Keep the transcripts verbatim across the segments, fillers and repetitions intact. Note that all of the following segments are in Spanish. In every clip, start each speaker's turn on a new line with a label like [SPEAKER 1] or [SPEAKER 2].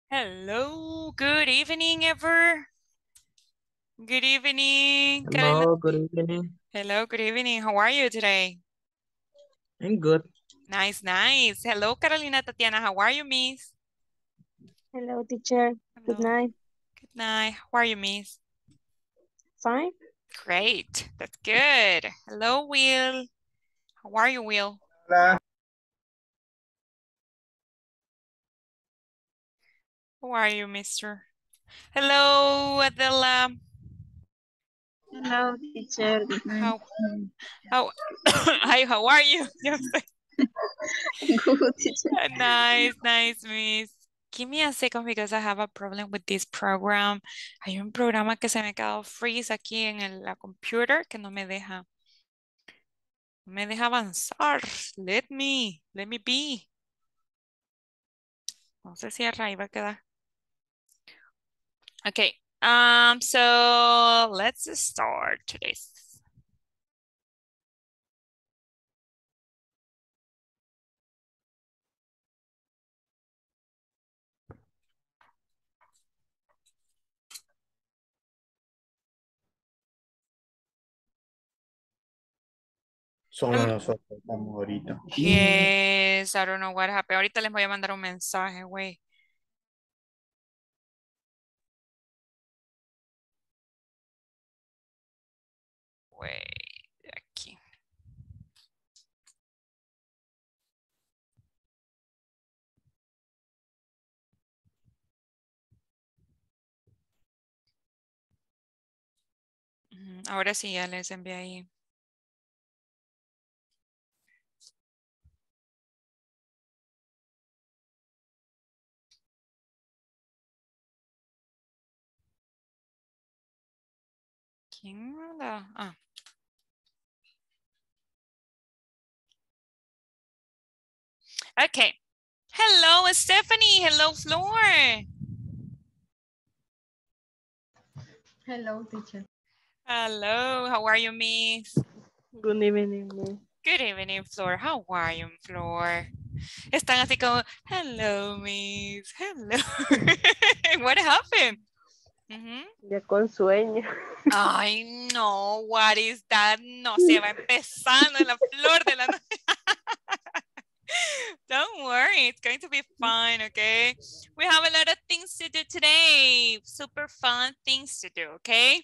[SPEAKER 1] Hello, good evening, ever. Good evening, Carolina.
[SPEAKER 2] Hello, good evening.
[SPEAKER 1] Hello, good evening. How are you today?
[SPEAKER 2] I'm good.
[SPEAKER 1] Nice, nice. Hello, Carolina Tatiana. How are you, miss?
[SPEAKER 3] Hello, teacher. Good
[SPEAKER 1] Hello.
[SPEAKER 3] night.
[SPEAKER 1] Good night. How are you, miss?
[SPEAKER 3] Fine.
[SPEAKER 1] Great. That's good. Hello, Will. How are you, Will?
[SPEAKER 2] Hola.
[SPEAKER 1] How are you, mister? Hello, Adela.
[SPEAKER 4] Hello, teacher. Good night.
[SPEAKER 1] How, how, hi, how are you? Yo sé.
[SPEAKER 4] Good, teacher.
[SPEAKER 1] Nice, nice, miss. Give me a second because I have a problem with this program. Hay un programa que se me ha quedado freeze aquí en el- la computer que no me deja, no me deja avanzar. Let me, let me be. No sé si ahí va a quedar. Okay, um, so let's start today's.
[SPEAKER 2] Son
[SPEAKER 1] Um,
[SPEAKER 2] nosotros, estamos ahorita.
[SPEAKER 1] yes, I don't know what happened. Ahorita les voy a mandar un mensaje, güey. Güey, aquí. Ujú, ahora sí, ya les envié ahí. ¿Quién manda? Ah. Okay. Hello, Stephanie. Hello, Floor.
[SPEAKER 4] Hello, teacher.
[SPEAKER 1] Hello, how are you, miss?
[SPEAKER 3] Good evening, miss.
[SPEAKER 1] Good evening, Floor. How are you, Floor? Están así como, hello, miss. Hello. What happened? Mhm.
[SPEAKER 3] Ya con sueño.
[SPEAKER 1] Ay, no, what is that? No, se va empezando en la flor de la noche. Don't worry, it's going to be fun, okay? We have a lot of things to do today. Super fun things to do, okay?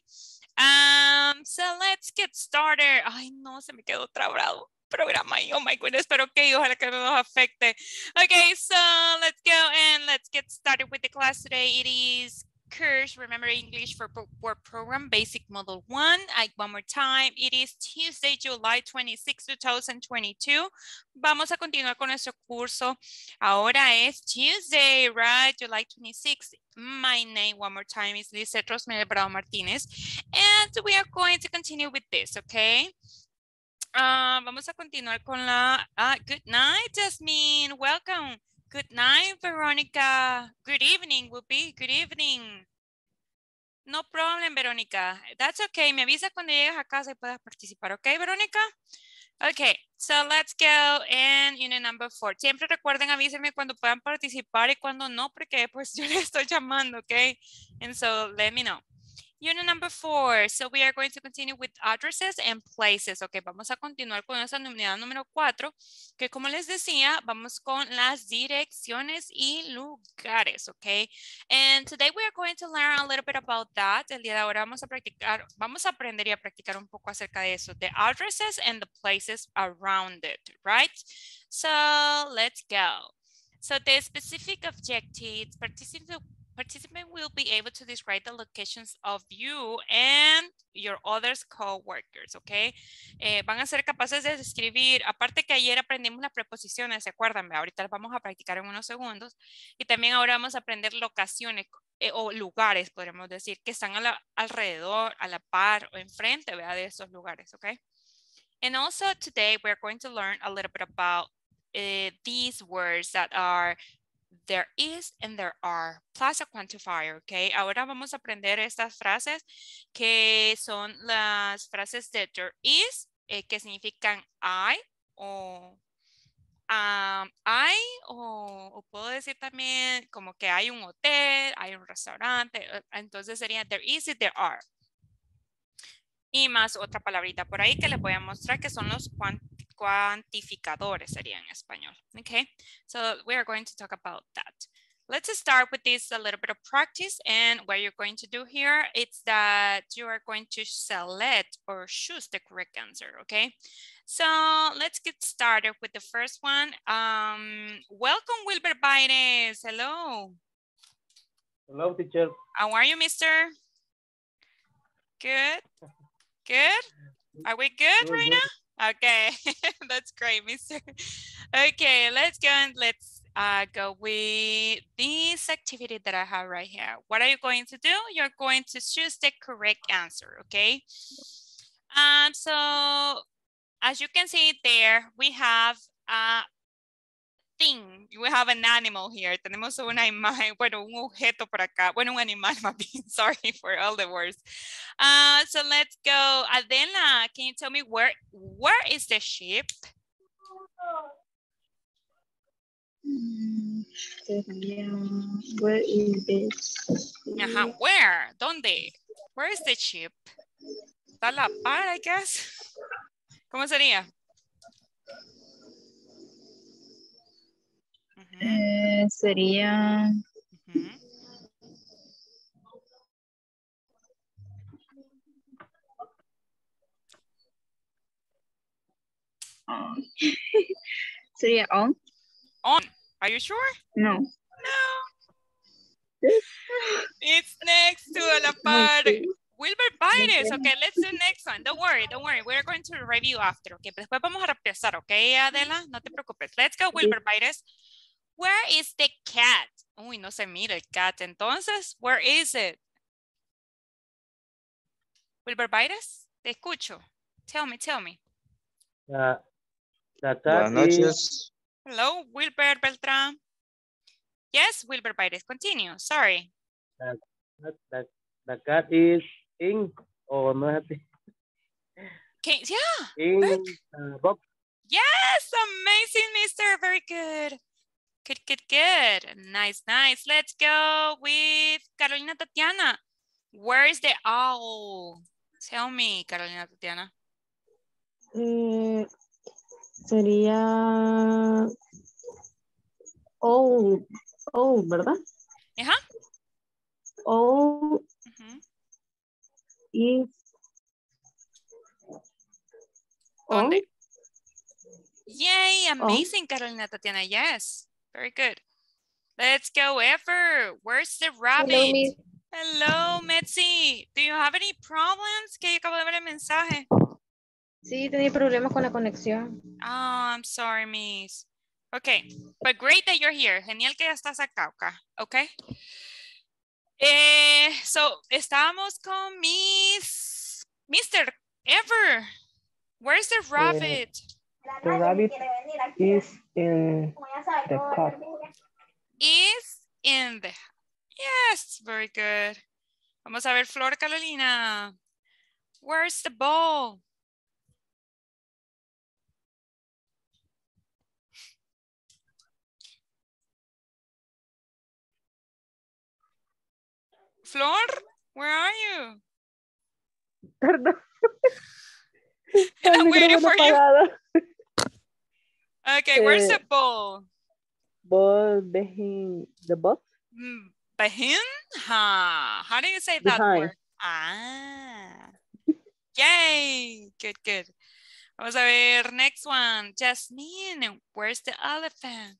[SPEAKER 1] Um, so let's get started. Ay, no, se me quedó trabado programa. Oh my goodness, pero okay, ojalá que no nos afecte. Okay, so let's go and let's get started with the class today. It is Course Remember English for Word Program Basic Model one. I, one more time, it is Tuesday, July twenty-sixth, two thousand twenty-two. Vamos a continuar con nuestro curso. Ahora es Tuesday, right? July twenty-sixth. My name, one more time, is Lizeth Rosmel Bravo Martinez. And we are going to continue with this, okay? Uh, vamos a continuar con la... Uh, good night, Jasmine. Welcome. Good night, Veronica. Good evening, Whoopi. Good evening. No problem, Verónica. That's okay. Me avisa cuando llegues a casa y puedas participar. ¿Ok, Verónica? Okay, so let's go in unit number four. Siempre recuerden, avísenme cuando puedan participar y cuando no, porque pues yo les estoy llamando, okay? And so let me know. Unit number four. So we are going to continue with addresses and places. Ok, vamos a continuar con esa unidad número cuatro, que como les decía, vamos con las direcciones y lugares. Ok, and today we are going to learn a little bit about that. El día de ahora vamos a practicar, vamos a aprender y a practicar un poco acerca de eso, the addresses and the places around it, right? So let's go. So the specific objectives, participate Participant will be able to describe the locations of you and your others co-workers, ¿ok? Eh, van a ser capaces de describir, aparte que ayer aprendimos las preposiciones, ¿se acuerdan? Ahorita las vamos a practicar en unos segundos. Y también ahora vamos a aprender locaciones eh, o lugares, podríamos decir, que están a la, alrededor, a la par o enfrente, ¿verdad? De esos lugares, ¿ok? And also today we're going to learn a little bit about uh, these words that are there is and there are, plus a quantifier, ¿ok? Ahora vamos a aprender estas frases que son las frases de there is, eh, que significan I o um, I o, o puedo decir también como que hay un hotel, hay un restaurante, entonces sería there is y there are. Y más otra palabrita por ahí que les voy a mostrar que son los cuant cuantificadores sería en español. Okay, so we are going to talk about that. Let's start with this a little bit of practice, and what you're going to do here is that you are going to select or choose the correct answer, okay? So let's get started with the first one. Um, welcome, Wilber Baires. Hello.
[SPEAKER 2] Hello, teacher.
[SPEAKER 1] How are you, mister? Good? Good? Are we good
[SPEAKER 2] Good,
[SPEAKER 1] right
[SPEAKER 2] good.
[SPEAKER 1] now? Okay, that's great, mister. Okay, let's go and let's uh, go with this activity that I have right here. What are you going to do? You're going to choose the correct answer, okay? Um, so as you can see there, we have a thing. We have an animal here. Tenemos una imagen, bueno, un objeto por acá. Bueno, un animal más bien. Sorry for all the words. Uh, so let's go. Adela, can you tell me where where is the sheep?
[SPEAKER 4] Mm, sería, where is this?
[SPEAKER 1] Ajá, where? ¿Dónde? Where is the sheep? Está a la par, I guess. ¿Cómo sería? Uh-huh.
[SPEAKER 4] Eh, sería,
[SPEAKER 1] Uh-huh.
[SPEAKER 4] oh, sería on?
[SPEAKER 1] On. Are you sure?
[SPEAKER 4] No.
[SPEAKER 1] No. It's next to a la par. Wilber Baires. Okay, let's do next one. Don't worry, don't worry. We're going to review after. Okay, después vamos a repasar. Okay, Adela, no te preocupes. Let's go, Wilber Baires. Where is the cat? Uy, no se mira el cat. Entonces, where is it? Wilber Baires, te escucho. Tell me, tell me.
[SPEAKER 2] The, the cat
[SPEAKER 5] Buenas
[SPEAKER 2] is
[SPEAKER 5] noches.
[SPEAKER 1] Hello, Wilber Beltrán. Yes, Wilber Baires, continue. Sorry.
[SPEAKER 2] the, the, the cat is in or not
[SPEAKER 1] Okay, yeah.
[SPEAKER 2] in
[SPEAKER 1] Good.
[SPEAKER 2] the box.
[SPEAKER 1] Yes, amazing, mister. Very good. Good, good, good. Nice, nice. Let's go with Carolina Tatiana. Where is the owl? Tell me, Carolina Tatiana.
[SPEAKER 3] Eh, sería old, old, ¿verdad?
[SPEAKER 1] Ajá.
[SPEAKER 3] Old
[SPEAKER 1] Uh-huh.
[SPEAKER 3] is
[SPEAKER 1] ¿Dónde?
[SPEAKER 3] old.
[SPEAKER 1] Yay, amazing, Carolina Tatiana. Yes, very good. Let's go, Ever. Where's the rabbit?
[SPEAKER 3] Hello, Miss.
[SPEAKER 1] Hello, Metzi. Do you have any problems? Que yo acabo de ver el mensaje.
[SPEAKER 3] Sí, tenía problemas con la conexión.
[SPEAKER 1] Oh, I'm sorry, Miss. Okay, but great that you're here. Genial que ya estás acá, acá. Okay. Eh, so, estábamos con Miss mister Ever. Where's the rabbit?
[SPEAKER 6] The rabbit is in the cup.
[SPEAKER 1] Is in the... Yes, very good. Vamos a ver, Flor Carolina. Where's the ball? Flor, where are you?
[SPEAKER 3] Perdón.
[SPEAKER 1] And I'm waiting for you.
[SPEAKER 3] Apagado.
[SPEAKER 1] Okay, where's
[SPEAKER 3] Eh,
[SPEAKER 1] the ball?
[SPEAKER 3] Ball behind the box.
[SPEAKER 1] Mm, Behind? Huh. How do you say that
[SPEAKER 3] Behind.
[SPEAKER 1] word? Ah. Yay. Good, good. Vamos a ver, next one. Jasmine, where's the elephant?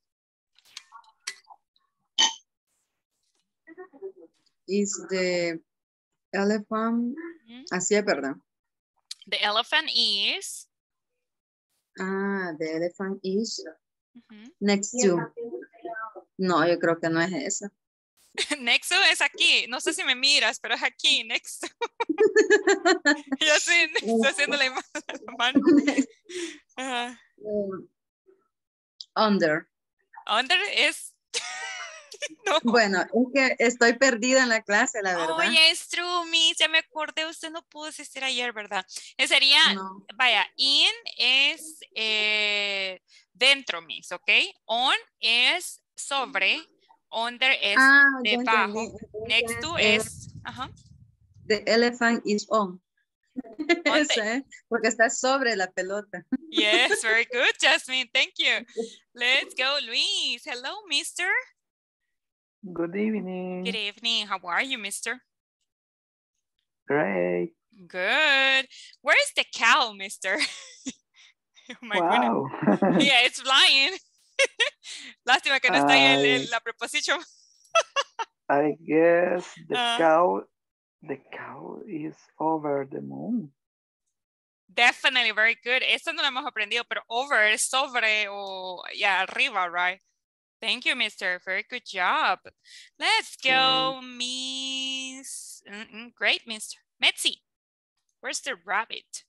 [SPEAKER 7] Is the elephant,
[SPEAKER 1] Mhm.
[SPEAKER 7] así es, ¿verdad?
[SPEAKER 1] The elephant is...
[SPEAKER 7] Ah, the elephant is
[SPEAKER 1] Mhm.
[SPEAKER 7] next to. No, yo creo que no es esa.
[SPEAKER 1] Next to es aquí. No sé si me miras, pero es aquí, next to. Yo sí, estoy haciendo la imagen de la mano. Ajá.
[SPEAKER 7] Um, Under.
[SPEAKER 1] Under es... No.
[SPEAKER 7] Bueno, es que estoy perdida en la clase, la verdad.
[SPEAKER 1] Oye, es true, Miss, ya me acordé, usted no pudo asistir ayer, ¿verdad? Eh, Sería,
[SPEAKER 7] No.
[SPEAKER 1] vaya, in es eh, dentro, Miss, ¿ok? On es sobre, under es
[SPEAKER 7] Ah, ya
[SPEAKER 1] debajo,
[SPEAKER 7] entendí.
[SPEAKER 1] next to
[SPEAKER 7] Entonces,
[SPEAKER 1] es, ajá,
[SPEAKER 7] The elephant is on.
[SPEAKER 1] on
[SPEAKER 7] Ese,
[SPEAKER 1] the,
[SPEAKER 7] ¿eh? Porque está sobre la pelota.
[SPEAKER 1] yes, very good, Jasmine, thank you. Let's go, Luis. Hello, mister.
[SPEAKER 6] Good evening.
[SPEAKER 1] Good evening. How are you, mister?
[SPEAKER 6] Great.
[SPEAKER 1] Good. Where's the cow, mister? Oh my goodness.
[SPEAKER 6] Wow.
[SPEAKER 1] Yeah, it's flying. Lástima que no está ahí el,
[SPEAKER 6] I,
[SPEAKER 1] el- la preposición.
[SPEAKER 6] I guess the
[SPEAKER 1] Ah.
[SPEAKER 6] cow, the cow is over the moon.
[SPEAKER 1] Definitely very good. Esto no lo hemos aprendido, pero over es sobre o ya arriba, right? Thank you, mister. Very good job. Let's go, Miss. Mm-mm, great, mister. Metzi, where's the rabbit?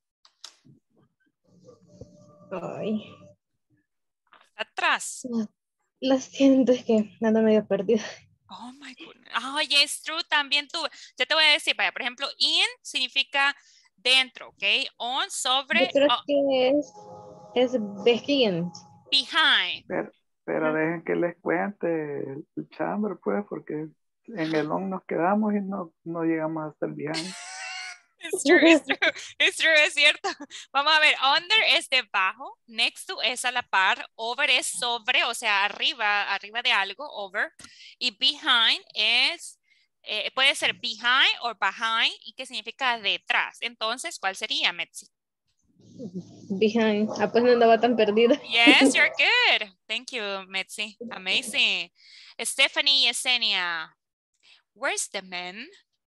[SPEAKER 3] Ay,
[SPEAKER 1] Atrás.
[SPEAKER 3] lo, lo siento, es que ando medio perdida.
[SPEAKER 1] Oh my goodness. Oh, yes, true. También tú. Ya te voy a decir, vaya, por ejemplo, in significa dentro, ¿ok? On, sobre,
[SPEAKER 3] Yo creo
[SPEAKER 1] oh,
[SPEAKER 3] que es, es behind.
[SPEAKER 1] behind.
[SPEAKER 6] Pero, pero dejen que les cuente el, el chamber, pues, porque en el on nos quedamos y no, no llegamos hasta el behind.
[SPEAKER 1] It's true, it's true, it's true, es cierto. Vamos a ver, under es debajo, next to es a la par, over es sobre, o sea, arriba, arriba de algo, over, y behind es, eh, puede ser behind o behind, y que significa detrás. Entonces, ¿cuál sería, Metzi?
[SPEAKER 3] Behind. Ah, pues no andaba tan perdida.
[SPEAKER 1] Yes, you're good. Thank you, Metzi. Amazing. Stephanie Yesenia, where's the man?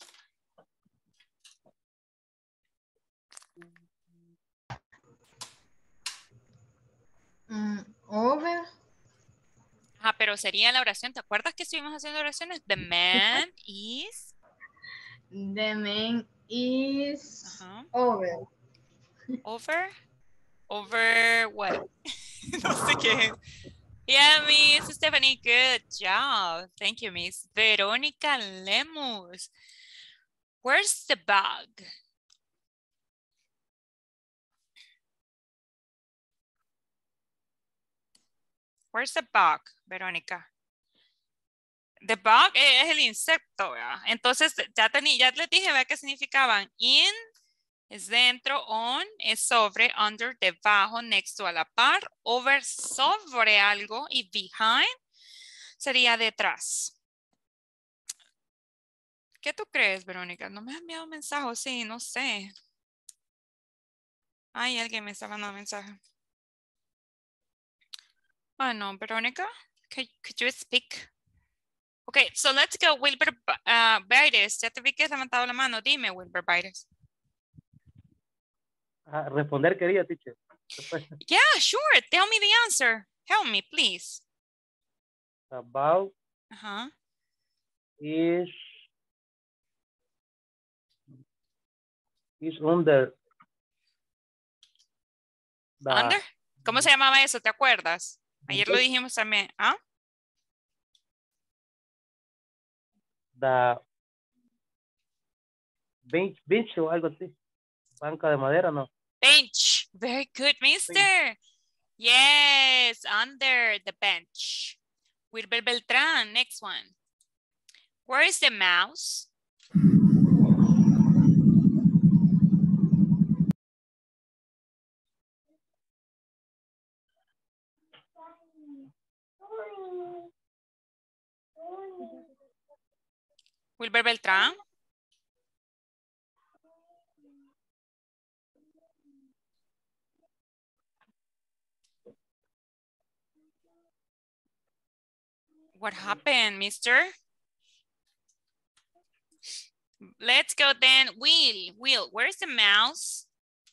[SPEAKER 4] Mm, over.
[SPEAKER 1] Ah, pero sería la oración. ¿Te acuerdas que estuvimos haciendo oraciones? The man is.
[SPEAKER 4] The man is
[SPEAKER 1] Ajá.
[SPEAKER 4] over.
[SPEAKER 1] Over. Over what? No sé qué es. Yeah, Miss Stephanie, good job. Thank you, Miss Verónica Lemus. Where's the bug? Where's the bug, Verónica? The bug es el insecto, ¿verdad? Entonces, ya, tení, ya les dije, ¿verdad? ¿Qué significaban? In es dentro, on es sobre, under, debajo, next to a la par, over sobre algo y behind sería detrás. ¿Qué tú crees, Verónica? No me has enviado un mensaje, sí, no sé. Ay, alguien me está mandando mensaje. Oh, no, Verónica, could, could you speak? Okay, so let's go, Wilber uh, Baires. Ya te vi que has levantado la mano. Dime, Wilber Baires.
[SPEAKER 2] Ah, responder quería, teacher.
[SPEAKER 1] Yeah, sure. Tell me the answer. Help me, please.
[SPEAKER 2] About
[SPEAKER 1] Uh-huh.
[SPEAKER 2] is is under the,
[SPEAKER 1] Under. ¿Cómo se llamaba eso? ¿Te acuerdas? Ayer lo dijimos también. ¿Ah?
[SPEAKER 2] the bench, bench o algo así. Banca de madera, no.
[SPEAKER 1] Bench. Very good, mister. Yes, under the bench. Wilber Beltrán, next one. Where is the mouse? Wilber Beltrán. What happened, mister? Let's go then. Will, Will, where's the mouse?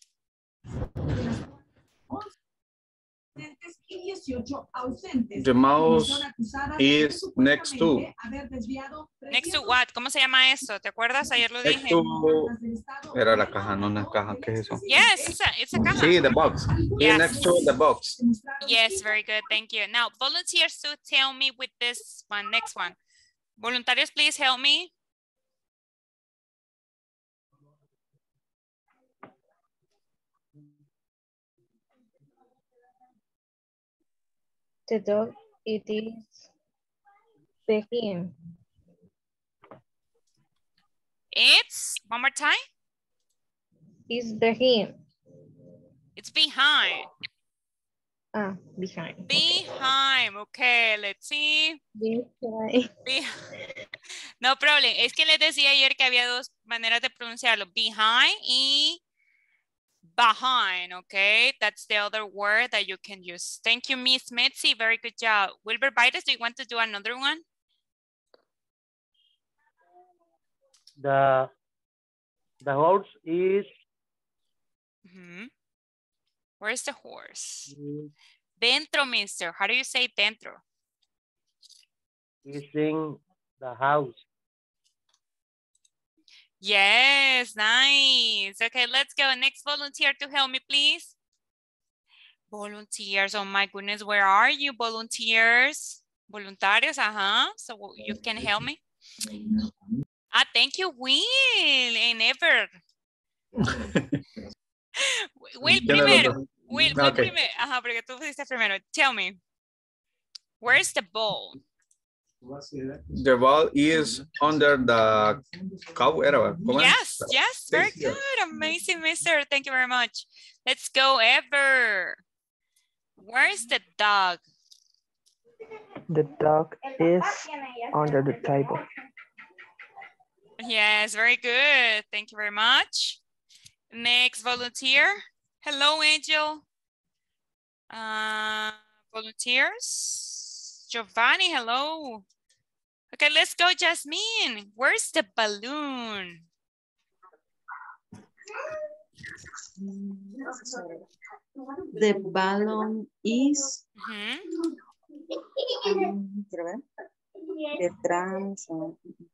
[SPEAKER 5] The mouse is next to.
[SPEAKER 1] Next to what? ¿Cómo se llama eso? ¿Te acuerdas? Ayer lo
[SPEAKER 5] Next
[SPEAKER 1] dije.
[SPEAKER 5] to. Era la caja, no una caja. ¿Qué es eso?
[SPEAKER 1] Yes, it's a, it's a caja.
[SPEAKER 5] Sí, the box.
[SPEAKER 1] Yes.
[SPEAKER 5] Is next to the box.
[SPEAKER 1] Yes, very good. Thank you. Now, volunteers to tell me with this one, next one. Voluntarios, please help me.
[SPEAKER 3] The dog, it is behind.
[SPEAKER 1] It's, one more time.
[SPEAKER 3] Is behind.
[SPEAKER 1] It's behind.
[SPEAKER 3] Ah, behind.
[SPEAKER 1] Behind. Okay, let's see.
[SPEAKER 3] Behind.
[SPEAKER 1] Be no problem. Es que les decía ayer que había dos maneras de pronunciarlo. Behind y behind, okay? That's the other word that you can use. Thank you, Miss Mitzi. Very good job. Wilbur Vitus, do you want to do another one?
[SPEAKER 2] The the horse is
[SPEAKER 1] Mm-hmm. Where's the horse?
[SPEAKER 2] is
[SPEAKER 1] Dentro, mister. How do you say dentro?
[SPEAKER 2] in the house.
[SPEAKER 1] Yes, nice. Okay, let's go. Next volunteer to help me, please. Volunteers, oh my goodness, where are you, volunteers? Voluntarios, uh-huh. So you can help me. Ah, thank you, Will and Ever. Will primero. Will, Will
[SPEAKER 5] Okay.
[SPEAKER 1] primero. Ajá, porque tú fuiste primero. Tell me, where's the ball?
[SPEAKER 5] The ball is under the cow. Era, ¿cómo es?
[SPEAKER 1] Yes, yes, very
[SPEAKER 5] Sí.
[SPEAKER 1] good. Amazing, mister. Thank you very much. Let's go, Ever. Where's the dog?
[SPEAKER 8] The dog is under the table.
[SPEAKER 1] Yes, very good. Thank you very much. Next volunteer. Hello, Angel. Uh, volunteers. Giovanni, hello. Okay, let's go, Jasmine. Where's the balloon?
[SPEAKER 7] The balloon is
[SPEAKER 1] Mm-hmm.
[SPEAKER 7] um, quiero ver. Detrás, uh,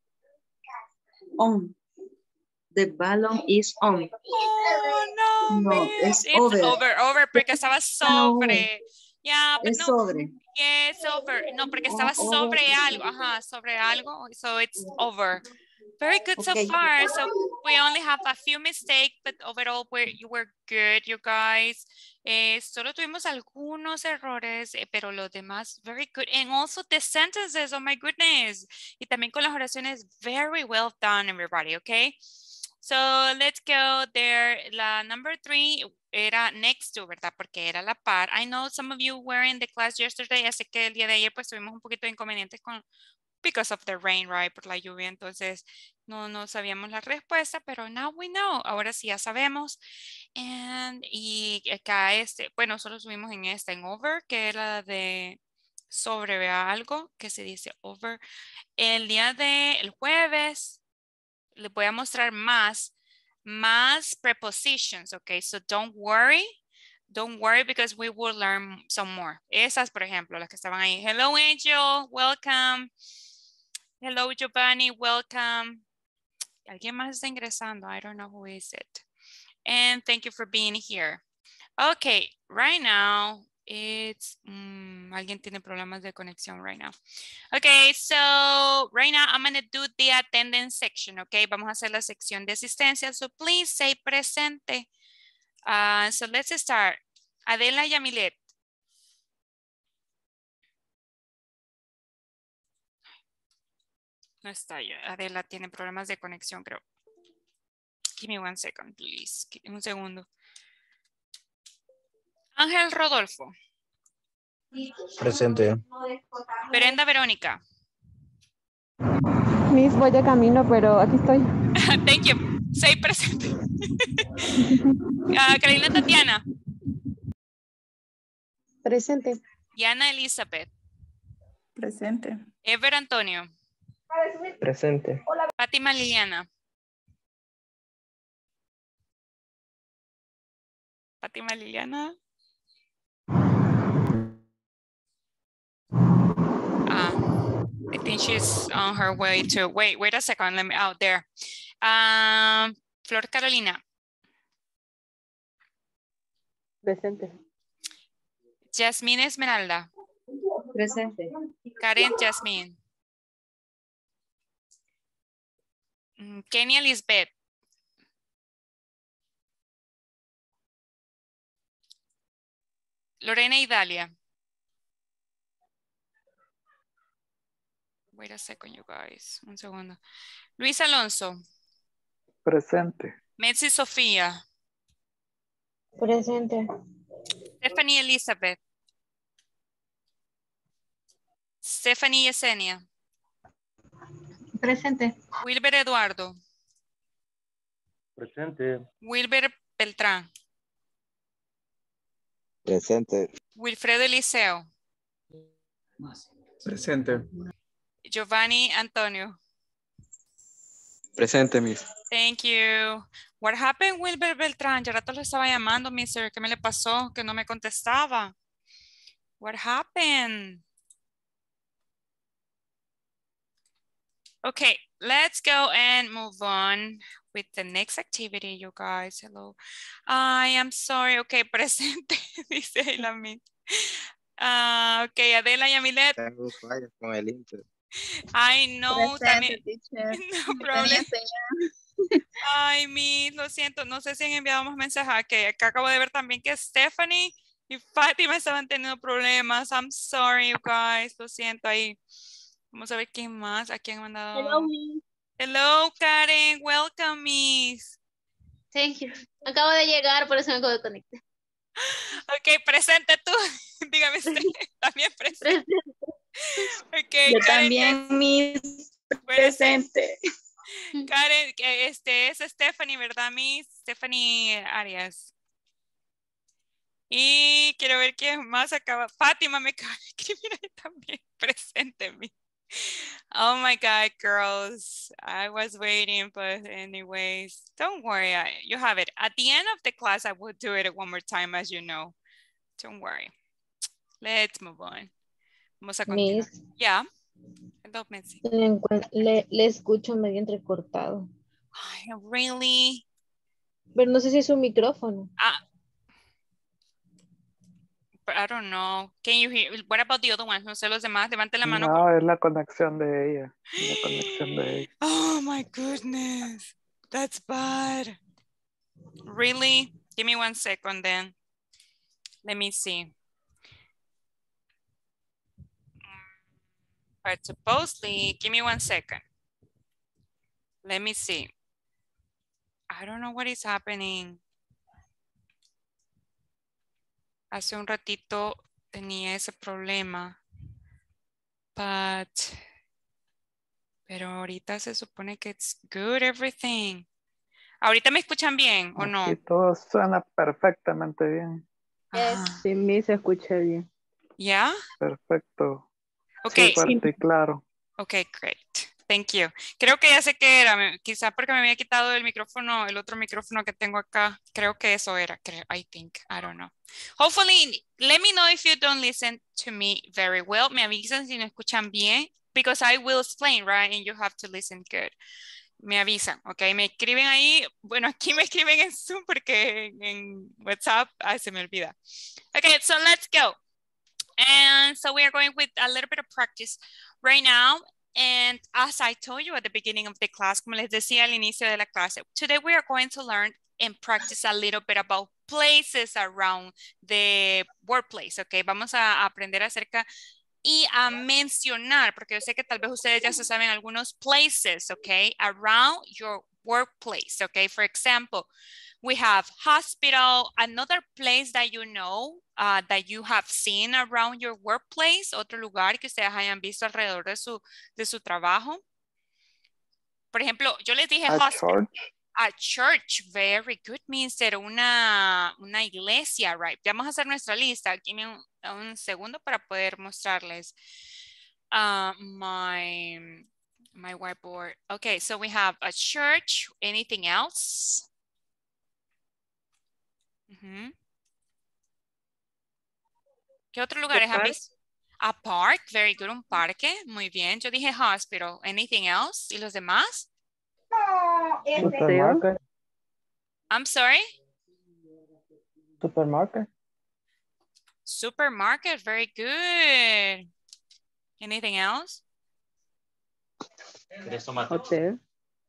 [SPEAKER 7] on. The balloon is on.
[SPEAKER 1] Oh, no,
[SPEAKER 7] No,
[SPEAKER 1] man.
[SPEAKER 7] it's
[SPEAKER 1] It's
[SPEAKER 7] over.
[SPEAKER 1] over, over, porque estaba sobre. Yeah, but
[SPEAKER 7] Es
[SPEAKER 1] no.
[SPEAKER 7] sobre.
[SPEAKER 1] Yeah, it's over. No, porque estaba
[SPEAKER 7] Oh,
[SPEAKER 1] sobre
[SPEAKER 7] over.
[SPEAKER 1] algo. Ajá, sobre algo. So it's over. Very good so
[SPEAKER 7] Okay.
[SPEAKER 1] far. So we only have a few mistakes, but overall we're, you were good, you guys. Eh, solo tuvimos algunos errores, eh, pero los demás, very good. And also the sentences, oh my goodness. Y también con las oraciones, very well done, everybody, okay? So let's go there. La number three era next to, ¿verdad? Porque era la par. I know some of you were in the class yesterday, así que el día de ayer pues tuvimos un poquito de inconvenientes con because of the rain, right? Por la lluvia, entonces no, no sabíamos la respuesta, pero now we know. Ahora sí ya sabemos. And, y acá este, bueno, solo subimos en esta, en over, que era de sobre, vea algo que se dice over. El día de el jueves les voy a mostrar más, más prepositions, okay? So don't worry. Don't worry because we will learn some more. Esas, por ejemplo, las que estaban ahí. Hello, Angel. Welcome. Hello, Giovanni. Welcome. Alguien más está ingresando. I don't know who is it. And thank you for being here. Okay, right now it's... Um, alguien tiene problemas de conexión right now. Okay, so right now I'm going to do the attendance section, okay? Vamos a hacer la sección de asistencia. So please say presente. Uh, so let's start. Adela Yamilet. No está ya. Adela tiene problemas de conexión, creo. Give me one second, please. Un segundo. Ángel Rodolfo.
[SPEAKER 9] Presente.
[SPEAKER 1] Brenda Verónica.
[SPEAKER 3] Miss, voy de camino, pero aquí estoy.
[SPEAKER 1] Thank you. Say presente. uh, Carolina Tatiana.
[SPEAKER 3] Presente.
[SPEAKER 1] Diana Elizabeth.
[SPEAKER 4] Presente.
[SPEAKER 1] Ever Antonio.
[SPEAKER 8] Presente.
[SPEAKER 1] Fátima Liliana. Fátima Liliana. Ah, I think she's on her way to, wait, wait a second, let me, out there. Um, Flor Carolina.
[SPEAKER 3] Presente.
[SPEAKER 1] Jasmine Esmeralda.
[SPEAKER 7] Presente.
[SPEAKER 1] Karen Jasmine. Mm, Kenia Lisbeth. Lorena Idalia. Wait a second, you guys. Un segundo. Luis Alonso.
[SPEAKER 6] Presente.
[SPEAKER 1] Metzi Sofía.
[SPEAKER 3] Presente.
[SPEAKER 1] Stephanie Elizabeth. Stephanie Yesenia.
[SPEAKER 4] Presente.
[SPEAKER 1] Wilber Eduardo.
[SPEAKER 2] Presente.
[SPEAKER 1] Wilber Beltrán.
[SPEAKER 9] Presente.
[SPEAKER 1] Wilfredo Eliseo.
[SPEAKER 5] Presente.
[SPEAKER 1] Giovanni Antonio.
[SPEAKER 9] Presente, Miss.
[SPEAKER 1] Thank you. What happened, Wilber Beltrán? Ya rato lo estaba llamando, mister. ¿Qué me le pasó? Que no me contestaba. What happened? Okay, let's go and move on with the next activity, you guys. Hello. I am sorry. Okay, presente, dice Ailamit. Ah, okay, Adela y Amilet.
[SPEAKER 9] Tengo fallas con el Inter.
[SPEAKER 1] I know, también.
[SPEAKER 4] Teacher.
[SPEAKER 1] No problem. Ay, mi, lo siento, no sé si han enviado más mensajes. Que acá acabo de ver también que Stephanie y Fátima estaban teniendo problemas. I'm sorry, you guys, lo siento ahí. Vamos a ver quién más, a quién han mandado.
[SPEAKER 10] Hello, Miss.
[SPEAKER 1] Hello, Karen, welcome, Miss.
[SPEAKER 10] Thank you. Acabo de llegar, por eso me acabo de conectar.
[SPEAKER 1] Ok, presente tú. Dígame usted, también presente. Okay,
[SPEAKER 4] Yo
[SPEAKER 1] Karen,
[SPEAKER 4] también, Miss.
[SPEAKER 1] Presente. Karen, este es Stephanie, ¿verdad, Miss? Stephanie Arias. Y quiero ver quién más acaba. Fátima me acaba de escribir ahí también. Presente, Miss. Oh my God, girls. I was waiting, but anyways, don't worry. I, you have it. At the end of the class, I will do it one more time, as you know. Don't worry. Let's move on. Vamos a continuar.
[SPEAKER 3] Miss,
[SPEAKER 1] Yeah. Hello, Messi.
[SPEAKER 3] le, encuent- le, le escucho medio entrecortado.
[SPEAKER 1] Ay, really?
[SPEAKER 3] Pero no sé si es su micrófono.
[SPEAKER 1] Ah. But I don't know. Can you hear? What about the other ones? No sé los demás. Levante la mano.
[SPEAKER 6] No, es la conexión de ella. Es la conexión de ella.
[SPEAKER 1] Oh my goodness. That's bad. Really? Give me one second then. Let me see. But supposedly, give me one second. Let me see. I don't know what is happening. Hace un ratito tenía ese problema. But, pero ahorita se supone que it's good everything. ¿Ahorita me escuchan bien o no?
[SPEAKER 6] Y todo suena perfectamente bien.
[SPEAKER 1] Ajá.
[SPEAKER 8] Sí, me se escucha bien.
[SPEAKER 1] ¿Ya?
[SPEAKER 6] Perfecto.
[SPEAKER 1] Okay.
[SPEAKER 6] Sí, fuerte y claro.
[SPEAKER 1] Okay, great. Thank you. Creo que ya sé qué era. me- Quizá porque me había quitado el micrófono, el otro micrófono que tengo acá. Creo que eso era. Creo, I think. I don't know. Hopefully, let me know if you don't listen to me very well. Me avisan si no escuchan bien. Because I will explain, right? And you have to listen good. Me avisan, ok. Me escriben ahí. Bueno, aquí me escriben en Zoom porque en, en WhatsApp ay, se me olvida. Okay, so let's go. And so we are going with a little bit of practice right now. And as I told you at the beginning of the class, como les decía al inicio de la clase, today we are going to learn and practice a little bit about places around the workplace, okay? Vamos a aprender acerca y a mencionar, porque yo sé que tal vez ustedes ya se saben algunos places, okay? Around your workplace, okay? For example, we have hospital, another place that you know, uh, that you have seen around your workplace, otro lugar que ustedes hayan visto alrededor de su, de su trabajo. Por ejemplo, yo les dije
[SPEAKER 6] A
[SPEAKER 1] hospital.
[SPEAKER 6] church.
[SPEAKER 1] A church, very good, mister. Una, una iglesia, right? Vamos a hacer nuestra lista. Give me un, un segundo para poder mostrarles uh, my, my whiteboard. Okay, so we have a church. Anything else? Uh-huh. ¿Qué otros lugares han visto? A park, very good, un parque. Muy bien. Yo dije hospital. Anything else? ¿Y los demás?
[SPEAKER 8] Supermarket.
[SPEAKER 1] I'm sorry?
[SPEAKER 8] Supermarket.
[SPEAKER 1] Supermarket, very good. Anything else?
[SPEAKER 8] Hotel.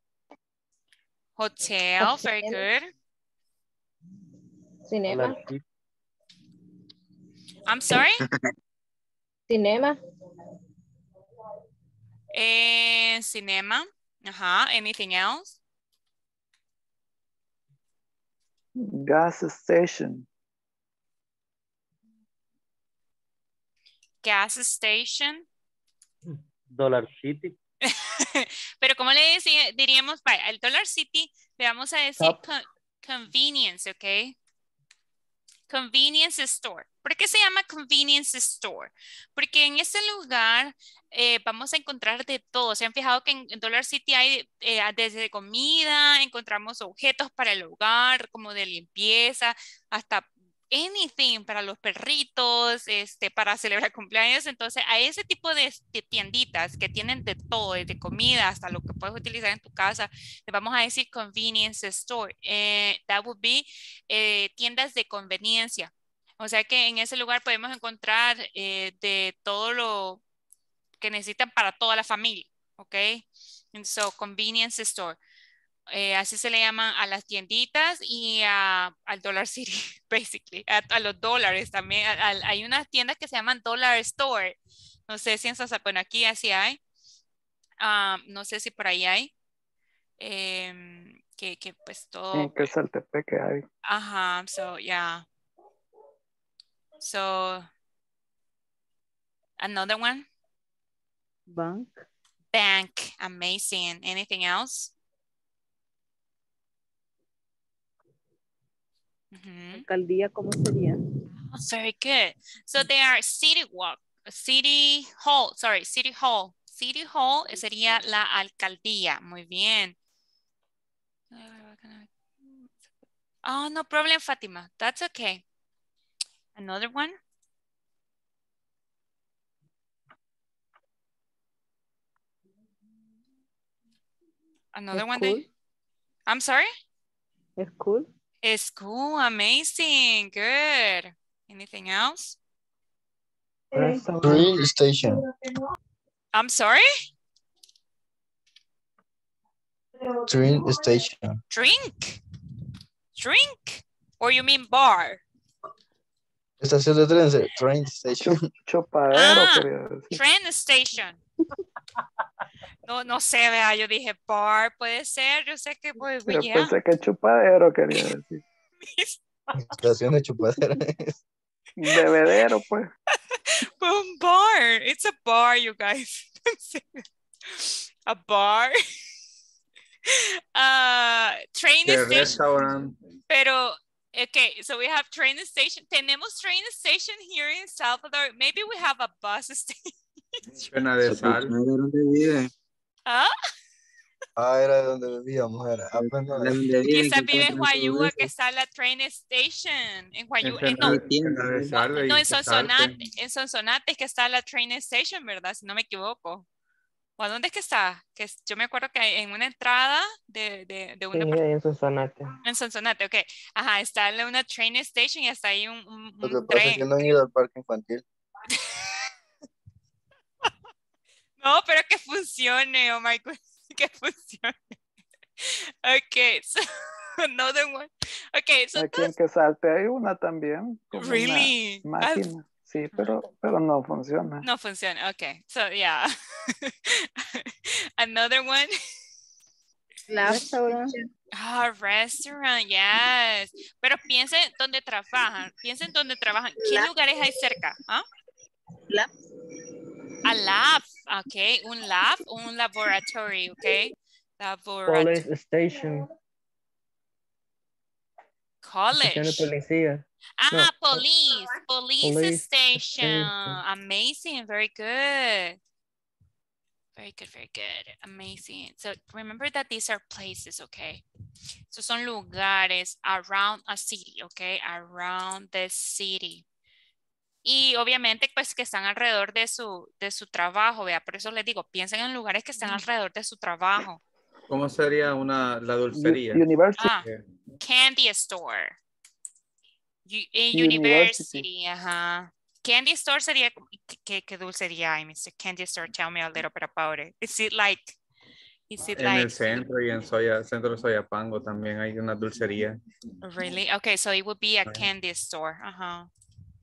[SPEAKER 1] Hotel, very good.
[SPEAKER 3] Cinema.
[SPEAKER 1] I'm sorry?
[SPEAKER 3] Cinema.
[SPEAKER 1] Eh, cinema. Ajá. Anything else?
[SPEAKER 6] Gas station.
[SPEAKER 1] Gas station.
[SPEAKER 2] Dollar City.
[SPEAKER 1] Pero como le decía, diríamos, vaya, el Dollar City, le vamos a decir con, convenience, ¿ok? Convenience store. ¿Por qué se llama convenience store? Porque en ese lugar eh, vamos a encontrar de todo. Se han fijado que en, en Dollar City hay eh, desde comida, encontramos objetos para el hogar, como de limpieza, hasta anything para los perritos, este, para celebrar cumpleaños. Entonces, a ese tipo de, de tienditas que tienen de todo, desde comida hasta lo que puedes utilizar en tu casa, le vamos a decir convenience store. Eh, that would be eh, tiendas de conveniencia. O sea que en ese lugar podemos encontrar eh, de todo lo que necesitan para toda la familia, ¿ok? And so, convenience store. Eh, así se le llaman a las tienditas y a, al Dollar City, basically, a, a los dólares también. A, a, hay unas tiendas que se llaman Dollar Store. No sé si en Sonsapón aquí así hay. Um, no sé si por ahí hay. Eh, que, que pues todo.
[SPEAKER 6] En Quesaltepeque hay.
[SPEAKER 1] Ajá, so yeah. So, another one.
[SPEAKER 8] Bank.
[SPEAKER 1] Bank, amazing. Anything else? Mm-hmm.
[SPEAKER 8] Alcaldía, ¿cómo sería?
[SPEAKER 1] Oh, very good. So they are city walk, city hall, sorry, city hall. City hall sería la alcaldía. Muy bien. Oh, no problem, Fatima. That's okay. Another one. Another one. They... I'm sorry?
[SPEAKER 8] School.
[SPEAKER 1] School, amazing, good. Anything else?
[SPEAKER 9] Train station.
[SPEAKER 1] I'm sorry?
[SPEAKER 9] Train station.
[SPEAKER 1] Drink. Drink. Or you mean bar?
[SPEAKER 9] Estación de tren, train station.
[SPEAKER 6] Chupadero,
[SPEAKER 1] ah,
[SPEAKER 6] quería decir.
[SPEAKER 1] Train station. No, no sé, vea, yo dije bar, puede ser, yo sé que pues,
[SPEAKER 6] Yo
[SPEAKER 1] yeah.
[SPEAKER 6] pensé que chupadero quería decir.
[SPEAKER 9] Estación de chupadera.
[SPEAKER 6] Bebedero, pues.
[SPEAKER 1] Un bar, it's a bar, you guys. A bar. Uh, train
[SPEAKER 5] The
[SPEAKER 1] station.
[SPEAKER 5] restaurant.
[SPEAKER 1] Pero, okay, so we have train station. Tenemos train station here in Salvador. Maybe we have a bus station.
[SPEAKER 5] Pena de sal.
[SPEAKER 9] ¿Dónde vive?
[SPEAKER 1] ¿Ah?
[SPEAKER 9] Ah, era de donde vivíamos, era. Ah, pues no,
[SPEAKER 1] Quizás vive en Huayúa, que está la train station. En Huayúa, eh, no,
[SPEAKER 5] Pena de sal,
[SPEAKER 1] no,
[SPEAKER 5] y
[SPEAKER 1] en
[SPEAKER 5] que
[SPEAKER 1] Sonsonate,
[SPEAKER 5] salte.
[SPEAKER 1] en Sonsonate es que está la train station, ¿verdad? Si no me equivoco. ¿O a dónde es que está? Que es- yo me acuerdo que en una entrada de, de, de una...
[SPEAKER 2] Sí, en Sonsonate.
[SPEAKER 1] En Sonsonate, ok. Ajá, está la- una train station y hasta ahí un, un,
[SPEAKER 9] Lo
[SPEAKER 1] un
[SPEAKER 9] que pasa es
[SPEAKER 1] tren.
[SPEAKER 9] que no han ido al parque infantil.
[SPEAKER 1] No, pero que funcione, oh my God, que funcione. Okay, so another one. Okay, so
[SPEAKER 6] Aquí en Quesalte hay una también. Como
[SPEAKER 1] really,
[SPEAKER 6] una máquina. Sí, pero, pero no funciona.
[SPEAKER 1] no funciona. Okay, so yeah. Another one.
[SPEAKER 8] Restaurant.
[SPEAKER 1] Ah, restaurant, yes. Pero piensen dónde trabajan. Piensen dónde trabajan. ¿Qué
[SPEAKER 7] Lab.
[SPEAKER 1] lugares hay cerca? ¿Ah?
[SPEAKER 7] Lab.
[SPEAKER 1] A lab, okay. Un lab, un laboratory, okay. Laboratory.
[SPEAKER 2] Police Station.
[SPEAKER 1] College.
[SPEAKER 2] Estación de policía.
[SPEAKER 1] Ah,
[SPEAKER 2] No.
[SPEAKER 1] police, police,
[SPEAKER 2] Police
[SPEAKER 1] station.
[SPEAKER 2] station.
[SPEAKER 1] Amazing, very good. Very good, very good. Amazing. So remember that these are places, okay? So son lugares around a city, okay? Around the city. Y obviamente pues que están alrededor de su, de su trabajo, vea. Por eso les digo, piensen en lugares que están alrededor de su trabajo.
[SPEAKER 5] ¿Cómo sería una, la dulcería?
[SPEAKER 6] U- University.
[SPEAKER 1] Ah, candy store. U- eh,
[SPEAKER 6] University.
[SPEAKER 1] university, ajá. Candy store sería, ¿qué, qué dulcería hay, mister Candy store? Tell me a little bit about it. Is it like, is it
[SPEAKER 5] En
[SPEAKER 1] like,
[SPEAKER 5] el centro y en Soya, centro de Soyapango también hay una dulcería.
[SPEAKER 1] really? Okay, so it would be a candy store, ajá.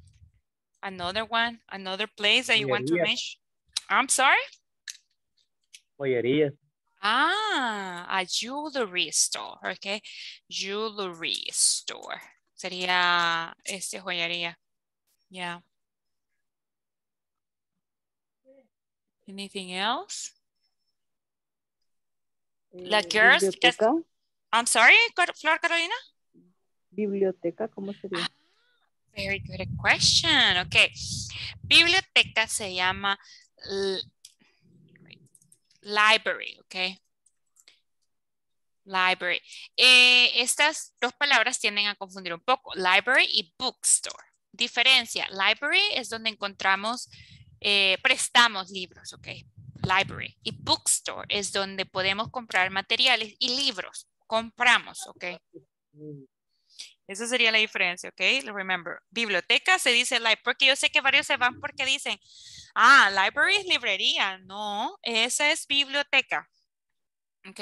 [SPEAKER 1] Another one, another place that you want to
[SPEAKER 2] Joyería.
[SPEAKER 1] mention? I'm sorry?
[SPEAKER 2] Joyerías.
[SPEAKER 1] Ah, a jewelry store, ok. Jewelry store. Sería este joyería. Yeah. Anything else? La
[SPEAKER 8] Eh,
[SPEAKER 1] girls.
[SPEAKER 8] biblioteca.
[SPEAKER 1] I'm sorry, Flor Carolina?
[SPEAKER 8] Biblioteca, ¿cómo sería?
[SPEAKER 1] Ah, very good question. Ok. Biblioteca se llama library, ok. Library. Eh, estas dos palabras tienden a confundir un poco. Library y bookstore. Diferencia. Library es donde encontramos, eh, prestamos libros, ok. Library. Y bookstore es donde podemos comprar materiales y libros. Compramos, ok. Esa sería la diferencia, ok. Remember, biblioteca se dice library, porque yo sé que varios se van porque dicen, ah, library es librería. No, esa es biblioteca, ok.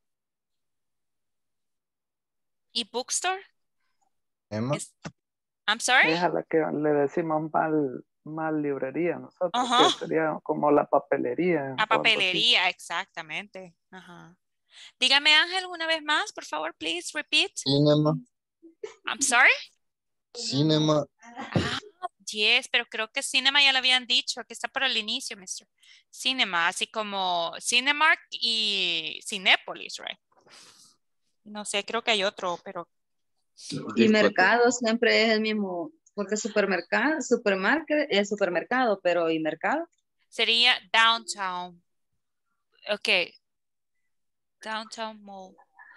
[SPEAKER 1] ¿Y bookstore?
[SPEAKER 9] Emma.
[SPEAKER 1] Es, I'm sorry?
[SPEAKER 6] Es a la que le decimos mal, mal librería nosotros,
[SPEAKER 1] Ajá.
[SPEAKER 6] que sería como la papelería.
[SPEAKER 1] La papelería, exactamente. Ajá. Dígame, Ángel, una vez más, por favor, please repeat.
[SPEAKER 9] Cinema.
[SPEAKER 1] I'm sorry?
[SPEAKER 9] Cinema.
[SPEAKER 1] Ah, yes, pero creo que cinema ya lo habían dicho, que está por el inicio, mister Cinema, así como Cinemark y Cinépolis, right? No sé, creo que hay otro, pero...
[SPEAKER 7] Y mercado siempre es el mismo, porque supermercado, supermarket es supermercado, pero ¿y mercado?
[SPEAKER 1] Sería downtown. Ok. Downtown mall.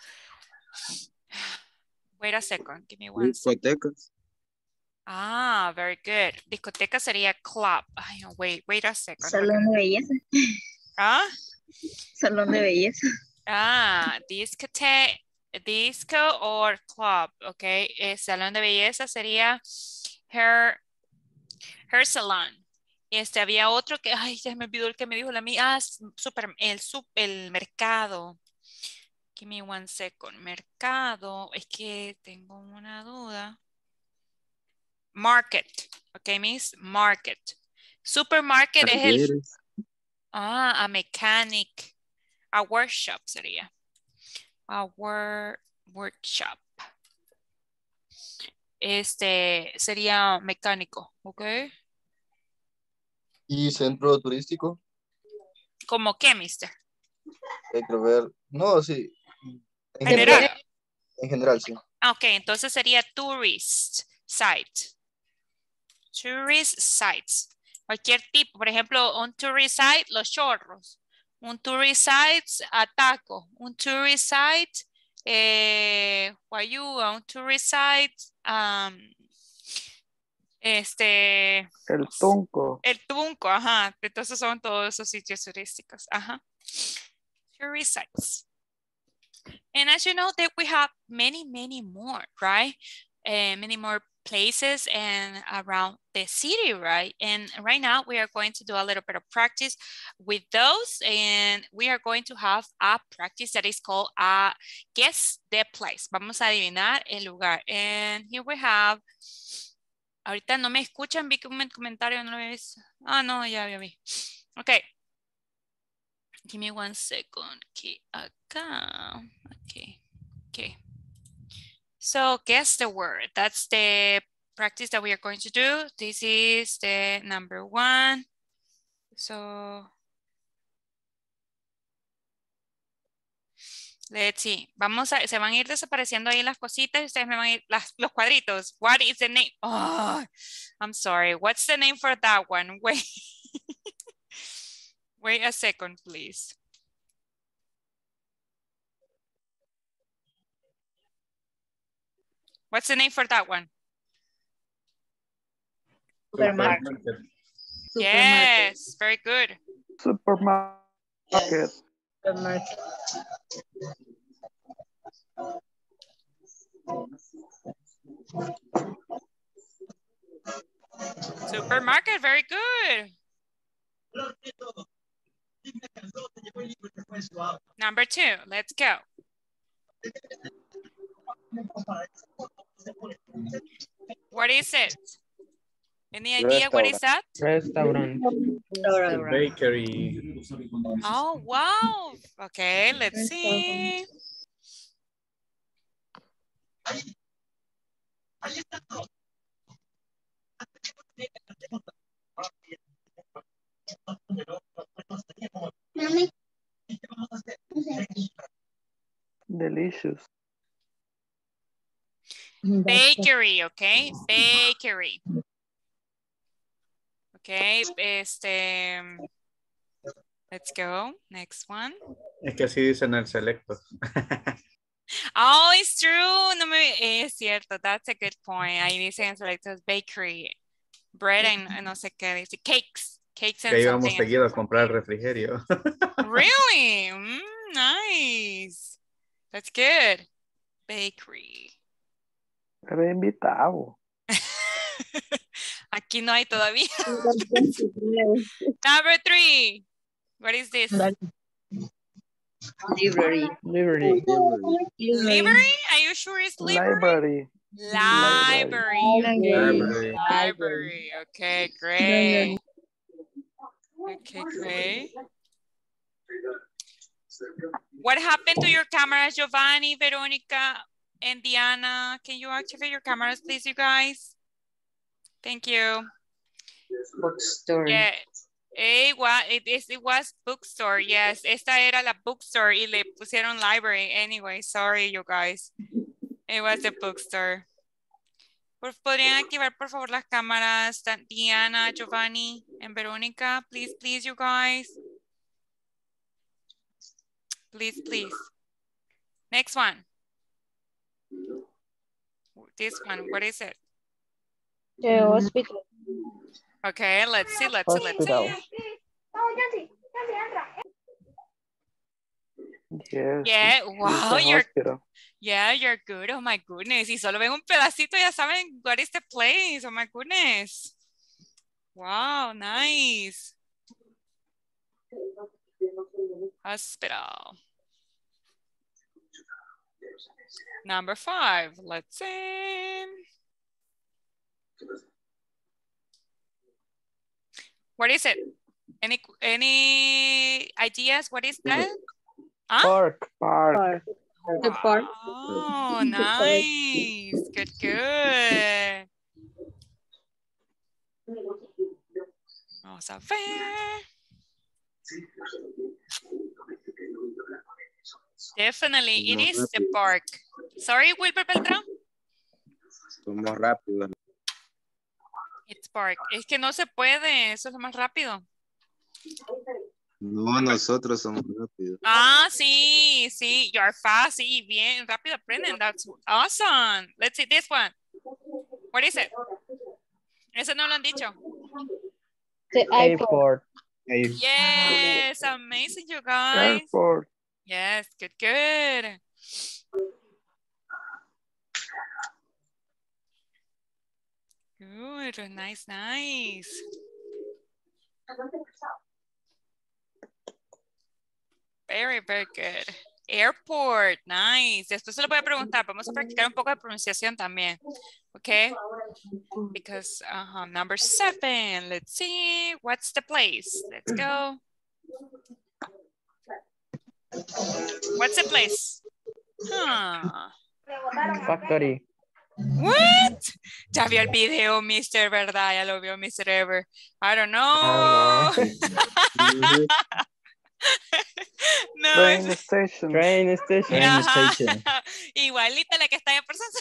[SPEAKER 1] Wait a second, give me one second.
[SPEAKER 9] Discotecas.
[SPEAKER 1] Ah, very good. Discoteca sería club. Ay, no, wait, wait a second.
[SPEAKER 4] Salón de belleza.
[SPEAKER 1] ¿Ah?
[SPEAKER 4] Salón de belleza.
[SPEAKER 1] Ah, discote, disco or club, ok. Eh, salón de belleza sería hair, hair salon. Este, había otro que, ay, ya me olvidó el que me dijo la mía. Ah, super, el, sub, el mercado. Give me one second. Mercado, es que tengo una duda. Market, ok, miss, market. Supermarket es el... Ah, a mechanic. A workshop sería. A work, workshop. Este sería mecánico, ¿ok?
[SPEAKER 9] ¿Y centro turístico?
[SPEAKER 1] ¿Cómo qué, mister?
[SPEAKER 9] Hay que ver. No, sí. En
[SPEAKER 1] General.
[SPEAKER 9] general. En general, sí.
[SPEAKER 1] Ah, ok, entonces sería tourist site. Tourist sites. Cualquier tipo, por ejemplo, un tourist site, Los Chorros. Un tourist site, Ataco. Un tourist site, eh, Guayuga. Un tourist site, um, este...
[SPEAKER 6] El Tunco.
[SPEAKER 1] El Tunco, ajá. Entonces son todos esos sitios turísticos. Ajá. Tourist sites. And as you know, that we have many, many more, right? Uh, many more places and around the city, right? And right now we are going to do a little bit of practice with those, and we are going to have a practice that is called uh, Guess the Place. Vamos a adivinar el lugar. And here we have, ahorita no me escuchan, vi que un comentario no lo ves. Ah, no, ya, ya vi. Okay. Give me one second. Okay, acá. Okay, okay. So guess the word. That's the practice that we are going to do. This is the number one. So let's see. Vamos a, se van a ir desapareciendo ahí las cositas y ustedes me van a ir, las, los cuadritos. What is the name? Oh, I'm sorry. What's the name for that one? Wait. Wait a second, please. What's the name for that one?
[SPEAKER 4] Supermarket.
[SPEAKER 1] Yes, very good.
[SPEAKER 6] Supermarket.
[SPEAKER 4] Supermarket.
[SPEAKER 1] Supermarket, very good. Number two, let's go. What is it? Any idea what is that?
[SPEAKER 2] Restaurant.
[SPEAKER 5] Bakery.
[SPEAKER 1] Oh, wow. Okay, let's see.
[SPEAKER 6] Delicious.
[SPEAKER 1] Bakery, okay, bakery. Okay, este, let's go, next one.
[SPEAKER 5] Es que así dicen el selecto.
[SPEAKER 1] Oh, it's true, no me, es cierto, that's a good point. Ahí dicen selectos bakery, bread and no sé qué dice, cakes, cakes and
[SPEAKER 5] Que íbamos
[SPEAKER 1] something.
[SPEAKER 5] seguido a comprar refrigerio.
[SPEAKER 1] Really? Mm, nice. That's good. Bakery.
[SPEAKER 6] Era invitado.
[SPEAKER 1] Aquí no hay todavía. Number three. What is this?
[SPEAKER 7] Library.
[SPEAKER 2] Library.
[SPEAKER 1] Library? Are you sure it's library?
[SPEAKER 6] Library.
[SPEAKER 1] Library.
[SPEAKER 5] Library.
[SPEAKER 1] Library. Okay, great. Okay, great. What happened to your cameras, Giovanni, Veronica, and Diana? Can you activate your cameras, please, you guys? Thank you.
[SPEAKER 7] Bookstore.
[SPEAKER 1] Yeah. It was, it, is, it was bookstore, yes. Esta era la bookstore y le pusieron library. Anyway, sorry, you guys. It was the bookstore. Por- ¿Podrían activar, por favor, las cámaras? Diana, Giovanni, and Veronica. Please, please, you guys. Please, please. Next one. This one, what is it?
[SPEAKER 3] The hospital.
[SPEAKER 1] Okay, let's see, let's see, let's see.
[SPEAKER 6] Yes.
[SPEAKER 1] Yeah,
[SPEAKER 6] it's
[SPEAKER 1] wow,
[SPEAKER 6] a
[SPEAKER 1] you're,
[SPEAKER 6] hospital.
[SPEAKER 1] yeah, you're good. Oh my goodness. Y solo ven un pedacito, ya saben what is the place. Oh my goodness. Wow, nice. Hospital. Number five, let's see. What is it? Any any ideas? What is that? Huh?
[SPEAKER 2] Park.
[SPEAKER 6] Park.
[SPEAKER 7] The park.
[SPEAKER 1] Oh, nice. Good, good. Vamos a ver. Definitely, it is the park. Sorry, Wilber Beltrán.
[SPEAKER 9] Somos rápidos.
[SPEAKER 1] It's park. Es que no se puede, eso es lo más rápido.
[SPEAKER 9] No, nosotros somos rápidos.
[SPEAKER 1] Ah, sí, sí, you are fast, sí, bien, rápido aprenden. That's awesome. Let's see this one. What is it? Eso no lo han dicho.
[SPEAKER 3] The airport.
[SPEAKER 9] Airport.
[SPEAKER 1] Yes, amazing, you guys.
[SPEAKER 6] Airport.
[SPEAKER 1] Yes, good, good. Good, nice, nice. Very, very good. Airport, nice. Después se lo voy a preguntar. Vamos a practicar un poco de pronunciación también. Okay? Because, uh-huh, number seven. Let's see. What's the place? Let's go. What's the place? Huh.
[SPEAKER 2] Factory.
[SPEAKER 1] What? Ya vio el video, mister, ¿verdad? Ya lo vio, mister Ever. I don't know.
[SPEAKER 2] Oh, no.
[SPEAKER 1] No,
[SPEAKER 6] Train
[SPEAKER 1] es-
[SPEAKER 6] station.
[SPEAKER 2] Train station.
[SPEAKER 1] Ajá. Igualita la que está en persona.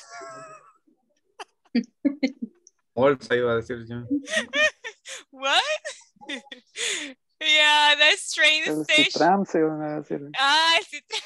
[SPEAKER 5] Bolsa iba a decir yo.
[SPEAKER 1] What? Yeah, that's train
[SPEAKER 6] El
[SPEAKER 1] station.
[SPEAKER 6] Citram se van a decir.
[SPEAKER 1] Ah, el Citram.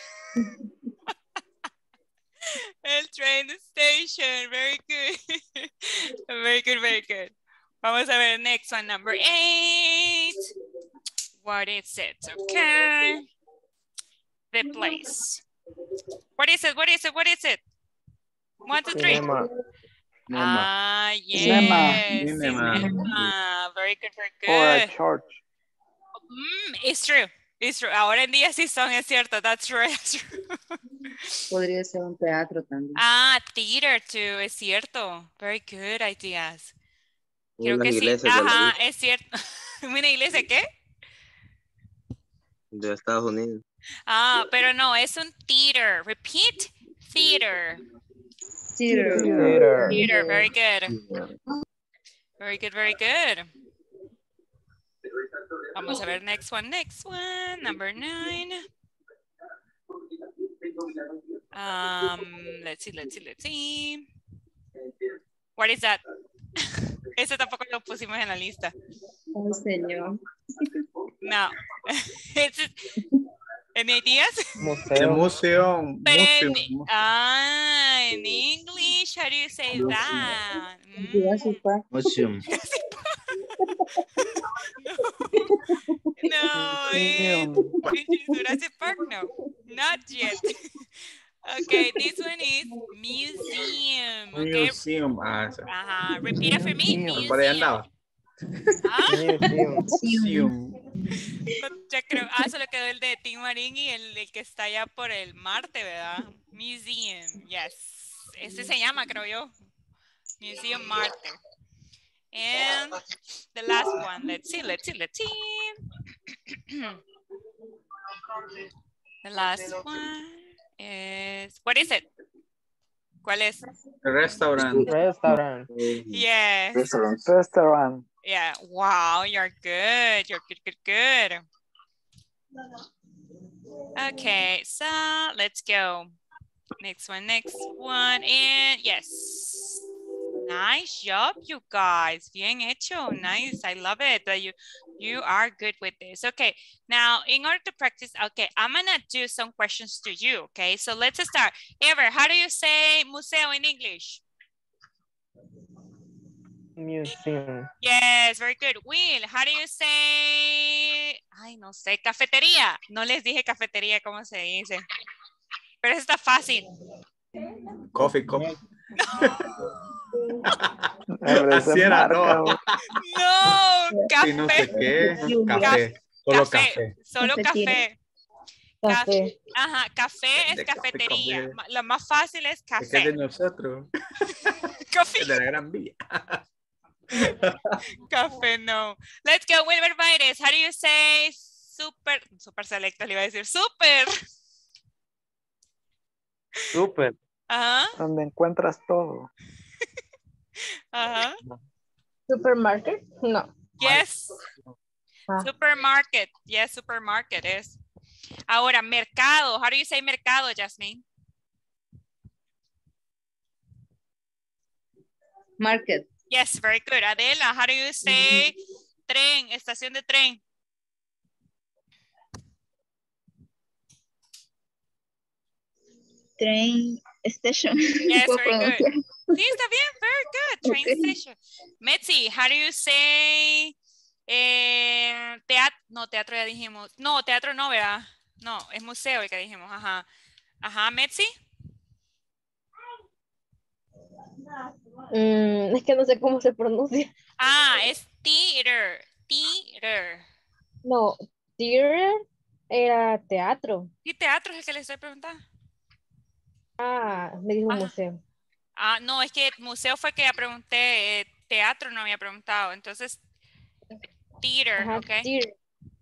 [SPEAKER 1] El train station. Very good. Very good, very good. Vamos a ver, next one, number eight. What is it? Okay. The place. What is it? What is it? What is it? One, two, three.
[SPEAKER 2] Cinema.
[SPEAKER 1] Ah,
[SPEAKER 6] Cinema.
[SPEAKER 1] yes.
[SPEAKER 5] Cinema.
[SPEAKER 1] Cinema. Very good, very
[SPEAKER 6] Or a
[SPEAKER 1] good.
[SPEAKER 6] church.
[SPEAKER 1] Mm, it's true. It's true. Ahora en día sí son, es cierto. That's true. That's true.
[SPEAKER 7] Podría ser un teatro también.
[SPEAKER 1] Ah, theater too. Es cierto. Very good ideas. Creo
[SPEAKER 11] Unas
[SPEAKER 1] que sí.
[SPEAKER 11] iglesias de,
[SPEAKER 1] Ajá,
[SPEAKER 11] la-
[SPEAKER 1] es cierto. ¿Una iglesia qué?
[SPEAKER 11] de Estados Unidos.
[SPEAKER 1] Ah, pero no, es un theater. Repeat. Theater.
[SPEAKER 7] Theater.
[SPEAKER 6] Theater.
[SPEAKER 1] Theater, very good. Very good, very good. Vamos a ver, next one, next one, number nine. Um, let's see, let's see, let's see. What is that? Ese tampoco lo pusimos en la lista.
[SPEAKER 7] Oh, señor.
[SPEAKER 1] No. It's, any ideas?
[SPEAKER 5] The museum.
[SPEAKER 1] But in,
[SPEAKER 5] museum.
[SPEAKER 1] ah, in English, how do you say that? Mm.
[SPEAKER 7] Jurassic Park.
[SPEAKER 11] Museum.
[SPEAKER 1] No, in, in Jurassic Park, no, not yet. Okay, this one is museum. Okay.
[SPEAKER 5] Museum. Ah, esa.
[SPEAKER 1] Ajá, repeat after me.
[SPEAKER 6] Museum.
[SPEAKER 5] Por ahí
[SPEAKER 1] Museum.
[SPEAKER 5] andaba.
[SPEAKER 1] Ah,
[SPEAKER 8] Museum.
[SPEAKER 5] Museum.
[SPEAKER 1] ya creo, ah, solo quedó el de Tim Marín y el, el que está allá por el Marte, ¿verdad? Museum, yes. Este se llama, creo yo. Museum Marte. And the last one, let's see, let's see, let's see. The last one is, what is it? ¿Cuál es?
[SPEAKER 5] Restaurant.
[SPEAKER 8] Restaurant.
[SPEAKER 1] Yes.
[SPEAKER 11] Restaurant.
[SPEAKER 6] Restaurant.
[SPEAKER 1] Yeah. Wow, you're good. You're good, good, good. Okay, so let's go. Next one, next one. And yes. Nice job, you guys. Bien hecho. Nice. I love it that you you are good with this. Okay. Now, in order to practice, okay, I'm gonna do some questions to you. Okay. So let's start. Ever, how do you say museo in English?
[SPEAKER 8] Museum.
[SPEAKER 1] Yes, very good. Will, how do you say? Ay, no sé, cafetería. No les dije cafetería, ¿cómo se dice? Pero está fácil.
[SPEAKER 5] Coffee cup.
[SPEAKER 6] Así
[SPEAKER 5] era, no.
[SPEAKER 1] No, café.
[SPEAKER 5] Y no sé qué. Café. Solo café.
[SPEAKER 1] Solo café.
[SPEAKER 3] Café.
[SPEAKER 1] Ajá, café es
[SPEAKER 5] De café,
[SPEAKER 1] cafetería.
[SPEAKER 5] café.
[SPEAKER 1] Lo más fácil es
[SPEAKER 5] Es que es
[SPEAKER 1] café.
[SPEAKER 5] de nosotros.
[SPEAKER 1] Café.
[SPEAKER 5] Es de la Gran Vía.
[SPEAKER 1] Café, no. Let's go, Wilber Baires. How do you say super? Super selecto, le iba a decir super.
[SPEAKER 2] Super.
[SPEAKER 1] Ajá,
[SPEAKER 6] Donde encuentras todo.
[SPEAKER 1] ajá.
[SPEAKER 3] Supermarket? No.
[SPEAKER 1] Yes.
[SPEAKER 3] Ah.
[SPEAKER 1] Supermarket. Yes, supermarket es. Ahora, mercado. How do you say mercado, Jasmine?
[SPEAKER 7] Market.
[SPEAKER 1] Yes, very good. Adela, how do you say tren, estación de tren?
[SPEAKER 4] Train station.
[SPEAKER 1] Yes,
[SPEAKER 4] Puedo
[SPEAKER 1] very good.
[SPEAKER 4] pronunciar.
[SPEAKER 1] Sí, está bien, very good. Train
[SPEAKER 4] Okay.
[SPEAKER 1] station. Metzi, how do you say eh, teatro? No, teatro ya dijimos. No, teatro no, ¿verdad? No, es museo el que dijimos. Ajá. Ajá, Metzi.
[SPEAKER 3] Mm, es que no sé cómo se pronuncia.
[SPEAKER 1] Ah, es theater. Theater.
[SPEAKER 3] No, theater era teatro.
[SPEAKER 1] ¿Y teatro es el que le estoy preguntando?
[SPEAKER 3] Ah, me dijo
[SPEAKER 1] Ajá.
[SPEAKER 3] museo.
[SPEAKER 1] Ah, no, es que museo fue que ya pregunté, eh, teatro no había preguntado, entonces, theater,
[SPEAKER 3] Ajá,
[SPEAKER 1] ok.
[SPEAKER 3] theater.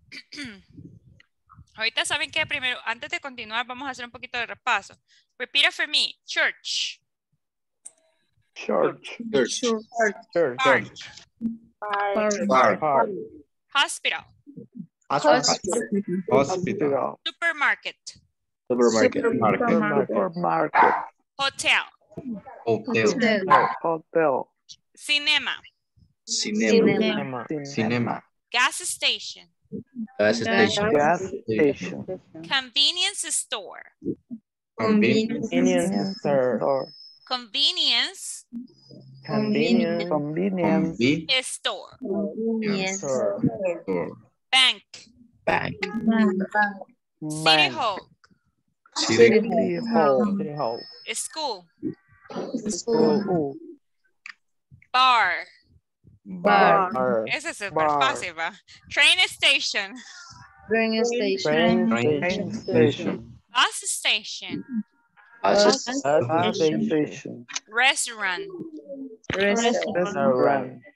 [SPEAKER 1] Ahorita saben que primero, antes de continuar, vamos a hacer un poquito de repaso. Repeat after me, church,
[SPEAKER 6] Church.
[SPEAKER 11] Church.
[SPEAKER 8] Church.
[SPEAKER 1] park,
[SPEAKER 11] Bar.
[SPEAKER 8] Park.
[SPEAKER 1] hospital,
[SPEAKER 11] Hospital.
[SPEAKER 6] Hospital.
[SPEAKER 1] supermarket,
[SPEAKER 11] Supermarket.
[SPEAKER 6] Supermarket.
[SPEAKER 1] hotel,
[SPEAKER 11] Hotel.
[SPEAKER 6] Hotel.
[SPEAKER 1] cinema,
[SPEAKER 11] Cinema.
[SPEAKER 8] Cinema.
[SPEAKER 11] Cinema.
[SPEAKER 1] gas station,
[SPEAKER 11] Gas station.
[SPEAKER 6] Gas station.
[SPEAKER 1] convenience store,
[SPEAKER 11] Convenience.
[SPEAKER 8] Convenience store.
[SPEAKER 6] Store.
[SPEAKER 1] convenience
[SPEAKER 8] Convenience
[SPEAKER 11] Convenience
[SPEAKER 1] store,
[SPEAKER 8] store.
[SPEAKER 11] store.
[SPEAKER 1] bank,
[SPEAKER 11] Bank.
[SPEAKER 1] city
[SPEAKER 6] Bank.
[SPEAKER 1] hall,
[SPEAKER 11] City.
[SPEAKER 6] City Hall.
[SPEAKER 8] City hall.
[SPEAKER 1] school,
[SPEAKER 6] School.
[SPEAKER 1] bar.
[SPEAKER 7] Bar.
[SPEAKER 8] Bar.
[SPEAKER 1] Ese es súper
[SPEAKER 6] Bar.
[SPEAKER 1] fácil, va. Train station,
[SPEAKER 7] Train station.
[SPEAKER 8] Train
[SPEAKER 6] Train
[SPEAKER 8] station.
[SPEAKER 6] station.
[SPEAKER 1] bus station,
[SPEAKER 11] Bus
[SPEAKER 8] Bus
[SPEAKER 6] Bus
[SPEAKER 8] station.
[SPEAKER 6] station.
[SPEAKER 1] restaurant,
[SPEAKER 7] Restaurant.
[SPEAKER 8] Restaurant.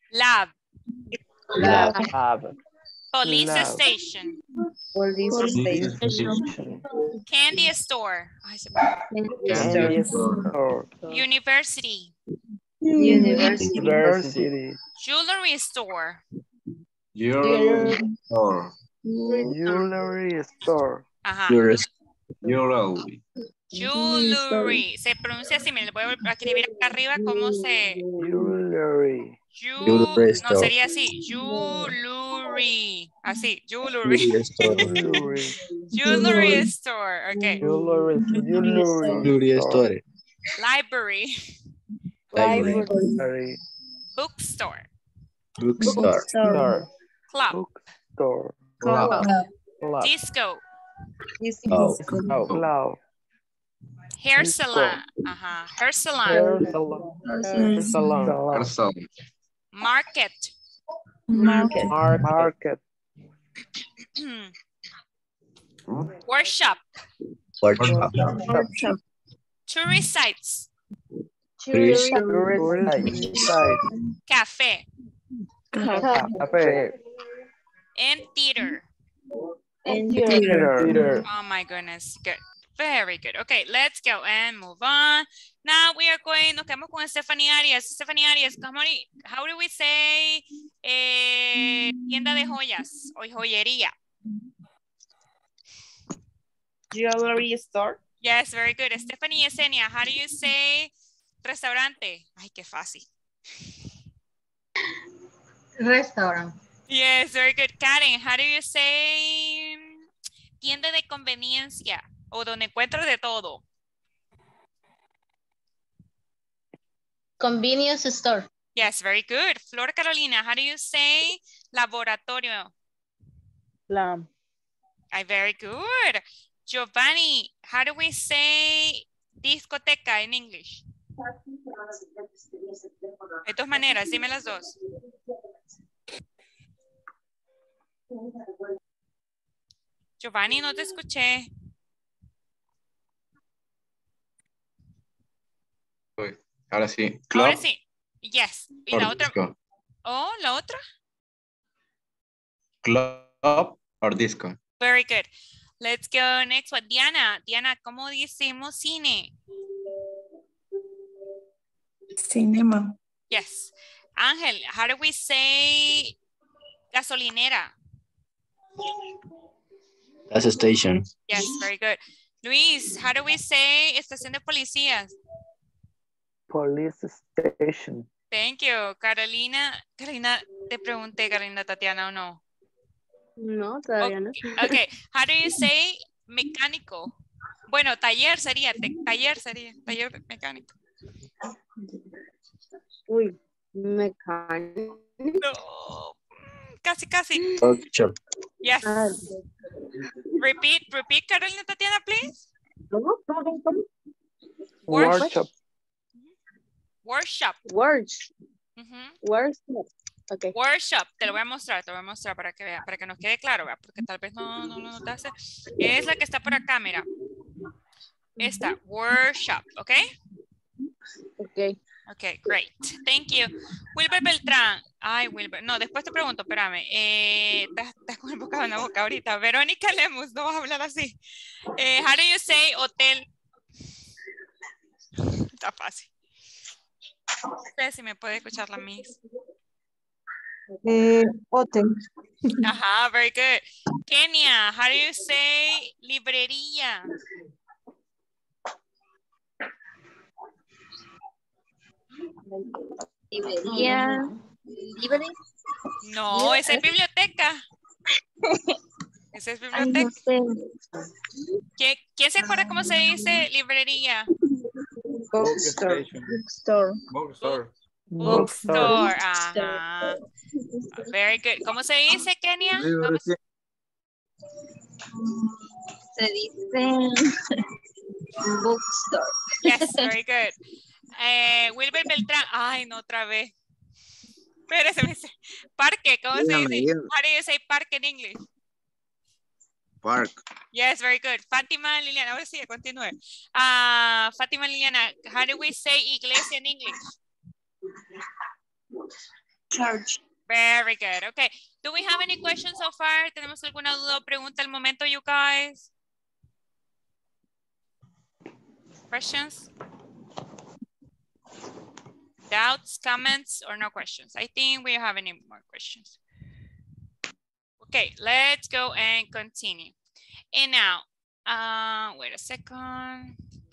[SPEAKER 1] Lab.
[SPEAKER 8] Lab. Lab.
[SPEAKER 1] Police
[SPEAKER 6] Lab.
[SPEAKER 1] station.
[SPEAKER 7] Police station.
[SPEAKER 1] Candy store. Ay, se me-
[SPEAKER 8] Candy store.
[SPEAKER 1] University.
[SPEAKER 7] University.
[SPEAKER 8] University.
[SPEAKER 1] Jewelry store.
[SPEAKER 11] Jewelry store.
[SPEAKER 6] Jewelry store.
[SPEAKER 1] Ajá.
[SPEAKER 11] Jewelry.
[SPEAKER 1] Jewelry. Se pronuncia así. Miren, le voy a escribir acá arriba cómo se...
[SPEAKER 6] Jewelry.
[SPEAKER 1] Ju-
[SPEAKER 9] Jewelry
[SPEAKER 1] no,
[SPEAKER 9] store.
[SPEAKER 1] sería así. Jewelry. Así. Jewelry.
[SPEAKER 6] Jewelry.
[SPEAKER 1] Jewelry store. Ok.
[SPEAKER 8] Jewelry.
[SPEAKER 6] Jewelry
[SPEAKER 9] Jewelry
[SPEAKER 6] store.
[SPEAKER 9] store.
[SPEAKER 1] Library.
[SPEAKER 9] Library.
[SPEAKER 6] Library.
[SPEAKER 1] Bookstore.
[SPEAKER 9] Bookstore.
[SPEAKER 8] Store.
[SPEAKER 1] Club.
[SPEAKER 6] Bookstore.
[SPEAKER 11] Club.
[SPEAKER 8] Club.
[SPEAKER 1] Disco.
[SPEAKER 9] Oh.
[SPEAKER 8] Oh.
[SPEAKER 6] Club.
[SPEAKER 1] Hair
[SPEAKER 6] Disco.
[SPEAKER 1] salon. Ajá. Hair salon.
[SPEAKER 8] Hair salon. Hair salon.
[SPEAKER 6] Salon.
[SPEAKER 11] Person.
[SPEAKER 1] Market.
[SPEAKER 8] Market.
[SPEAKER 6] Market.
[SPEAKER 1] Workshop.
[SPEAKER 9] Workshop.
[SPEAKER 1] Tourist sites.
[SPEAKER 9] Tourist.
[SPEAKER 6] Tourist site.
[SPEAKER 1] Cafe.
[SPEAKER 6] Cafe.
[SPEAKER 1] And theater.
[SPEAKER 6] Theater.
[SPEAKER 8] Theater.
[SPEAKER 1] Oh my goodness. Good. Very good. Okay, let's go and move on. Now we are going, nos quedamos con Stephanie Arias. Stephanie Arias, come on, how do we say eh, tienda de joyas o joyería?
[SPEAKER 3] Jewelry store.
[SPEAKER 1] Yes, very good. Stephanie Yesenia, how do you say restaurante? Ay, qué fácil.
[SPEAKER 10] Restaurant.
[SPEAKER 1] Yes, very good. Karen, how do you say tienda de conveniencia o donde encuentro de todo?
[SPEAKER 10] Convenience store.
[SPEAKER 1] Yes, very good. Flor Carolina, how do you say laboratorio?
[SPEAKER 3] Lab.
[SPEAKER 1] Ay, very good. Giovanni, how do we say discoteca en English? De dos maneras, dime las dos. Giovanni, no te escuché.
[SPEAKER 11] Ahora sí. Club
[SPEAKER 1] Ahora sí. Yes. ¿Y
[SPEAKER 11] or
[SPEAKER 1] la otra?
[SPEAKER 11] disco.
[SPEAKER 1] Oh, la otra.
[SPEAKER 11] Club or disco.
[SPEAKER 1] Very good. Let's go next one. Diana, Diana, ¿cómo decimos cine?
[SPEAKER 12] Cinema.
[SPEAKER 1] Yes. Ángel, how do we say gasolinera?
[SPEAKER 9] Gas station.
[SPEAKER 1] Yes, very good. Luis, how do we say estación de policías?
[SPEAKER 6] Police station.
[SPEAKER 1] Thank you. Carolina, Carolina, te pregunté, Carolina, Tatiana, o no?
[SPEAKER 3] No, todavía no.
[SPEAKER 1] Okay, how do you say mecánico? Bueno, taller sería, te- taller sería, taller mecánico.
[SPEAKER 3] Uy, mecánico.
[SPEAKER 1] No, casi, casi.
[SPEAKER 9] Workshop.
[SPEAKER 1] Yes. Repeat, repeat, Carolina, Tatiana, please.
[SPEAKER 3] ¿Cómo? ¿Cómo? ¿Cómo? ¿Cómo?
[SPEAKER 6] Workshop.
[SPEAKER 1] Workshop.
[SPEAKER 3] Words.
[SPEAKER 1] Ujú.
[SPEAKER 3] Workshop. Okay.
[SPEAKER 1] Workshop, te lo voy a mostrar, te lo voy a mostrar para que vea, para que nos quede claro, ¿verdad? Porque tal vez no, no lo notaste. Es la que está por acá, mira. Esta, workshop, ¿ok?
[SPEAKER 3] Okay.
[SPEAKER 1] Ok, great. Thank you. Wilber Beltrán. Ay, Wilber. No, después te pregunto, espérame. Eh, estás, estás con el bocado en la boca ahorita. Verónica Lemus, no vas a hablar así. Eh, how do you say hotel? Está fácil. No sé si me puede escuchar la Miss.
[SPEAKER 12] Eh, hotel.
[SPEAKER 1] Ajá, very good. Kenia, how do you say librería?
[SPEAKER 7] Librería. Libre.
[SPEAKER 1] No, esa es biblioteca. Esa es
[SPEAKER 7] Ay, no
[SPEAKER 1] biblioteca.
[SPEAKER 7] sé.
[SPEAKER 1] ¿Quién, quién se acuerda cómo se dice librería?
[SPEAKER 3] Bookstore.
[SPEAKER 5] Bookstore.
[SPEAKER 3] Bookstore.
[SPEAKER 1] Bookstore. Ajá. Very good. ¿Cómo se dice, Kenia? Vamos.
[SPEAKER 7] Se dice bookstore.
[SPEAKER 1] Yes, very good. Eh, Wilber Beltrán. Ay, no, otra vez. Espérese, me dice. Parque, ¿cómo se
[SPEAKER 9] Dígame,
[SPEAKER 1] dice?
[SPEAKER 9] dígame.
[SPEAKER 1] How do you say park in English?
[SPEAKER 9] Park.
[SPEAKER 1] Yes, very good. Fátima Liliana, ahora sí, continúe. Ah, Fátima Liliana, how do we say iglesia in English?
[SPEAKER 4] Church.
[SPEAKER 1] Very good. Okay. Do we have any questions so far? ¿Tenemos alguna duda o pregunta al momento, you guys? Questions? Doubts, comments, or no questions? I think we don't have any more questions. Okay, let's go and continue. And now, uh, wait a second.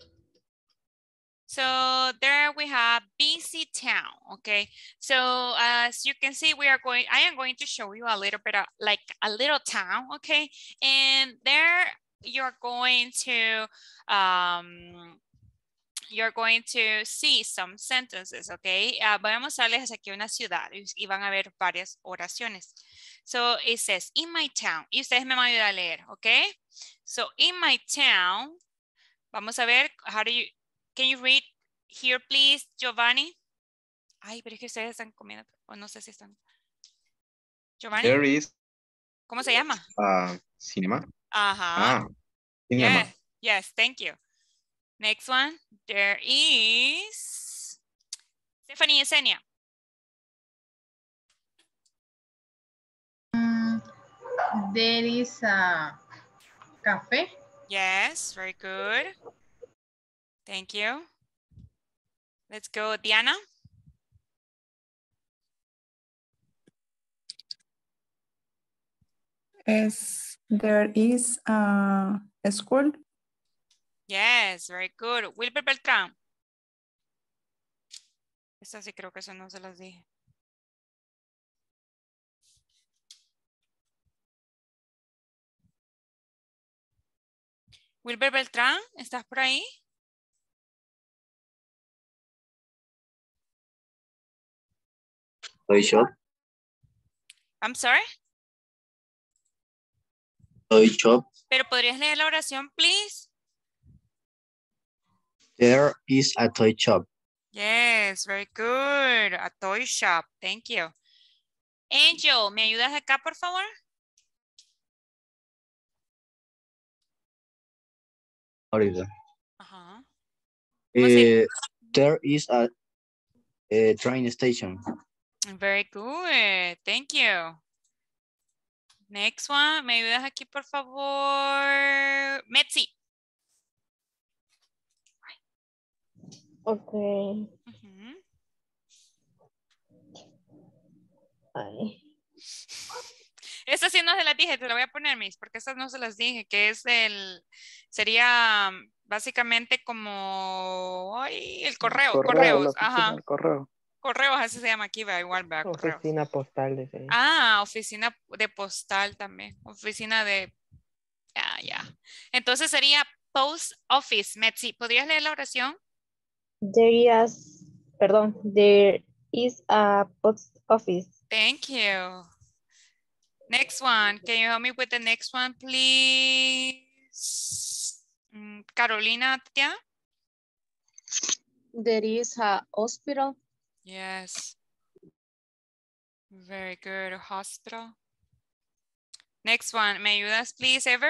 [SPEAKER 1] So there we have busy town, okay? So as you can see, we are going, I am going to show you a little bit of like a little town, okay? And there you're going to, um, you're going to see some sentences, okay? Uh, vamos a darles aquí una ciudad y van a ver varias oraciones. So it says, in my town, y ustedes me van a ayudar a leer, okay? So in my town, vamos a ver, how do you, can you read here, please, Giovanni? Ay, pero es que ustedes están comiendo, o no sé si están. Giovanni,
[SPEAKER 11] There is
[SPEAKER 1] ¿cómo se llama?
[SPEAKER 11] uh, cinema.
[SPEAKER 1] Ajá.
[SPEAKER 11] Ah, cinema.
[SPEAKER 1] Yes, yes, thank you. Next one, there is Stephanie Yesenia.
[SPEAKER 13] There is a cafe.
[SPEAKER 1] Yes, very good. Thank you. Let's go, Diana.
[SPEAKER 12] Is there is a, a school?
[SPEAKER 1] Yes, very good. Wilber Beltrán. Esta sí creo que eso no se las dije. Wilber Beltrán, ¿estás por ahí?
[SPEAKER 14] Toy shop.
[SPEAKER 1] I'm sorry.
[SPEAKER 14] Toy shop.
[SPEAKER 1] Pero podrías leer la oración, please.
[SPEAKER 14] There is a toy shop.
[SPEAKER 1] Yes, very good. A toy shop. Thank you. Angel, ¿me ayudas acá, por favor?
[SPEAKER 14] Ahorita.
[SPEAKER 1] Ajá.
[SPEAKER 14] Eh, there is a, a train station.
[SPEAKER 1] Very good. Thank you. Next one. ¿Me ayudas aquí, por favor? Metzi.
[SPEAKER 3] Okay.
[SPEAKER 1] Uh-huh.
[SPEAKER 3] Ay.
[SPEAKER 1] Estas sí no se las dije, te la voy a poner, Miss, porque estas no se las dije, que es el, sería básicamente como, ay, el correo,
[SPEAKER 6] Correo,
[SPEAKER 1] correos,
[SPEAKER 6] la oficina
[SPEAKER 1] ajá.
[SPEAKER 6] del correo.
[SPEAKER 1] Correos, así se llama aquí, va igual, va, correos.
[SPEAKER 8] Oficina postal de ese.
[SPEAKER 1] Ah, oficina de postal también, oficina de, ah, ya. Entonces sería post office, Metzi, ¿podrías leer la oración?
[SPEAKER 3] There is, perdón, there is a post office.
[SPEAKER 1] Thank you. Next one. Can you help me with the next one, please? Mm, Carolina, Tatiana?
[SPEAKER 7] There is a hospital.
[SPEAKER 1] Yes. Very good. Hospital. Next one. ¿Me ayudas, please, Ever?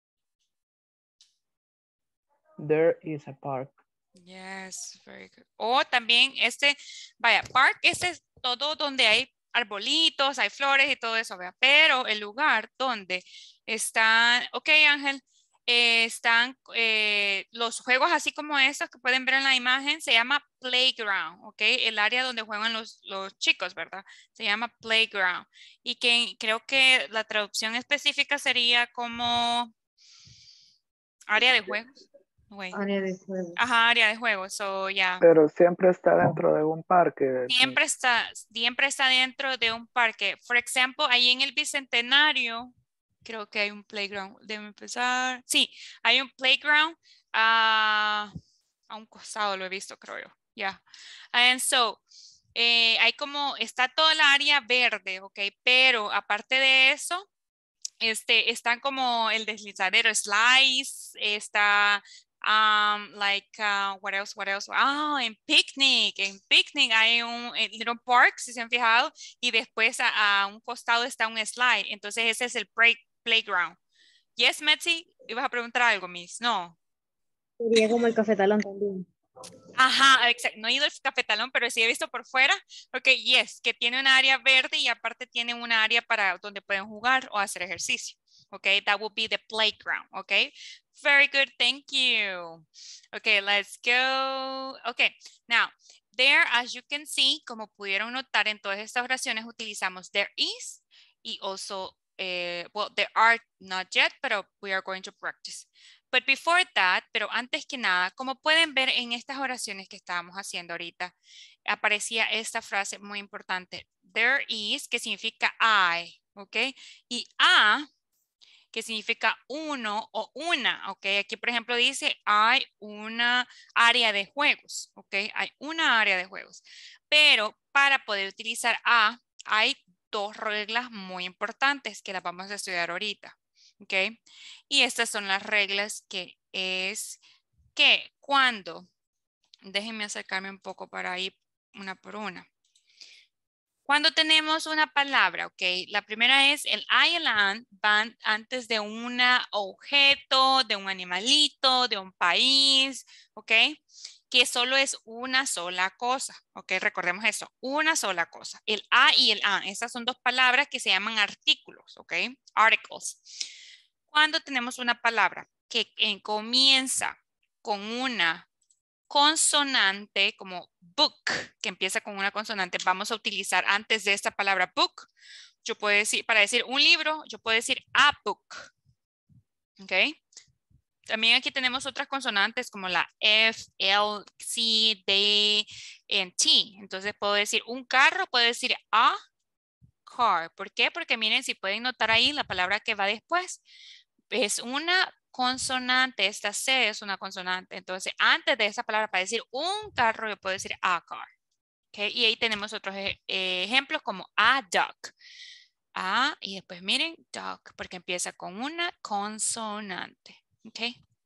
[SPEAKER 8] There is a park.
[SPEAKER 1] Yes, very good. O también este, vaya, park, este es todo donde hay arbolitos, hay flores y todo eso, ¿verdad? Pero el lugar donde están, ok Ángel, eh, están eh, los juegos así como estos que pueden ver en la imagen, se llama playground, ok, el área donde juegan los, los chicos, ¿verdad? Se llama playground y que creo que la traducción específica sería como área de juegos. Wait.
[SPEAKER 7] Área de juego.
[SPEAKER 1] Ajá, área de juegos, so ya. Yeah.
[SPEAKER 6] Pero siempre está dentro de un parque.
[SPEAKER 1] Siempre está, siempre está dentro de un parque. Por ejemplo, ahí en el Bicentenario, creo que hay un playground. Déjame empezar. Sí, hay un playground. Uh, a un costado lo he visto, creo yo. Ya. Yeah. And so, eh, hay como, está toda la área verde, ok. Pero aparte de eso, este, están como el deslizadero, slice, está... Um, like, uh, what else, what else? Ah, oh, en picnic, en picnic hay un little park, si se han fijado, y después a, a un costado está un slide. Entonces ese es el play, playground. Yes, Metzi, ibas a preguntar algo, Miss. No.
[SPEAKER 3] Sería como el cafetalón también.
[SPEAKER 1] Ajá, exacto. No he ido al cafetalón, pero sí he visto por fuera. Ok, yes, que tiene un área verde y aparte tiene un área para donde pueden jugar o hacer ejercicio. Okay, that would be the playground. Okay, very good. Thank you. Okay, let's go. Okay, now, there, as you can see, como pudieron notar en todas estas oraciones, utilizamos there is y also, eh, well, there are not yet, pero we are going to practice. But before that, pero antes que nada, como pueden ver en estas oraciones que estábamos haciendo ahorita, aparecía esta frase muy importante. There is, que significa I, ¿ok? Y a, que significa uno o una, ¿ok? Aquí, por ejemplo, dice hay una área de juegos, ¿ok? Hay una área de juegos. Pero para poder utilizar a, hay dos reglas muy importantes que las vamos a estudiar ahorita. ¿Ok? Y estas son las reglas que es que cuando, déjenme acercarme un poco para ir una por una. Cuando tenemos una palabra, ¿ok? La primera es el I y el an van antes de un objeto, de un animalito, de un país, ¿ok? Que solo es una sola cosa, ¿ok? Recordemos eso, una sola cosa. El a y el an, esas son dos palabras que se llaman artículos, ¿ok? Articles. Cuando tenemos una palabra que eh, comienza con una consonante como book, que empieza con una consonante, vamos a utilizar antes de esta palabra book, yo puedo decir, para decir un libro, yo puedo decir a book, ¿ok? También aquí tenemos otras consonantes como la F, L, C, D, and T. Entonces puedo decir un carro, puedo decir a car. ¿Por qué? Porque miren, si pueden notar ahí la palabra que va después, es una consonante, esta C es una consonante. Entonces, antes de esa palabra, para decir un carro, yo puedo decir a car. ¿Okay? Y ahí tenemos otros eh, ejemplos como a duck. A, y después miren, duck, porque empieza con una consonante. ¿Ok?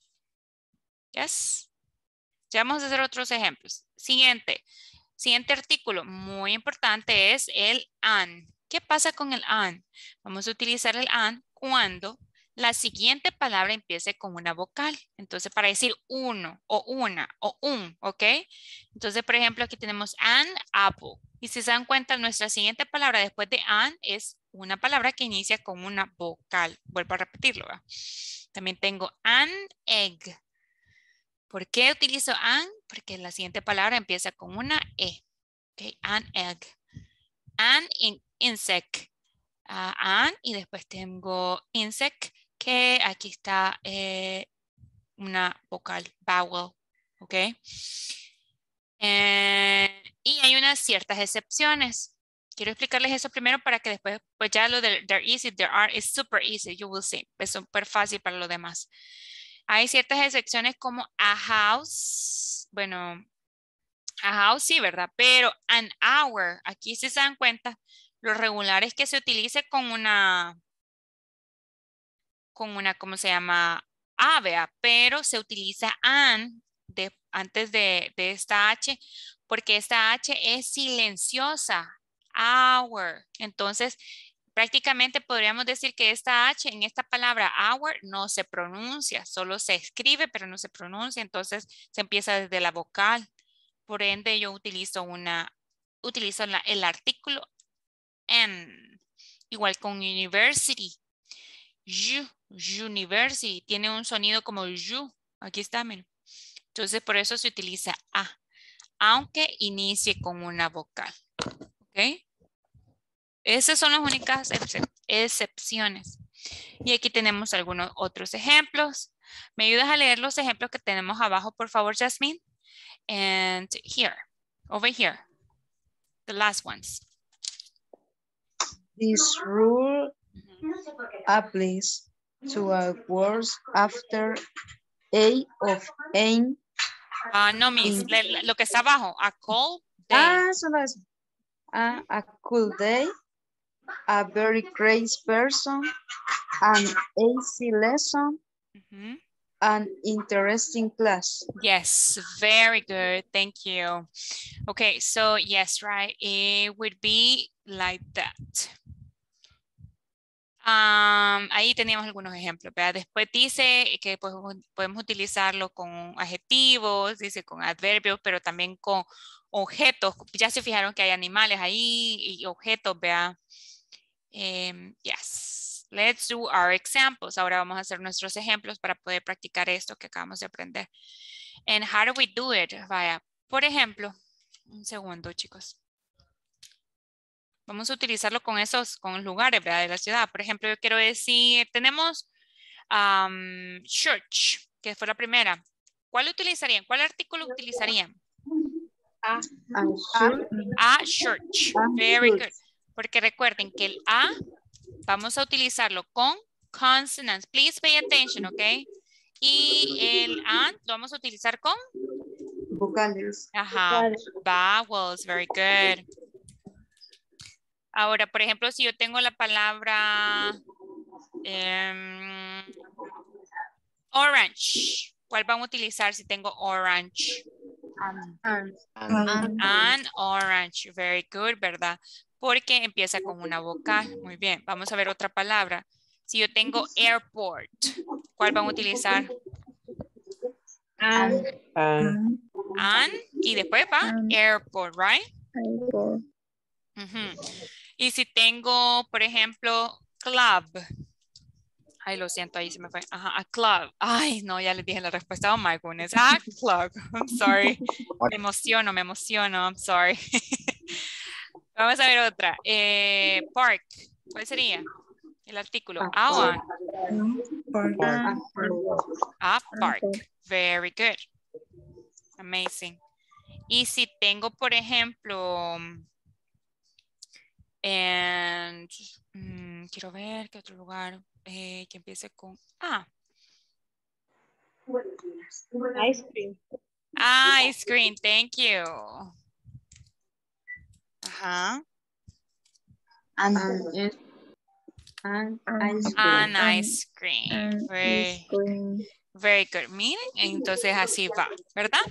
[SPEAKER 1] Yes. Ya vamos a hacer otros ejemplos. Siguiente. Siguiente artículo, muy importante, es el an. ¿Qué pasa con el an? Vamos a utilizar el an cuando la siguiente palabra empiece con una vocal. Entonces, para decir uno o una o un, ¿ok? Entonces, por ejemplo, aquí tenemos an apple. Y si se dan cuenta, nuestra siguiente palabra después de an es una palabra que inicia con una vocal. Vuelvo a repetirlo, ¿verdad? También tengo an egg. ¿Por qué utilizo an? Porque la siguiente palabra empieza con una e. ¿Ok? An egg. An in insect. Uh, an y después tengo insect, que aquí está eh, una vocal, vowel, ¿ok? Eh, y hay unas ciertas excepciones. Quiero explicarles eso primero para que después, pues ya lo de there is y there are es super easy, you will see. Es súper fácil para los demás. Hay ciertas excepciones como a house, bueno, a house sí, ¿verdad? Pero an hour, aquí si se dan cuenta, lo regular es que se utilice con una, con una, ¿cómo se llama? A, vea, pero se utiliza an de, antes de, de esta H, porque esta H es silenciosa, hour. Entonces, prácticamente podríamos decir que esta H en esta palabra hour no se pronuncia, solo se escribe, pero no se pronuncia. Entonces, se empieza desde la vocal. Por ende, yo utilizo una, utilizo la, el artículo en, igual con university. You, university, tiene un sonido como you. Aquí está, miren. Entonces, por eso se utiliza a, aunque inicie con una vocal. ¿Ok? Esas son las únicas excep excepciones. Y aquí tenemos algunos otros ejemplos. ¿Me ayudas a leer los ejemplos que tenemos abajo, por favor, Jasmine? And here, over here, the last ones.
[SPEAKER 7] This rule applies to a words after a of an.
[SPEAKER 1] Ah, uh, no, miss, le, lo que está abajo, a cold day.
[SPEAKER 7] Ah, solo eso. A, a cool day, a very crazy person, an easy lesson, mm-hmm. An interesting class.
[SPEAKER 1] Yes, very good. Thank you. Okay, so yes, right. It would be like that. Um, ahí teníamos algunos ejemplos, ¿verdad? Después dice que pues, podemos utilizarlo con adjetivos, dice con adverbios, pero también con objetos. Ya se fijaron que hay animales ahí y objetos, ¿verdad? Um, yes. Let's do our examples. Ahora vamos a hacer nuestros ejemplos para poder practicar esto que acabamos de aprender. And how do we do it? Vaya, por ejemplo, un segundo, chicos. Vamos a utilizarlo con esos, con lugares, ¿verdad? De la ciudad. Por ejemplo, yo quiero decir, tenemos um, church, que fue la primera. ¿Cuál utilizarían? ¿Cuál artículo utilizarían?
[SPEAKER 7] A,
[SPEAKER 1] a church. Very good. Porque recuerden que el a vamos a utilizarlo con consonants. Please pay attention, ¿ok? Y el and lo vamos a utilizar con
[SPEAKER 7] vocales.
[SPEAKER 1] Ajá. Vowels. Very good. Ahora, por ejemplo, si yo tengo la palabra um, orange, ¿cuál vamos a utilizar si tengo orange?
[SPEAKER 7] An, an,
[SPEAKER 1] an, an orange. Very good, ¿verdad? Porque empieza con una vocal. Muy bien. Vamos a ver otra palabra. Si yo tengo airport, ¿cuál vamos a utilizar?
[SPEAKER 8] An.
[SPEAKER 1] An. An. Y después va an. Airport, right?
[SPEAKER 3] Airport.
[SPEAKER 1] Uh-huh. Y si tengo, por ejemplo, club. Ay, lo siento, ahí se me fue. Ajá, a club. Ay, no, ya les dije la respuesta. Oh my goodness. A club. I'm sorry. Me emociono, me emociono. I'm sorry. Vamos a ver otra. Eh, park. ¿Cuál sería el artículo? A o an. A park. Very good. Amazing. Y si tengo, por ejemplo, and, mm, quiero ver qué otro lugar eh, que empiece con A.
[SPEAKER 3] Ice cream.
[SPEAKER 1] Ice cream. Thank you. Ajá.
[SPEAKER 7] And, and, and ice cream.
[SPEAKER 1] An ice cream.
[SPEAKER 3] And
[SPEAKER 1] Very,
[SPEAKER 3] ice cream.
[SPEAKER 1] very good. Miren, entonces así va, ¿verdad?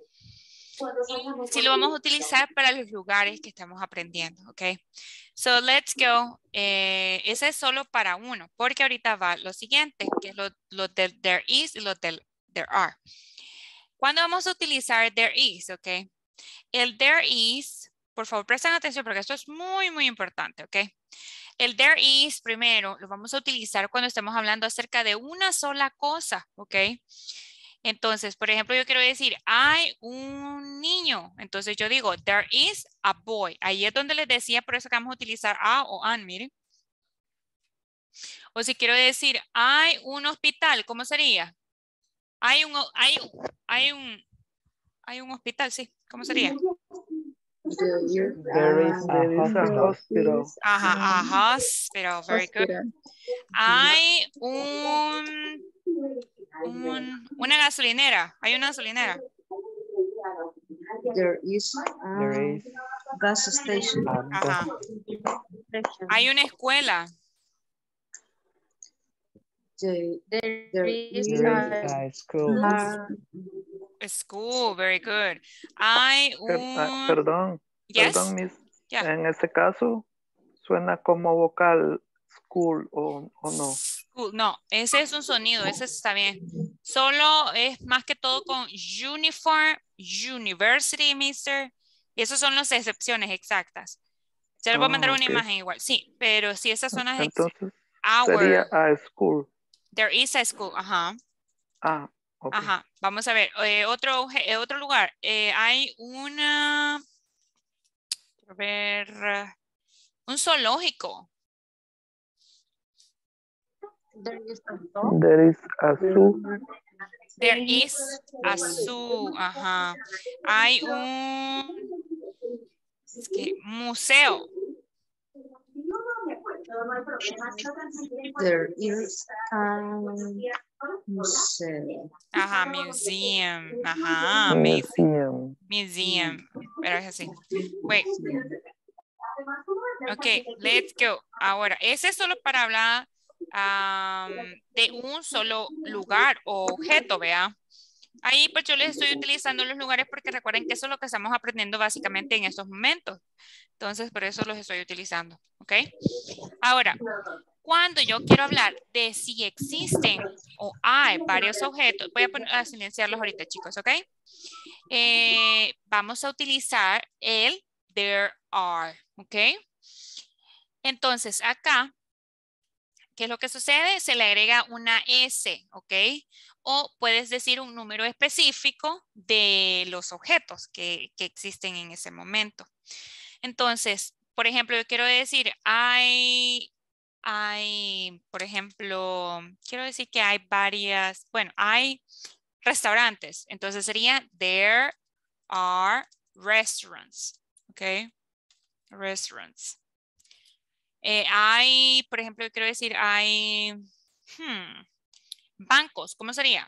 [SPEAKER 1] Sí lo vamos a utilizar para los lugares que estamos aprendiendo, ¿ok? So, let's go. Eh, ese es solo para uno, porque ahorita va lo siguiente, que es lo, lo del there is y lo del there are. ¿Cuándo vamos a utilizar there is, ok? El there is, por favor, presten atención porque esto es muy, muy importante, ¿ok? El there is, primero, lo vamos a utilizar cuando estemos hablando acerca de una sola cosa, ¿ok? Entonces, por ejemplo, yo quiero decir, hay un niño. Entonces yo digo, there is a boy. Ahí es donde les decía, por eso que vamos a utilizar a o an, miren. O si quiero decir, hay un hospital, ¿cómo sería? Hay un, hay, hay un, hay un hospital, sí. ¿Cómo sería?
[SPEAKER 6] There is, there is a hospital.
[SPEAKER 1] Ajá, a hospital. Very good. Hay un... Un, una gasolinera. Hay una gasolinera.
[SPEAKER 7] There is a
[SPEAKER 8] There is
[SPEAKER 7] gas station.
[SPEAKER 1] Ajá. Hay una escuela.
[SPEAKER 7] There,
[SPEAKER 3] There,
[SPEAKER 7] there
[SPEAKER 3] is
[SPEAKER 7] is
[SPEAKER 8] a school.
[SPEAKER 7] a
[SPEAKER 1] School, very good. Hay
[SPEAKER 6] Per-
[SPEAKER 1] un...
[SPEAKER 6] ah, perdón,
[SPEAKER 1] Yes.
[SPEAKER 6] perdón, Miss.
[SPEAKER 1] Yeah.
[SPEAKER 6] En ese caso, suena como vocal school o, o no.
[SPEAKER 1] School. No, ese es un sonido, ese está bien. Solo es más que todo con uniform, university, mister. Y esas son las excepciones exactas. Se les voy a mandar
[SPEAKER 6] Ah,
[SPEAKER 1] una
[SPEAKER 6] ok.
[SPEAKER 1] imagen igual. Sí, pero si esas son las ex-
[SPEAKER 6] Entonces,
[SPEAKER 1] our,
[SPEAKER 6] sería a school.
[SPEAKER 1] there is a school, ajá.
[SPEAKER 6] Ah, ok.
[SPEAKER 1] Ajá, vamos a ver. Eh, otro, obje- eh, otro lugar. Eh, hay una... A ver... uh, un zoológico.
[SPEAKER 7] there is a dog.
[SPEAKER 6] There is a zoo.
[SPEAKER 1] There is a zoo. Ajá. Hay un... es que, museo.
[SPEAKER 7] There is a museum.
[SPEAKER 1] Ajá, museum. Ajá, amazing.
[SPEAKER 6] Museum.
[SPEAKER 1] Museum. Pero es así. Wait. Ok, let's go. Ahora, ese es solo para hablar um, de un solo lugar o objeto, vea. Ahí pues yo les estoy utilizando los lugares porque recuerden que eso es lo que estamos aprendiendo básicamente en estos momentos. Entonces, por eso los estoy utilizando, ¿ok? Ahora, cuando yo quiero hablar de si existen o hay varios objetos, voy a, poner, a silenciarlos ahorita, chicos, ¿ok? Eh, vamos a utilizar el there are, ¿ok? Entonces, acá, ¿qué es lo que sucede? Se le agrega una S, ¿ok? O puedes decir un número específico de los objetos que, que existen en ese momento. Entonces, por ejemplo, yo quiero decir, hay, hay, por ejemplo, quiero decir que hay varias, bueno, hay restaurantes. Entonces sería, there are restaurants, ¿ok? Restaurants. Eh, hay, por ejemplo, yo quiero decir, hay hmm, bancos. ¿Cómo sería?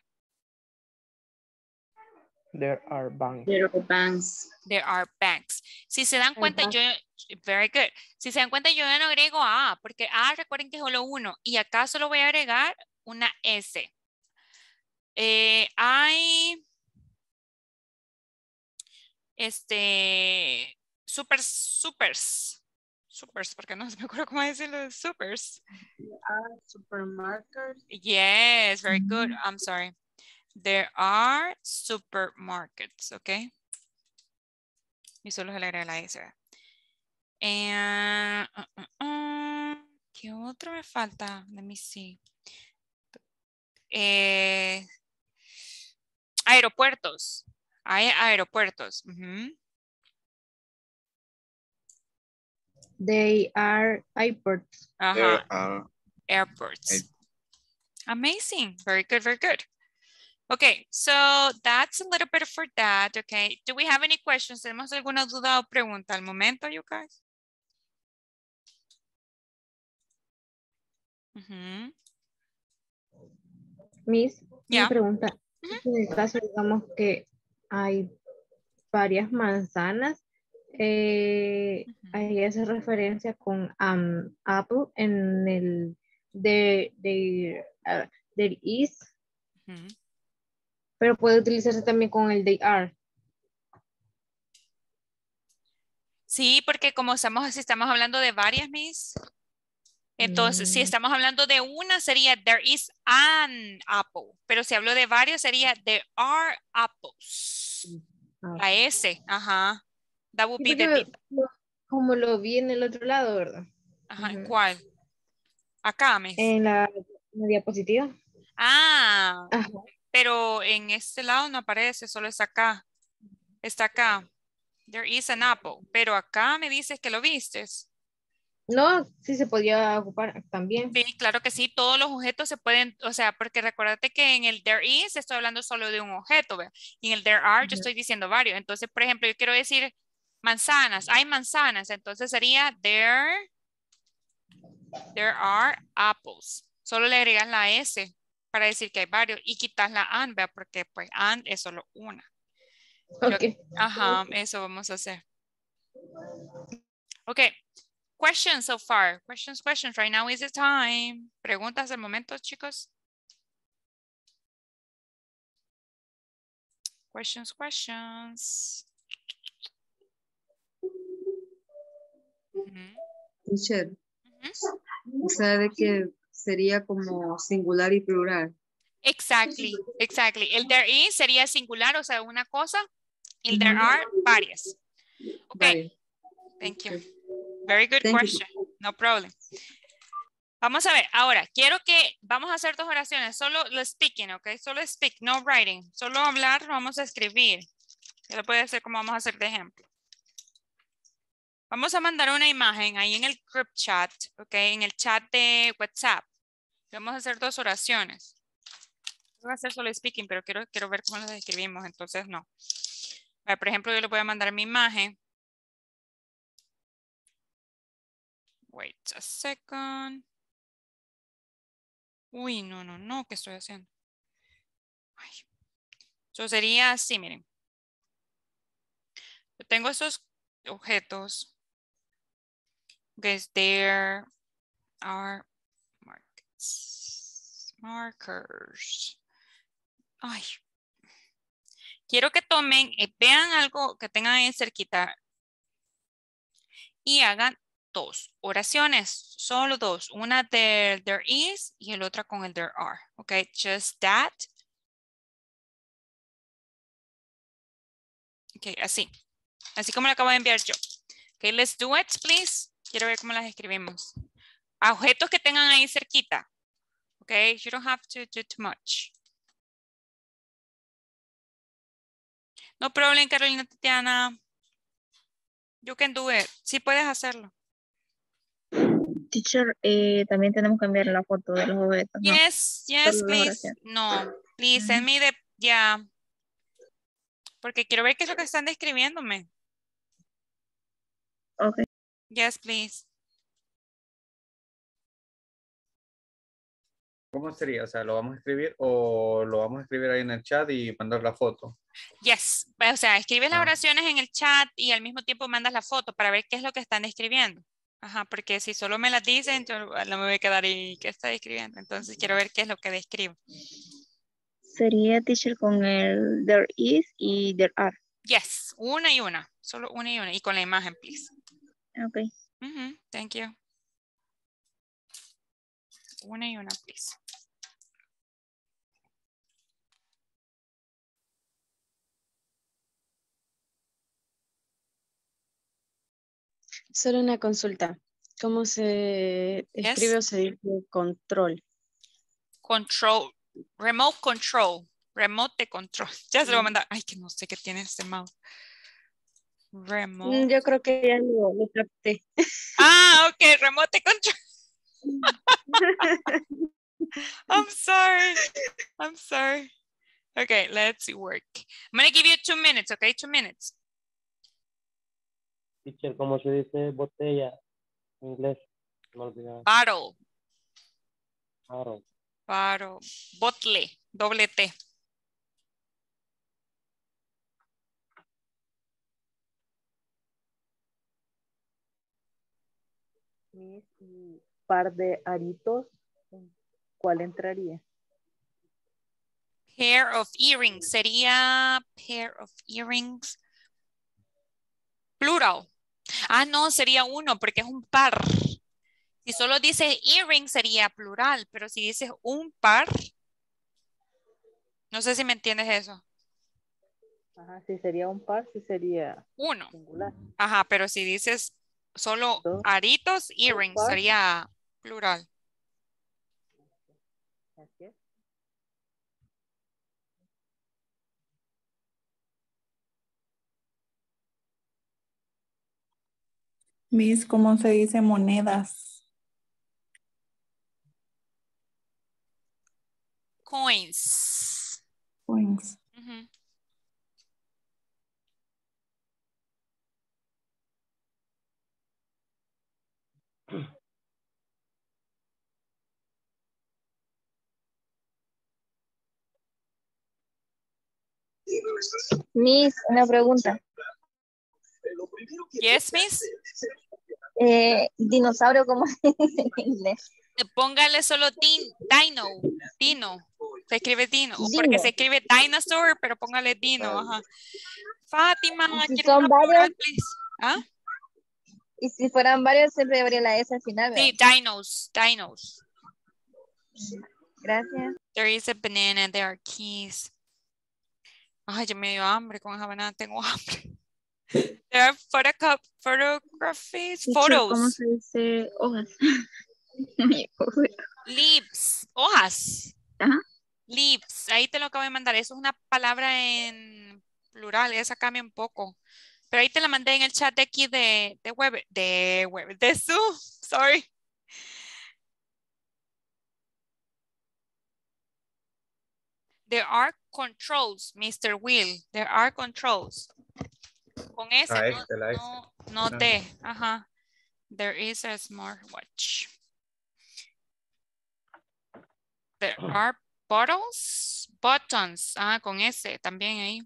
[SPEAKER 8] There are banks.
[SPEAKER 10] There are banks.
[SPEAKER 1] There are banks. Si se dan cuenta, yo, very good. Si se dan cuenta, yo ya no agrego A, porque A, recuerden que es solo uno. Y acá solo voy a agregar una S. Eh, hay, este, super, supers. Supers, porque no me acuerdo cómo decirlo. Supers.
[SPEAKER 7] Are supermarkets.
[SPEAKER 1] Yes, very good. I'm sorry. There are supermarkets, ¿ok? Y solo se le agrega la S. And, uh, uh, uh, ¿qué otro me falta? Let me see. Eh, aeropuertos. Hay aeropuertos. Uh-huh.
[SPEAKER 3] They are airports.
[SPEAKER 1] Uh-huh.
[SPEAKER 11] There are
[SPEAKER 1] airports. Amazing. Very good, very good. Okay, so that's a little bit for that. Okay, do we have any questions? ¿Tenemos alguna duda o pregunta al momento, you guys? Uh-huh.
[SPEAKER 3] Miss,
[SPEAKER 1] Yeah.
[SPEAKER 3] una pregunta. Uh-huh. En el caso, digamos que hay varias manzanas, eh, uh-huh. Ahí hace referencia con um, Apple en el de, de, uh, there is, uh-huh. Pero puede utilizarse también con el they are.
[SPEAKER 1] Sí, porque como estamos, si estamos hablando de varias, Miss. Entonces, mm. si estamos hablando de una, sería there is an apple. Pero si hablo de varios, sería there are apples. Okay. La S, ajá. That would be the...
[SPEAKER 3] Como lo vi en el otro lado, ¿verdad?
[SPEAKER 1] Ajá, ¿en uh-huh. cuál? Acá, Miss.
[SPEAKER 3] En la, en la diapositiva.
[SPEAKER 1] Ah,
[SPEAKER 3] ajá.
[SPEAKER 1] Pero en este lado no aparece, solo está acá. Está acá. There is an apple. Pero acá me dices que lo vistes.
[SPEAKER 3] No, sí se podía ocupar también.
[SPEAKER 1] Sí, claro que sí. Todos los objetos se pueden, o sea, porque recuérdate que en el there is estoy hablando solo de un objeto, ¿ve? Y en el there are uh-huh. yo estoy diciendo varios. Entonces, por ejemplo, yo quiero decir manzanas. Hay manzanas. Entonces sería there, there are apples. Solo le agregas la S para decir que hay varios y quitas la and, ¿ve? Porque pues and es solo una.
[SPEAKER 3] Okay.
[SPEAKER 1] Pero, ajá, eso vamos a hacer. Ok. Questions so far. Questions, questions. Right now is the time. Preguntas del momento, chicos. Questions, questions.
[SPEAKER 7] Uh-huh. Teacher, uh-huh. O sea, de que sería como singular y plural.
[SPEAKER 1] Exactly, exactly. El there is sería singular, o sea, una cosa. El there are, varias. Okay, thank you. Very good
[SPEAKER 7] Thank
[SPEAKER 1] question. You. No problem. Vamos a ver, ahora, quiero que, vamos a hacer dos oraciones, solo lo speaking, ok, solo speak, no writing, solo hablar, vamos a escribir. Ya lo puede hacer como vamos a hacer de ejemplo. Vamos a mandar una imagen ahí en el group chat, ok, en el chat de WhatsApp. Vamos a hacer dos oraciones. Voy a hacer solo speaking, pero quiero, quiero ver cómo las escribimos, entonces no. Ver, por ejemplo, yo le voy a mandar mi imagen. Wait a second. Uy, no, no, no, ¿qué estoy haciendo? Ay. Eso sería así, miren. Yo tengo esos objetos. Because there are markers. Markers. Ay. Quiero que tomen, eh, vean algo que tengan ahí cerquita y hagan dos oraciones, solo dos. Una de there is y el otra con el there are. Ok, just that. Ok, así. Así como lo acabo de enviar yo. Ok, let's do it, please. Quiero ver cómo las escribimos. Objetos que tengan ahí cerquita. Ok, you don't have to do too much. No problem, Carolina Tatiana. You can do it. Sí puedes hacerlo.
[SPEAKER 4] Teacher, eh, también tenemos que enviar la foto de los objetos, ¿no?
[SPEAKER 1] Yes, yes,
[SPEAKER 4] Solo las
[SPEAKER 1] please.
[SPEAKER 4] oraciones.
[SPEAKER 1] No, please send me the, yeah. Porque quiero ver qué es lo que están describiéndome.
[SPEAKER 4] Okay.
[SPEAKER 1] Yes, please.
[SPEAKER 5] ¿Cómo sería? O sea, ¿lo vamos a escribir o lo vamos a escribir ahí en el chat y mandar la foto?
[SPEAKER 1] Yes, o sea, escribes las
[SPEAKER 5] Ah.
[SPEAKER 1] oraciones en el chat y al mismo tiempo mandas la foto para ver qué es lo que están describiendo. Ajá, porque si solo me las dicen, yo no me voy a quedar ahí, ¿qué está describiendo? Entonces quiero ver qué es lo que describo.
[SPEAKER 4] Sería, teacher, con el there is y there are.
[SPEAKER 1] Yes, una y una, solo una y una. Y con la imagen, please.
[SPEAKER 4] Okay.
[SPEAKER 1] Mm-hmm, thank you. Una y una, please.
[SPEAKER 7] Solo una consulta. ¿Cómo se escribe
[SPEAKER 1] Yes.
[SPEAKER 7] o se dice control?
[SPEAKER 1] Control, remote control, remote control. Ya se lo voy a mandar. Ay, que no sé qué tiene este mouse. Remote.
[SPEAKER 7] Mm, Yo creo que ya lo, lo capté.
[SPEAKER 1] Ah, ok, remote control. I'm sorry. I'm sorry. Okay, let's work. I'm going to give you two minutes, okay? Two minutes.
[SPEAKER 2] Teacher, ¿cómo se dice botella en inglés? Me olvidaba.
[SPEAKER 1] Bottle.
[SPEAKER 2] Bottle.
[SPEAKER 1] Bottle. Bottle. Doble T.
[SPEAKER 15] Y par de aritos, ¿cuál entraría?
[SPEAKER 1] Pair of earrings. Sería pair of earrings. Plural. Ah, no, sería uno porque es un par. Si solo dice earring sería plural, pero si dices un par, no sé si me entiendes eso.
[SPEAKER 15] Ajá, si sería un par, si sería
[SPEAKER 1] Uno.
[SPEAKER 15] singular.
[SPEAKER 1] Ajá, pero si dices solo
[SPEAKER 15] Dos.
[SPEAKER 1] aritos, earrings,
[SPEAKER 15] par.
[SPEAKER 1] sería plural.
[SPEAKER 15] Así es.
[SPEAKER 12] Miss, ¿cómo se dice monedas?
[SPEAKER 1] Coins.
[SPEAKER 12] Coins.
[SPEAKER 1] Ujú.
[SPEAKER 4] Miss, una pregunta.
[SPEAKER 1] Yes, miss.
[SPEAKER 4] Eh, dinosaurio, ¿cómo se dice en inglés?
[SPEAKER 1] Eh, Póngale solo din, dino, dino. Se escribe dino, o porque
[SPEAKER 4] Dino.
[SPEAKER 1] se escribe dinosaur, pero póngale dino, ajá. Fátima,
[SPEAKER 4] Y si
[SPEAKER 1] quiero
[SPEAKER 4] son
[SPEAKER 1] una plural,
[SPEAKER 4] varios,
[SPEAKER 1] please. ¿Ah?
[SPEAKER 4] y si fueran varios, siempre habría la S al final, ¿verdad?
[SPEAKER 1] Sí, dinos, dinos.
[SPEAKER 4] Gracias.
[SPEAKER 1] There is a banana, there are keys. Ay, yo me dio hambre con esa banana, tengo hambre. There are photoco photographies,
[SPEAKER 4] Teacher, ¿cómo
[SPEAKER 1] photos.
[SPEAKER 4] se dice hojas?
[SPEAKER 1] Leaves, hojas.
[SPEAKER 4] Ajá.
[SPEAKER 1] Leaves, ahí te lo acabo de mandar. Eso es una palabra en plural, esa cambia un poco. Pero ahí te la mandé en el chat de aquí de, de web, de web, de Zoom, sorry. There are controls, mister Will. There are controls. Con ese,
[SPEAKER 5] Ah,
[SPEAKER 1] no,
[SPEAKER 5] este, la S.
[SPEAKER 1] no, no
[SPEAKER 5] Ah.
[SPEAKER 1] de, ajá. There is a smartwatch. There are bottles, buttons. Ah, con ese también ahí.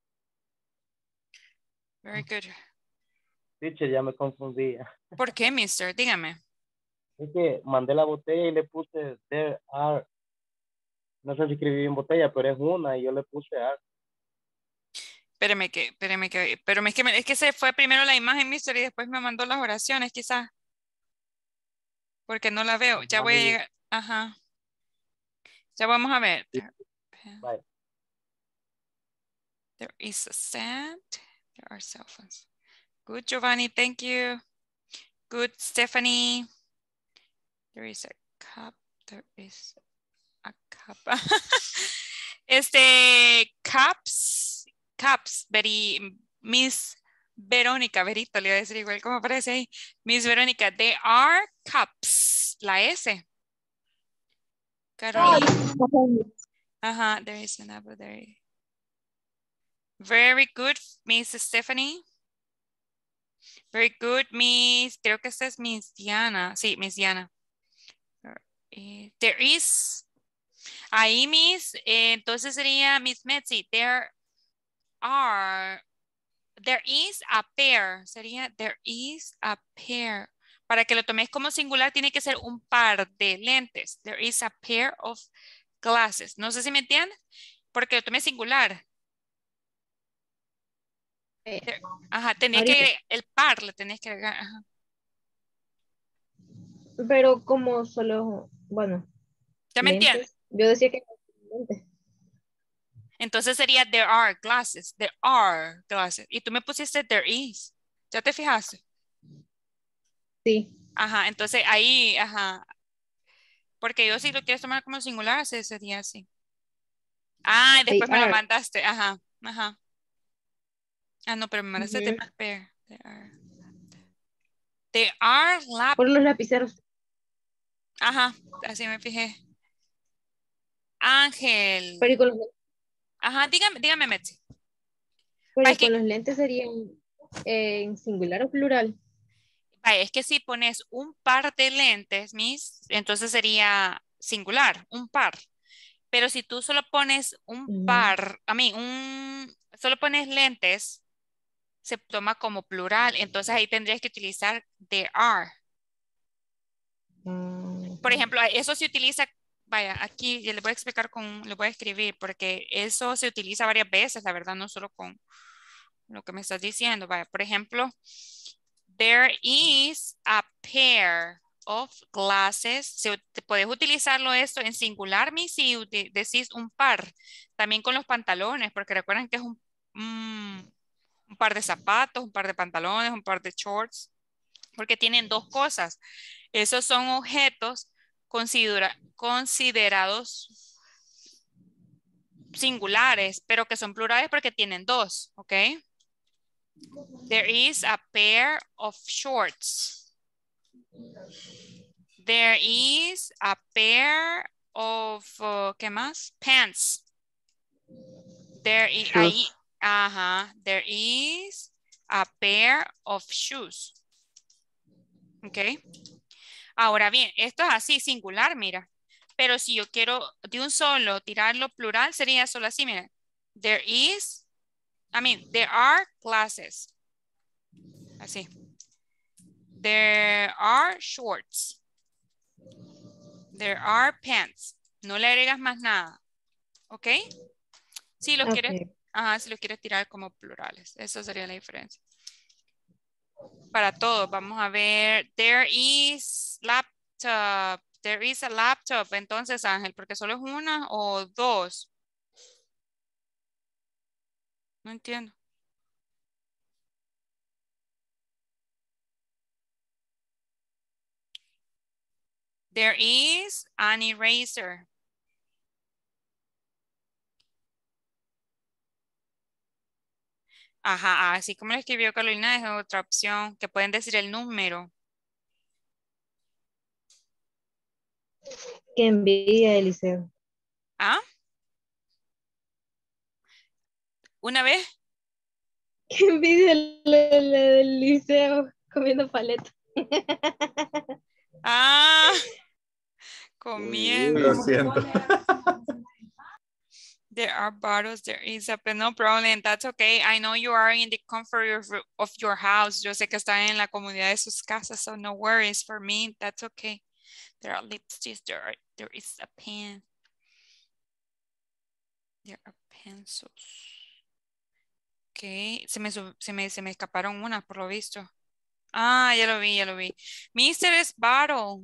[SPEAKER 1] Very good.
[SPEAKER 2] Teacher, ya me confundí.
[SPEAKER 1] ¿Por qué, mister? Dígame.
[SPEAKER 2] Es que mandé la botella y le puse there are. No sé si escribí en botella, pero es una y yo le puse are.
[SPEAKER 1] Espéreme que, espéreme que, pero es que, me- es que se fue primero la imagen, mister, y después me mandó las oraciones, quizás. Porque no la veo. Ya voy a llegar. Ajá. Ya vamos a ver.
[SPEAKER 2] Bye.
[SPEAKER 1] There is a sand. There are cell phones. Good, Giovanni. Thank you. Good, Stephanie. There is a cup. There is a cup. este, cups. Cups. Very, Miss Verónica. Verito, le iba a decir igual como aparece ahí. Miss Verónica. They are cups. La S. Carolina. Ajá. There is an apple there. Very good, Miss Stephanie. Very good, Miss. Creo que esta es Miss Diana. Sí, Miss Diana. Eh, there is. Ahí, Miss. Eh, entonces sería Miss Metzi. There are. There is a pair. Sería there is a pair. Para que lo tomes como singular, tiene que ser un par de lentes. There is a pair of glasses. No sé si me entienden. Porque lo tomé singular. There, ajá, tenía que agregar, el par le tenés que agregar. Ajá.
[SPEAKER 3] Pero como solo, bueno.
[SPEAKER 1] ¿Ya me
[SPEAKER 3] lentes,
[SPEAKER 1] entiendes?
[SPEAKER 3] yo decía que lentes.
[SPEAKER 1] Entonces sería there are glasses. There are glasses. Y tú me pusiste there is. ¿Ya te fijaste?
[SPEAKER 3] Sí.
[SPEAKER 1] Ajá, entonces ahí, ajá. Porque yo si lo quieres tomar como singular, se sería así. Ah, y después
[SPEAKER 3] They
[SPEAKER 1] me
[SPEAKER 3] are.
[SPEAKER 1] lo mandaste. Ajá, ajá. Ah, no, pero me mandaste
[SPEAKER 3] Uh-huh.
[SPEAKER 1] the pair. There are. There are lap.
[SPEAKER 3] Por los lapiceros.
[SPEAKER 1] Ajá, así me fijé. Ángel.
[SPEAKER 3] Pero y con los,
[SPEAKER 1] Ajá, dígame, dígame, Metzi.
[SPEAKER 3] pero y
[SPEAKER 1] Es que,
[SPEAKER 3] con los lentes serían eh, en singular o plural.
[SPEAKER 1] vaya, es que si pones un par de lentes, Miss, entonces sería singular, un par. Pero si tú solo pones un
[SPEAKER 3] Mm.
[SPEAKER 1] par, a mí, un, solo pones lentes, se toma como plural. Entonces ahí tendrías que utilizar there are.
[SPEAKER 3] Mm.
[SPEAKER 1] Por ejemplo, eso se utiliza, vaya, aquí ya les voy a explicar con, les voy a escribir, porque eso se utiliza varias veces, la verdad, no solo con lo que me estás diciendo. Vaya, por ejemplo, there is a pair of glasses. Se, puedes utilizarlo esto en singular, Miss, si decís un par. También con los pantalones, porque recuerden que es un, un, un par de zapatos, un par de pantalones, un par de shorts, porque tienen dos cosas. Esos son objetos considera, considerados singulares, pero que son plurales porque tienen dos, ¿ok? There is a pair of shorts. There is a pair of, uh, ¿qué más? Pants. There is, ahí, ajá, there is a pair of shoes. ¿Ok? Ahora bien, esto es así, singular, mira. Pero si yo quiero de un solo tirarlo plural, sería solo así, mira. There is, I mean, there are glasses. Así. There are shorts. There are pants. No le agregas más nada. ¿Ok? Si lo
[SPEAKER 3] Okay.
[SPEAKER 1] quieres, ajá, si lo quieres tirar como plurales. Esa sería la diferencia. Para todos, vamos a ver. There is laptop. There is a laptop. Entonces, Ángel, porque solo es una o dos. No entiendo. There is an eraser. Ajá, así como lo escribió Carolina, es otra opción que pueden decir el número.
[SPEAKER 3] Qué envidia, Eliseo.
[SPEAKER 1] ¿Ah? ¿Una vez?
[SPEAKER 3] Qué envidia el, el, el Eliseo comiendo paleta.
[SPEAKER 1] Ah, comiendo.
[SPEAKER 5] Lo siento.
[SPEAKER 1] There are bottles, there is a, no problem, that's okay. I know you are in the comfort of, of your house. Yo sé que están en la comodidad de sus casas, so no worries for me, that's okay. There are lipsticks, there, are, there is a pen. There are pencils. Ok, se me, sub- se me, se me escaparon unas por lo visto. Ah, ya lo vi, ya lo vi. mister es bottle.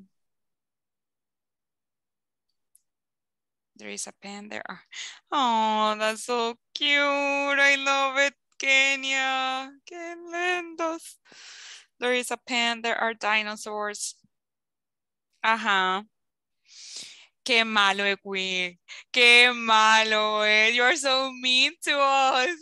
[SPEAKER 1] There is a pen there. Ah. Oh, that's so cute. I love it, Kenya. Qué lindos. There is a pen. There are dinosaurs. Ajá. Qué malo es, Will. Qué malo es. You are so mean to us.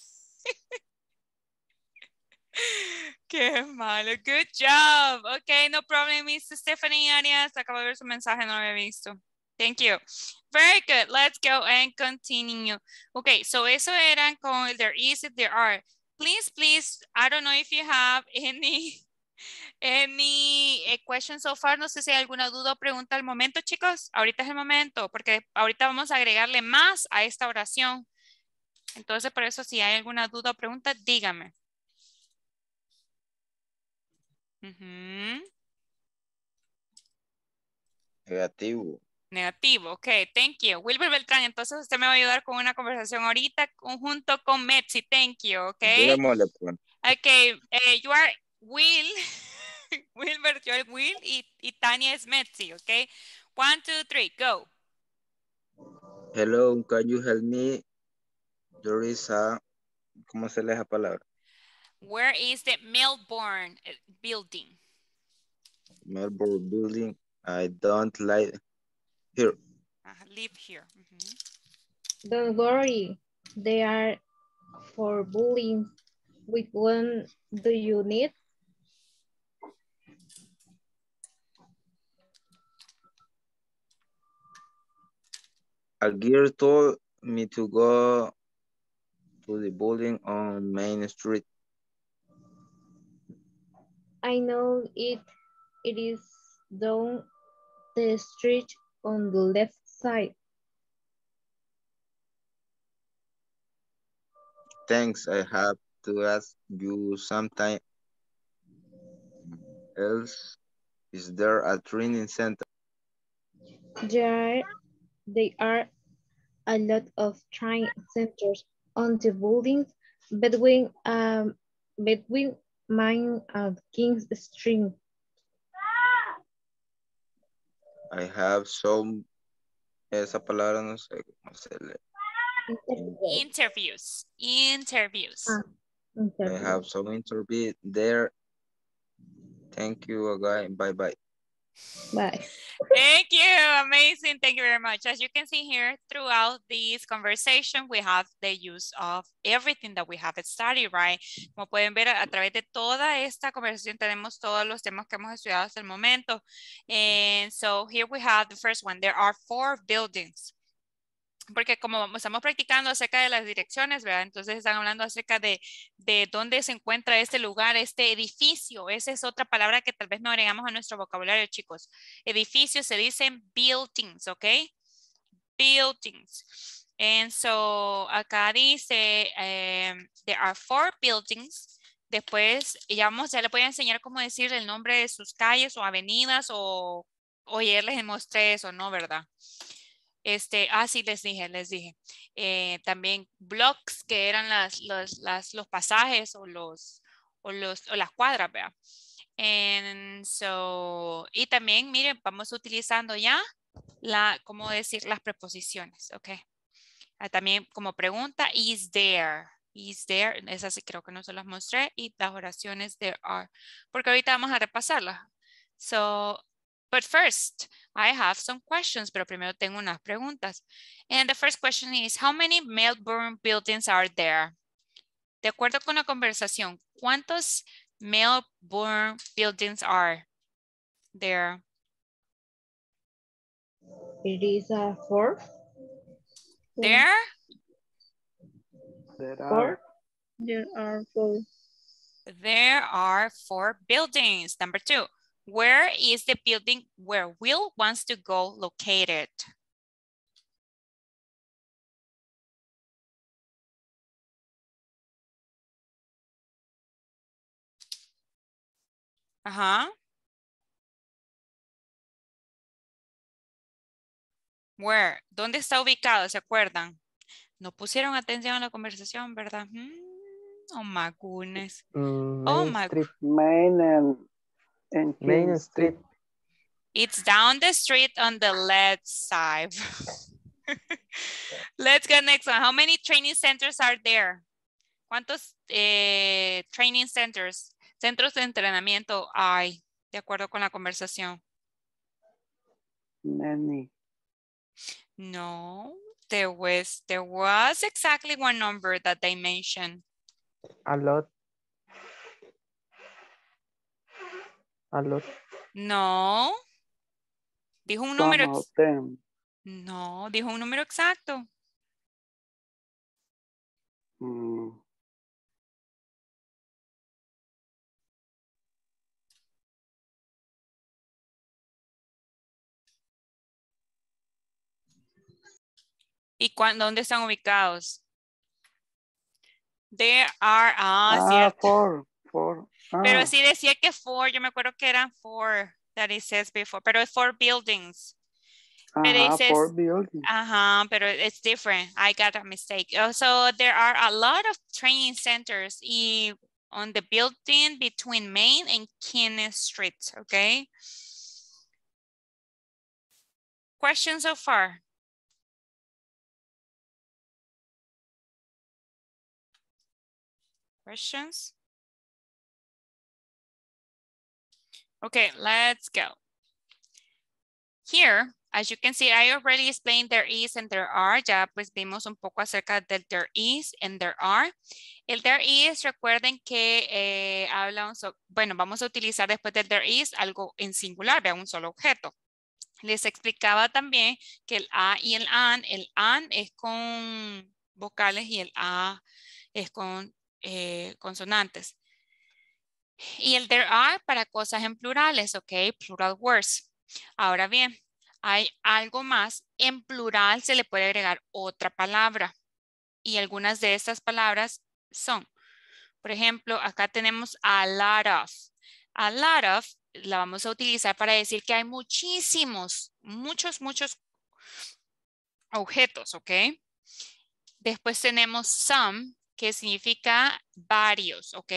[SPEAKER 1] Qué malo. Good job. Okay, no problem, Miss Stephanie Arias. Acabo de ver su mensaje, no lo había visto. Thank you. Very good. Let's go and continue. Okay, so eso eran con there is, there are. Please, please, I don't know if you have any, any eh, questions so far. No sé si hay alguna duda o pregunta al momento, chicos. Ahorita es el momento, porque ahorita vamos a agregarle más a esta oración. Entonces, por eso, si hay alguna duda o pregunta, dígame. Ujú.
[SPEAKER 16] Negativo.
[SPEAKER 1] Negativo, ok, thank you. Wilber Beltrán, entonces usted me va a ayudar con una conversación ahorita junto con Metsi, thank you, ok.
[SPEAKER 16] Démosle, pues.
[SPEAKER 1] Ok, eh, you are Will, Wilber, you are Will y, y Tania es Metsi, ok. One, two, three, go.
[SPEAKER 16] Hello, can you help me? There is a, ¿cómo se lee esa palabra?
[SPEAKER 1] Where is the Melbourne uh, building?
[SPEAKER 16] Melbourne building. I don't like here.
[SPEAKER 1] Uh, live here. Mm-hmm.
[SPEAKER 3] Don't worry, they are for bullying. Which one do you need?
[SPEAKER 16] A girl told me to go to the building on Main Street.
[SPEAKER 3] I know it. It is down the street on the left side.
[SPEAKER 16] Thanks, I have to ask you sometime else. Is there a training center?
[SPEAKER 3] There, there are a lot of training centers on the buildings between um between Main and King's Street.
[SPEAKER 16] I have some, esa palabra no sé cómo se lee.
[SPEAKER 1] Interviews, interviews.
[SPEAKER 3] Ah,
[SPEAKER 16] I have some interview there. Thank you again. Bye bye.
[SPEAKER 3] Bye.
[SPEAKER 1] Thank you. Amazing. Thank you very much. As you can see here, throughout this conversation, we have the use of everything that we have studied, right? Como pueden ver, a, a través de toda esta conversación tenemos todos los temas que hemos estudiado hasta el momento. And so here we have the first one. There are four buildings. Porque como estamos practicando acerca de las direcciones, ¿verdad? Entonces están hablando acerca de, de dónde se encuentra este lugar, este edificio. Esa es otra palabra que tal vez no agregamos a nuestro vocabulario, chicos. Edificios se dicen buildings, ¿ok? Buildings. And so, acá dice, um, there are four buildings. Después, ya, vamos, ya les voy a enseñar cómo decir el nombre de sus calles o avenidas o, o ayer les mostré eso, ¿no? ¿Verdad? Este, ah, sí, les dije, les dije. Eh, también blocks, que eran las, los, las, los pasajes o, los, o, los, o las cuadras, ¿verdad? And so, y también, miren, vamos utilizando ya, la, ¿cómo decir? Las preposiciones, ¿ok? Ah, también como pregunta, is there? Is there? Esas sí creo que no se las mostré. Y las oraciones there are. Porque ahorita vamos a repasarlas. So, but first, I have some questions, pero primero tengo unas preguntas. And the first question is, how many Melbourne buildings are there? De acuerdo con la conversación, ¿cuántos Melbourne buildings are there?
[SPEAKER 3] It is a four.
[SPEAKER 1] There?
[SPEAKER 6] There
[SPEAKER 3] Four.
[SPEAKER 6] are.
[SPEAKER 4] There are four.
[SPEAKER 1] There are four buildings. Number two, where is the building where Will wants to go located? Ajá. Where? ¿Dónde está ubicado? ¿Se acuerdan? No pusieron atención a la conversación, ¿verdad? Hmm. Oh my goodness.
[SPEAKER 8] Mm,
[SPEAKER 1] Oh
[SPEAKER 8] Main
[SPEAKER 1] my.
[SPEAKER 8] Street.
[SPEAKER 6] Main and, and King
[SPEAKER 8] Main
[SPEAKER 6] Street.
[SPEAKER 8] Street.
[SPEAKER 1] It's down the street on the left side. Let's go next one. How many training centers are there? ¿Cuántos eh, training centers, centros de entrenamiento hay de acuerdo con la conversación?
[SPEAKER 6] Many.
[SPEAKER 1] No, there was, there was exactly one number that they mentioned.
[SPEAKER 8] A lot. A lot.
[SPEAKER 1] No. Dijo un
[SPEAKER 6] Some
[SPEAKER 1] número.
[SPEAKER 6] of them.
[SPEAKER 1] No, dijo un número exacto.
[SPEAKER 6] Mm.
[SPEAKER 1] ¿Y cuándo, dónde están ubicados? There are, ah,
[SPEAKER 6] Ah,
[SPEAKER 1] cierto.
[SPEAKER 6] four, four. Ah,
[SPEAKER 1] Pero sí decía que four, yo me acuerdo que eran four, that it says before, pero es four buildings. Pero it
[SPEAKER 6] ajá,
[SPEAKER 1] says,
[SPEAKER 6] four buildings.
[SPEAKER 1] ajá, pero it's different. I got a mistake. Also, there are a lot of training centers y on the building between Main and King Street, okay? Questions so far? Questions? Okay, let's go. Here, as you can see, I already explained there is and there are. Ya pues vimos un poco acerca del there is and there are. El there is, recuerden que eh, habla, un so, bueno, vamos a utilizar después del there is algo en singular, vean, un solo objeto. Les explicaba también que el a y el an, el an es con vocales y el a es con eh, consonantes. Y el there are para cosas en plurales, ok, plural words. Ahora bien, hay algo más. En plural se le puede agregar otra palabra. Y algunas de estas palabras son, por ejemplo, acá tenemos a lot of. A lot of la vamos a utilizar para decir que hay muchísimos, muchos, muchos objetos, ¿ok? Después tenemos some, que significa varios, ¿ok?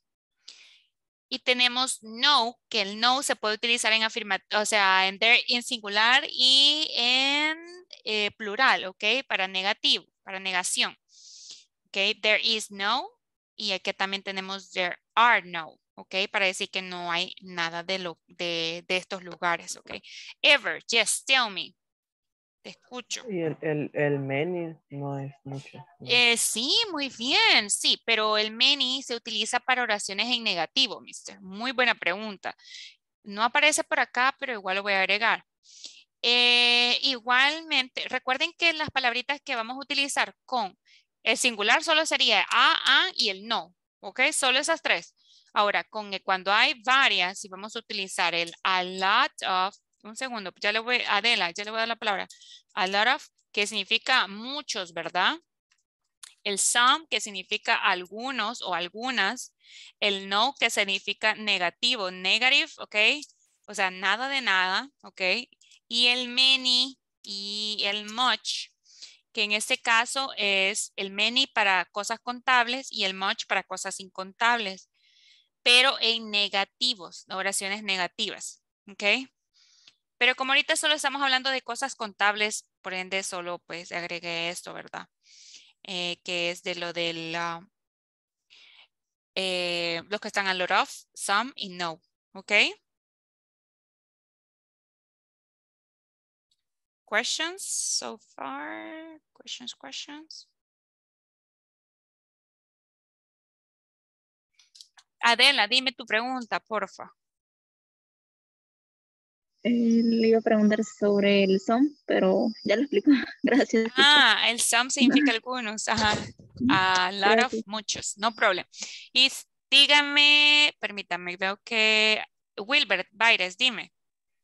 [SPEAKER 1] Y tenemos no, que el no se puede utilizar en afirmativo, o sea, en, there, en singular y en eh, plural, ¿ok? Para negativo, para negación. ¿Ok? There is no. Y aquí también tenemos there are no. ¿Ok? Para decir que no hay nada de, lo, de, de estos lugares. ¿Ok? Ever, yes, tell me. Te escucho.
[SPEAKER 8] Y el, el, el many no es mucho. No.
[SPEAKER 1] Eh, sí, muy bien, sí, pero el many se utiliza para oraciones en negativo, mister. Muy buena pregunta. No aparece por acá, pero igual lo voy a agregar. Eh, igualmente, recuerden que las palabritas que vamos a utilizar con el singular solo sería a, a y el no, ¿ok? Solo esas tres. Ahora, con el, cuando hay varias, si vamos a utilizar el a lot of, un segundo, ya le voy, Adela, ya le voy a dar la palabra. A lot of, que significa muchos, ¿verdad? El some, que significa algunos o algunas. El no, que significa negativo, negative, ¿ok? O sea, nada de nada, ¿ok? Y el many y el much, que en este caso es el many para cosas contables y el much para cosas incontables, pero en negativos, oraciones negativas, ¿ok? Pero como ahorita solo estamos hablando de cosas contables, por ende solo pues agregué esto, ¿verdad? Eh, que es de lo del, uh, eh, los que están a lot of, some y no, ¿ok? Questions so far? Questions, questions? Adela, dime tu pregunta, porfa.
[SPEAKER 4] Eh, le iba a preguntar sobre el some, pero ya lo explico. Gracias.
[SPEAKER 1] Ah, el some significa algunos. Ajá. A lot
[SPEAKER 4] Gracias.
[SPEAKER 1] of, muchos. No problem. Y dígame, permítame, veo que Wilbert Baires, dime.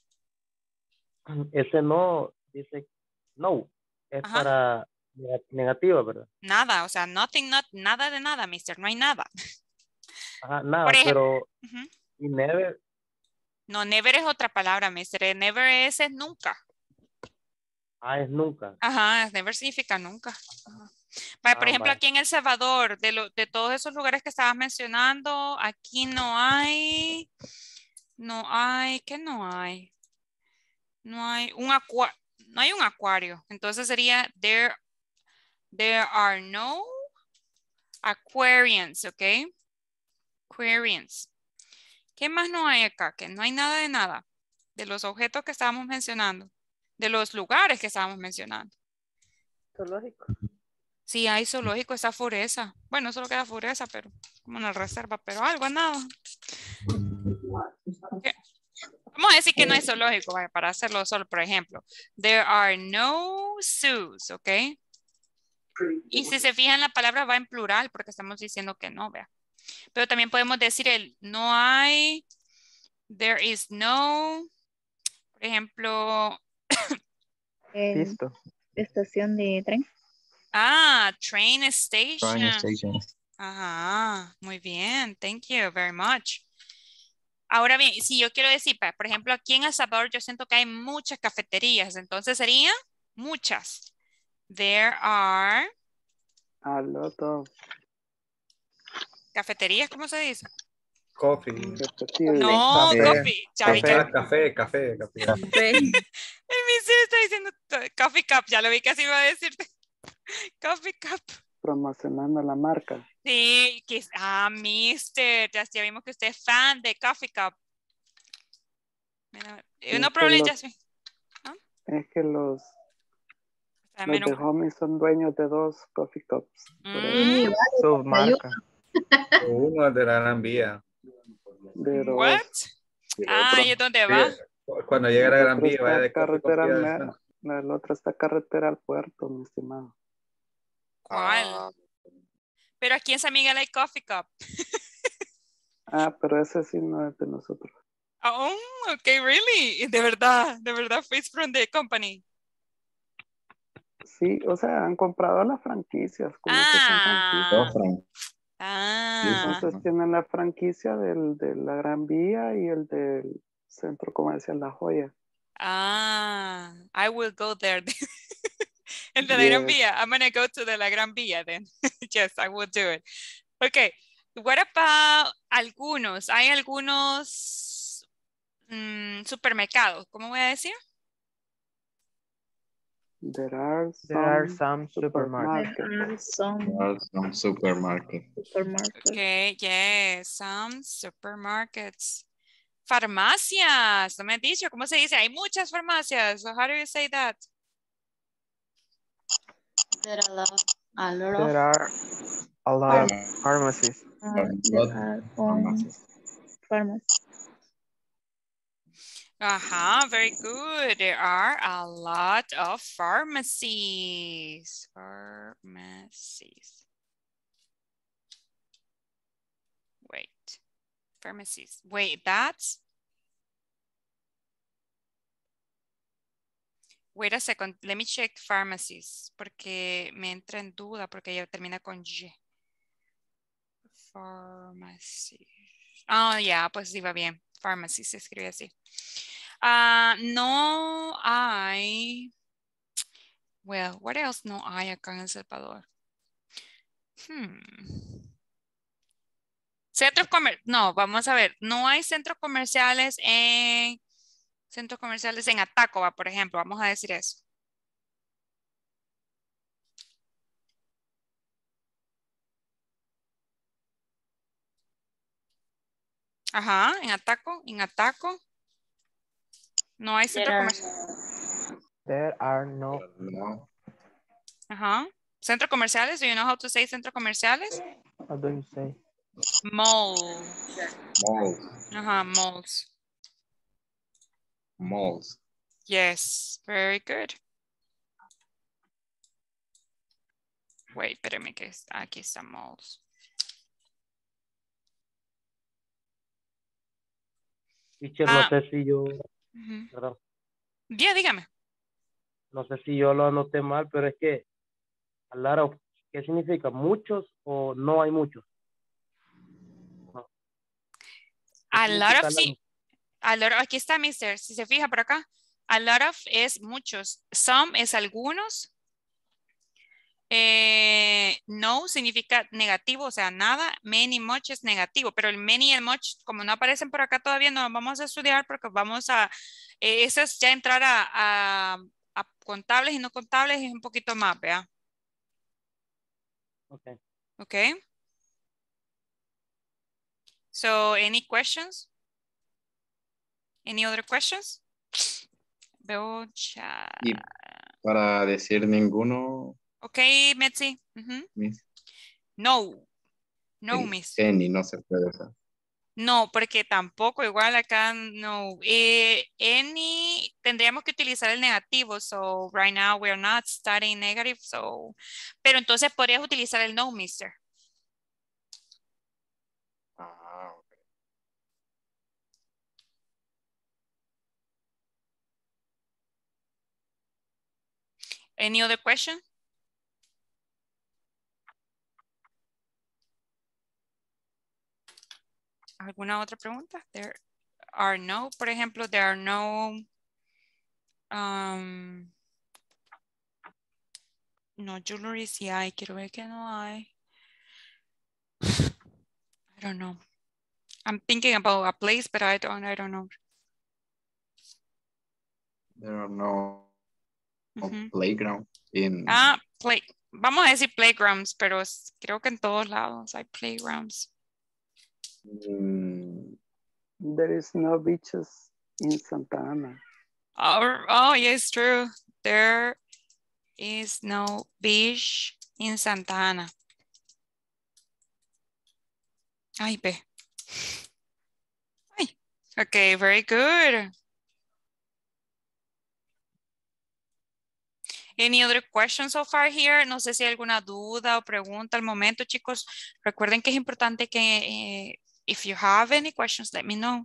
[SPEAKER 2] Ese no dice no. Es
[SPEAKER 1] Ajá.
[SPEAKER 2] para negativa, ¿verdad?
[SPEAKER 1] Nada, o sea, nothing, not, nada de nada, mister. No hay nada.
[SPEAKER 2] Ajá, nada,
[SPEAKER 1] Por ejemplo,
[SPEAKER 2] pero
[SPEAKER 1] uh-huh.
[SPEAKER 2] y never.
[SPEAKER 1] No, never es otra palabra, mister. Never es, es nunca.
[SPEAKER 2] Ah, es nunca.
[SPEAKER 1] Ajá, never significa nunca. Ajá. Vale, por
[SPEAKER 8] Ah,
[SPEAKER 1] ejemplo,
[SPEAKER 8] vale.
[SPEAKER 1] aquí en El Salvador, de, lo, de todos esos lugares que estabas mencionando, aquí no hay, no hay, ¿qué no hay? No hay un acuario, no hay un acuario. Entonces sería, there, there are no aquariums, ¿ok? Aquariums. ¿Qué más no hay acá? Que no hay nada de nada. De los objetos que estábamos mencionando. De los lugares que estábamos mencionando.
[SPEAKER 8] Zoológico.
[SPEAKER 1] Sí, hay zoológico, esa Fureza. Bueno, solo queda Fureza, pero como una reserva, pero algo, nada. ¿Qué? Vamos a decir que no hay zoológico, vaya, para hacerlo solo, por ejemplo. There are no zoos, ¿ok? Y si se fijan, la palabra va en plural porque estamos diciendo que no, vea. Pero también podemos decir el no hay, there is no, por ejemplo.
[SPEAKER 4] En
[SPEAKER 8] Listo.
[SPEAKER 4] estación de tren.
[SPEAKER 1] Ah, train station.
[SPEAKER 14] Train station.
[SPEAKER 1] Ajá, muy bien, thank you very much. Ahora bien, si yo quiero decir, por ejemplo, aquí en El Salvador yo siento que hay muchas cafeterías, entonces serían muchas. There are.
[SPEAKER 6] A lot of.
[SPEAKER 1] Cafeterías, ¿cómo se dice?
[SPEAKER 5] Coffee.
[SPEAKER 1] No,
[SPEAKER 5] Café.
[SPEAKER 1] coffee. Ya vi que-
[SPEAKER 5] Café, café, café, café.
[SPEAKER 4] Café.
[SPEAKER 1] El misil está diciendo coffee cup, ya lo vi que así iba a decirte. Coffee cup.
[SPEAKER 6] Promocionando la marca.
[SPEAKER 1] Sí, que, ah, mister, ya, ya vimos que usted es fan de coffee cup. Mira,
[SPEAKER 6] Sí,
[SPEAKER 1] no
[SPEAKER 6] es que
[SPEAKER 1] problem,
[SPEAKER 6] los-
[SPEAKER 1] Jasmine.
[SPEAKER 6] Es que los,
[SPEAKER 1] sea,
[SPEAKER 6] los
[SPEAKER 1] menos-
[SPEAKER 6] de Homie son dueños de dos coffee cups. Por eso.
[SPEAKER 8] Submarca.
[SPEAKER 5] Uno de la Gran Vía.
[SPEAKER 6] De dos.
[SPEAKER 1] What? Ah, ahí es donde va.
[SPEAKER 5] Sí, cuando llega a la
[SPEAKER 6] El
[SPEAKER 5] Gran
[SPEAKER 6] otro
[SPEAKER 5] Vía, vaya
[SPEAKER 6] está
[SPEAKER 5] de Coffee
[SPEAKER 6] carretera al
[SPEAKER 5] Coffee al
[SPEAKER 6] me-
[SPEAKER 5] centro.
[SPEAKER 6] el otro está carretera al puerto, mi estimado.
[SPEAKER 1] ¿Cuál? Pero aquí en San Miguel hay coffee cup.
[SPEAKER 6] Ah, pero ese sí no es de nosotros.
[SPEAKER 1] Oh, ok, really. De verdad, de verdad, Face from the company.
[SPEAKER 6] Sí, o sea, han comprado las franquicias. Como que son
[SPEAKER 1] Ah.
[SPEAKER 6] franquicias.
[SPEAKER 1] Ah.
[SPEAKER 6] Entonces tienen la franquicia del, de la Gran Vía y el del Centro Comercial La Joya.
[SPEAKER 1] Ah, I will go there. El de la Gran
[SPEAKER 6] Yes.
[SPEAKER 1] Vía. I'm gonna go to the La Gran Vía then. Yes, I will do it. Okay. What about algunos? Hay algunos mm, supermercados. ¿Cómo voy a decir?
[SPEAKER 6] There are some,
[SPEAKER 8] There are some supermarkets.
[SPEAKER 4] There are some
[SPEAKER 11] There are some supermarket.
[SPEAKER 4] supermarkets.
[SPEAKER 1] Okay, yes, some supermarkets. Farmacias, no me has dicho, ¿cómo se dice? Hay muchas farmacias. So how do you say that?
[SPEAKER 10] There are a lot, a lot of
[SPEAKER 8] There are a lot of pharmacies.
[SPEAKER 4] Uh, there are um, pharmacies.
[SPEAKER 1] Uh-huh, very good. There are a lot of pharmacies. Pharmacies. Wait. Pharmacies. Wait, that's. Wait a second. Let me check pharmacies. Porque me entra en duda porque ya termina con Y. Pharmacy. Oh, ya, pues sí va bien. Pharmacy se escribe así. Ah, no hay. Well, what else no hay acá en El Salvador? Hmm. Centros comerciales. No, vamos a ver. No hay centros comerciales en. Centros comerciales en Atacoa, por ejemplo. Vamos a decir eso. Ajá, en Ataco, en Ataco. No hay centros comerciales.
[SPEAKER 8] There are no.
[SPEAKER 1] Ajá. Centros comerciales. Do you know how to say centros comerciales?
[SPEAKER 8] How do you say?
[SPEAKER 1] Mall.
[SPEAKER 11] Malls.
[SPEAKER 1] Ajá, malls.
[SPEAKER 11] Malls.
[SPEAKER 1] Yes, very good. Wait, espérame que está, aquí está malls.
[SPEAKER 2] Teacher,
[SPEAKER 1] Ah.
[SPEAKER 2] no sé si yo,
[SPEAKER 1] Ujú.
[SPEAKER 2] perdón,
[SPEAKER 1] Ya, dígame.
[SPEAKER 2] no sé si yo lo anoté mal, pero es que a lot of, ¿qué significa? ¿Muchos o no hay muchos? No. ¿Qué
[SPEAKER 1] A lot of,
[SPEAKER 2] significa
[SPEAKER 1] sí. A lot of- aquí está, mister. Si se fija por acá. A lot of es muchos. Some es algunos. Eh, no significa negativo, o sea, nada. Many, much es negativo, pero el many y el much, como no aparecen por acá todavía, no los vamos a estudiar porque vamos a, eh, eso es ya entrar a, a, a contables y no contables es un poquito más, vea.
[SPEAKER 2] Okay.
[SPEAKER 1] Okay. So, any questions? Any other questions? Veo chat.
[SPEAKER 11] Y para decir ninguno.
[SPEAKER 1] Ok, Metzi. Uh-huh.
[SPEAKER 11] Miss.
[SPEAKER 1] No. No,
[SPEAKER 11] En,
[SPEAKER 1] Miss.
[SPEAKER 11] any no se puede usar.
[SPEAKER 1] No, porque tampoco, igual acá no. Eh, any, tendríamos que utilizar el negativo. So, right now we are not studying negative. So, pero entonces podrías utilizar el no, mister.
[SPEAKER 11] Ah, ok.
[SPEAKER 1] Any other question? ¿Alguna otra pregunta? There are no, por ejemplo, there are no, um, no jewelry, sí hay, quiero ver que no hay. I don't know. I'm thinking about a place, but I don't, I don't know.
[SPEAKER 11] There are no
[SPEAKER 1] Uh-huh.
[SPEAKER 11] playground in.
[SPEAKER 1] Ah, play. Vamos a decir playgrounds, pero creo que en todos lados hay playgrounds.
[SPEAKER 11] Mm.
[SPEAKER 6] There is no beaches in Santa Ana.
[SPEAKER 1] Oh, oh, yes, true. There is no beach in Santa Ana. Ay, ve. Ay. Okay, very good. Any other questions so far here? No sé si hay alguna duda o pregunta al momento, chicos. Recuerden que es importante que, eh, if you have any questions, let me know.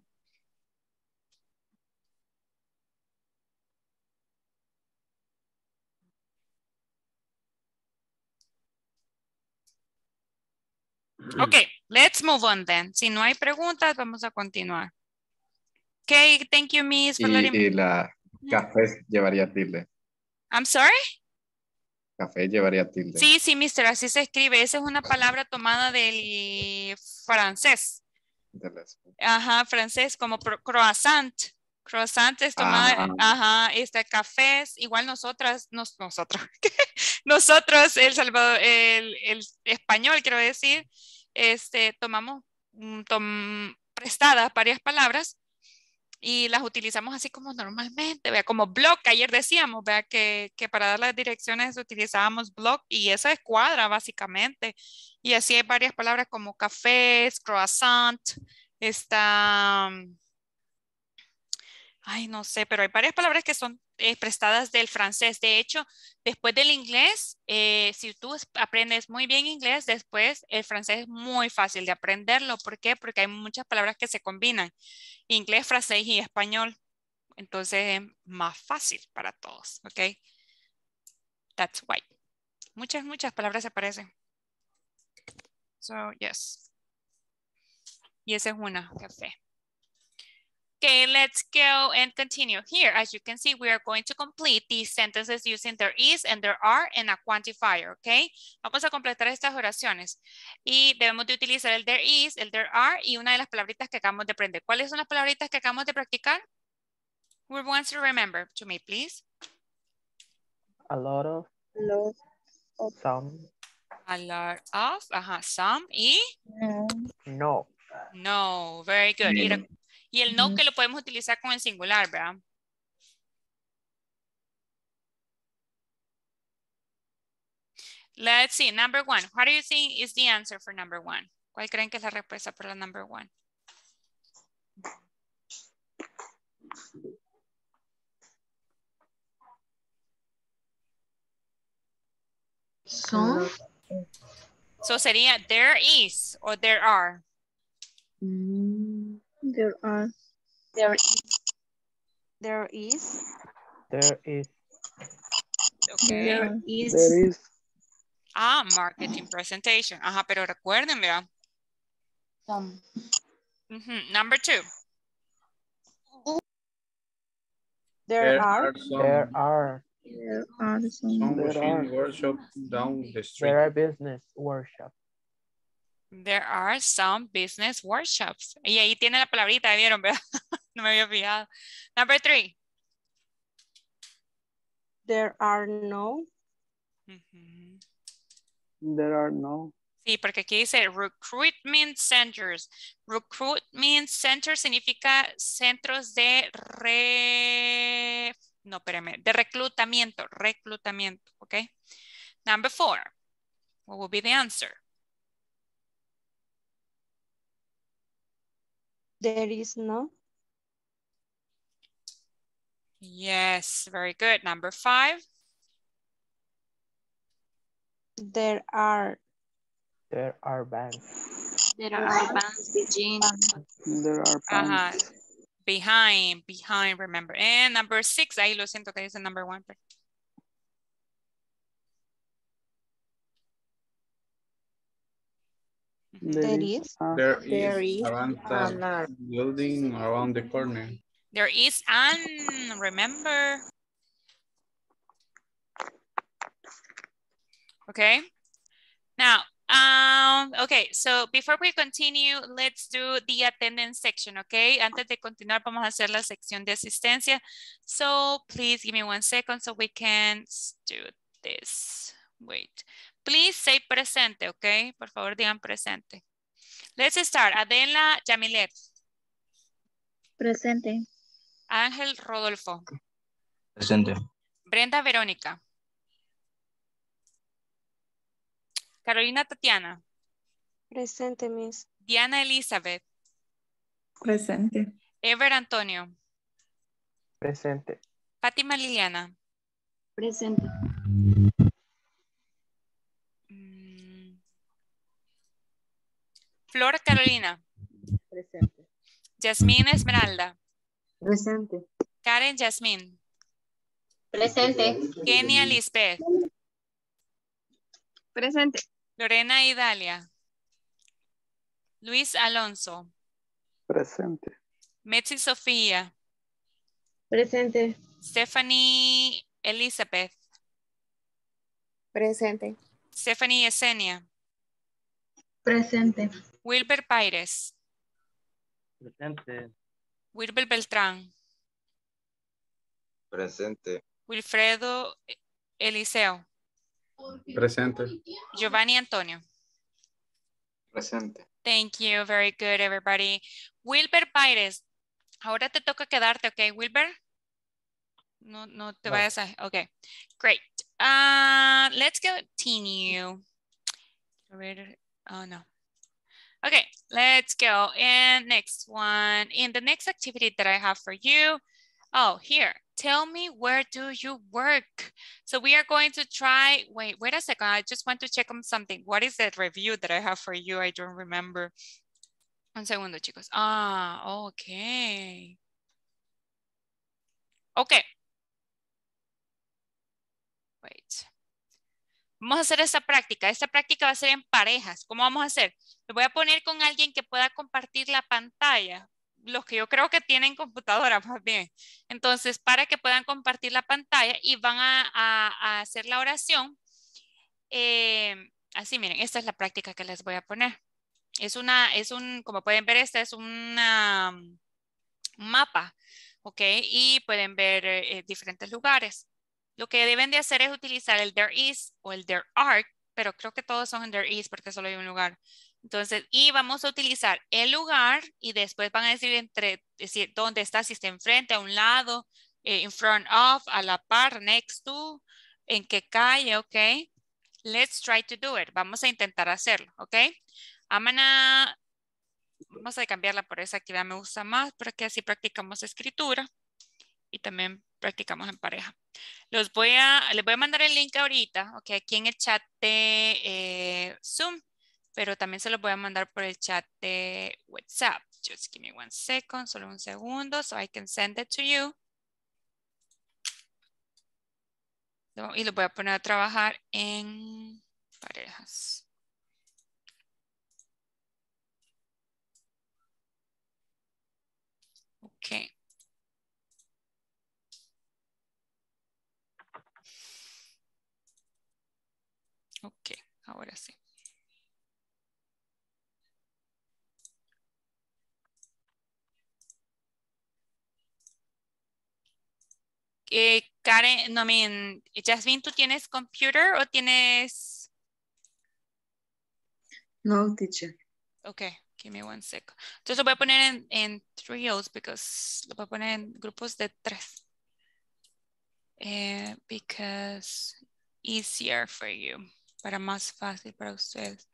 [SPEAKER 1] Okay, let's move on then. Si no hay preguntas, vamos a continuar. Okay, thank you, Miss, for
[SPEAKER 11] Y,
[SPEAKER 1] letting me...
[SPEAKER 11] y la café llevaría tilde.
[SPEAKER 1] I'm sorry?
[SPEAKER 11] Café llevaría tilde.
[SPEAKER 1] Sí, sí, mister, así se escribe. Esa es una palabra tomada del francés. Ajá, francés, como croissant. Croissant es tomada,
[SPEAKER 11] Ah.
[SPEAKER 1] ajá, este cafés, igual nosotras, nos, nosotros, nosotros, el Salvador, el, el español, quiero decir, este, tomamos tom, prestadas varias palabras y las utilizamos así como normalmente, vea, como blog, ayer decíamos, vea, que, que para dar las direcciones utilizábamos blog y esa es cuadra básicamente. Y así hay varias palabras como cafés, croissant, está, ay, no sé, pero hay varias palabras que son eh, prestadas del francés. De hecho, después del inglés, eh, si tú aprendes muy bien inglés, después el francés es muy fácil de aprenderlo. ¿Por qué? Porque hay muchas palabras que se combinan. Inglés, francés y español. Entonces es más fácil para todos, ¿ok? That's why. Muchas, muchas palabras se parecen. So, yes. Y esa es una, café. Okay, let's go and continue. Here, as you can see, we are going to complete these sentences using there is and there are and a quantifier, okay? Vamos a completar estas oraciones. Y debemos de utilizar el there is, el there are y una de las palabritas que acabamos de aprender. ¿Cuáles son las palabritas que acabamos de practicar? Who wants to remember to me, please?
[SPEAKER 8] A lot of.
[SPEAKER 4] A lot of.
[SPEAKER 8] Some.
[SPEAKER 1] A lot of, ajá, some y?
[SPEAKER 4] No.
[SPEAKER 8] No.
[SPEAKER 1] No, very good. Y, y el no que lo podemos utilizar con el singular, ¿verdad? Let's see, number one. What do you think is the answer for number one? ¿Cuál creen que es la respuesta para la number one?
[SPEAKER 13] Son.
[SPEAKER 1] So sería there is or there are.
[SPEAKER 4] Mm, there are. There is.
[SPEAKER 7] There is.
[SPEAKER 8] There is.
[SPEAKER 1] Okay.
[SPEAKER 7] There is.
[SPEAKER 6] There is.
[SPEAKER 1] Ah, marketing presentation. Ajá, pero recuerden, ¿verdad?
[SPEAKER 7] Some.
[SPEAKER 1] Mm-hmm. Number two.
[SPEAKER 7] There, there are.
[SPEAKER 11] are some.
[SPEAKER 8] There are.
[SPEAKER 4] There are some.
[SPEAKER 5] Some
[SPEAKER 8] There
[SPEAKER 5] machine
[SPEAKER 8] are.
[SPEAKER 5] workshop down the street.
[SPEAKER 8] There are business workshops.
[SPEAKER 1] There are some business workshops. Y ahí tiene la palabrita, ¿vieron? ¿Verdad? No me había fijado. Number three.
[SPEAKER 7] There are no.
[SPEAKER 1] Uh-huh.
[SPEAKER 6] There are no.
[SPEAKER 1] Sí, porque aquí dice recruitment centers. Recruitment centers significa centros de re... No, espérame, de reclutamiento, reclutamiento, ¿ok? Number four, what will be the answer?
[SPEAKER 7] There is no.
[SPEAKER 1] Yes, very good. Number five.
[SPEAKER 7] There are.
[SPEAKER 8] There are banks.
[SPEAKER 10] There are banks between.
[SPEAKER 6] There are
[SPEAKER 1] Ajá.
[SPEAKER 6] banks.
[SPEAKER 1] Behind, behind, remember. And number six, ahí lo siento que dice number one. Pero...
[SPEAKER 6] There is. Uh,
[SPEAKER 5] There
[SPEAKER 7] There
[SPEAKER 5] is
[SPEAKER 7] is
[SPEAKER 5] around
[SPEAKER 7] an
[SPEAKER 5] the
[SPEAKER 7] art.
[SPEAKER 5] building around the corner.
[SPEAKER 1] There is an, remember. Okay. Now, um, okay, so before we continue, let's do the attendance section, okay? Antes de continuar, vamos a hacer la sección de asistencia. So please give me one second so we can do this. Wait. Please say presente, okay? Por favor, digan presente. Let's start. Adela Yamilet.
[SPEAKER 4] Presente.
[SPEAKER 1] Ángel Rodolfo.
[SPEAKER 14] Presente.
[SPEAKER 1] Brenda Verónica. Carolina Tatiana.
[SPEAKER 7] Presente, Miss.
[SPEAKER 1] Diana Elizabeth.
[SPEAKER 12] Presente.
[SPEAKER 1] Ever Antonio.
[SPEAKER 8] Presente.
[SPEAKER 1] Fátima Liliana.
[SPEAKER 10] Presente.
[SPEAKER 1] Mm. Flor Carolina.
[SPEAKER 15] Presente.
[SPEAKER 1] Yasmín Esmeralda.
[SPEAKER 7] Presente.
[SPEAKER 1] Karen Yasmín.
[SPEAKER 10] Presente.
[SPEAKER 1] Kenia Lisbeth.
[SPEAKER 4] Presente.
[SPEAKER 1] Lorena Idalia. Luis Alonso.
[SPEAKER 6] Presente.
[SPEAKER 1] Metzi Sofía.
[SPEAKER 3] Presente.
[SPEAKER 1] Stephanie Elizabeth.
[SPEAKER 3] Presente.
[SPEAKER 1] Stephanie Yesenia.
[SPEAKER 3] Presente.
[SPEAKER 1] Wilber Paires.
[SPEAKER 2] Presente.
[SPEAKER 1] Wilber Beltrán.
[SPEAKER 16] Presente.
[SPEAKER 1] Wilfredo Eliseo.
[SPEAKER 5] Presente.
[SPEAKER 1] Giovanni Antonio.
[SPEAKER 11] Presente.
[SPEAKER 1] Thank you. Very good, everybody. Wilber Paires. Ahora te toca quedarte, ¿ok, Wilber? No, no te
[SPEAKER 2] Vale.
[SPEAKER 1] vayas a... Ok. Great. Uh, let's continue. A ver, oh, no. Okay, let's go. And next one. In the next activity that I have for you. Oh, here. Tell me, where do you work? So we are going to try, wait, wait a second. I just want to check on something. What is that review that I have for you? I don't remember. Un segundo, chicos. Ah, okay. Okay. Wait. Vamos a hacer esta práctica. Esta práctica va a ser en parejas. ¿Cómo vamos a hacer? Le voy a poner con alguien que pueda compartir la pantalla. Los que yo creo que tienen computadora, más bien. Entonces, para que puedan compartir la pantalla y van a, a, a hacer la oración. Eh, así, miren, esta es la práctica que les voy a poner. Es una, es un, como pueden ver, esta es una, un mapa, ¿ok? Y pueden ver eh, diferentes lugares. Lo que deben de hacer es utilizar el there is o el there are, pero creo que todos son en there is porque solo hay un lugar. Entonces, y vamos a utilizar el lugar y después van a decir entre, decir dónde está, si está enfrente, a un lado, eh, in front of, a la par, next to, en qué calle, ¿ok? Let's try to do it. Vamos a intentar hacerlo, ¿ok? I'm gonna, vamos a cambiarla por esa actividad, me gusta más, porque así practicamos escritura y también practicamos en pareja. Los voy a, les voy a mandar el link ahorita, ok, aquí en el chat de eh, Zoom. Pero también se los voy a mandar por el chat de WhatsApp. Just give me one second, solo un segundo, so I can send it to you. ¿No? Y los voy a poner a trabajar en parejas. Ok. eh, Karen, no, I mean, Jasmine, ¿tú tienes computer o tienes?
[SPEAKER 7] No, teacher.
[SPEAKER 1] Okay, give me one second. Entonces lo voy a poner en, en trios, because lo voy a poner en grupos de tres. Eh, because easier for you. Para más fácil para ustedes.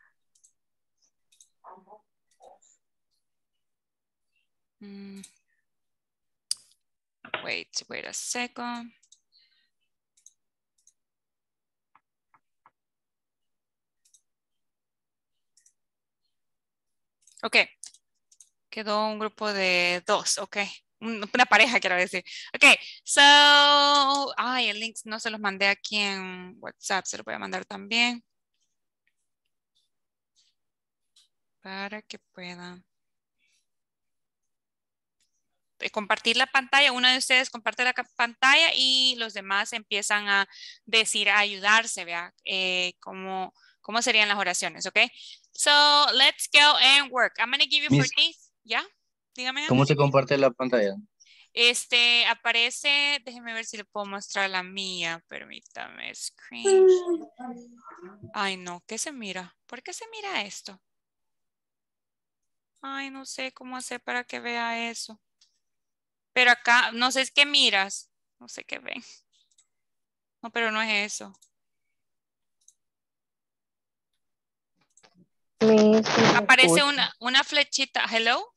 [SPEAKER 1] Mm. Wait, wait a second. Ok, quedó un grupo de dos, ok. Una pareja, quiero decir. Ok, so, ay, el link no se los mandé aquí en WhatsApp, se los voy a mandar también. Para que puedan compartir la pantalla. Uno de ustedes comparte la pantalla y los demás empiezan a decir, a ayudarse, vea, eh, cómo, cómo serían las oraciones, ok? So, let's go and work. I'm going to give you for
[SPEAKER 14] Miss,
[SPEAKER 1] this. ¿Ya? Dígame.
[SPEAKER 14] ¿cómo se comparte la pantalla?
[SPEAKER 1] Este, aparece, déjeme ver si le puedo mostrar la mía. Permítame, screen. Ay, no, ¿qué se mira? ¿Por qué se mira esto? Ay, no sé cómo hacer para que vea eso. Pero acá, no sé qué miras. No sé qué ven. No, pero no es eso.
[SPEAKER 15] Miss,
[SPEAKER 1] Aparece una, una flechita. Hello.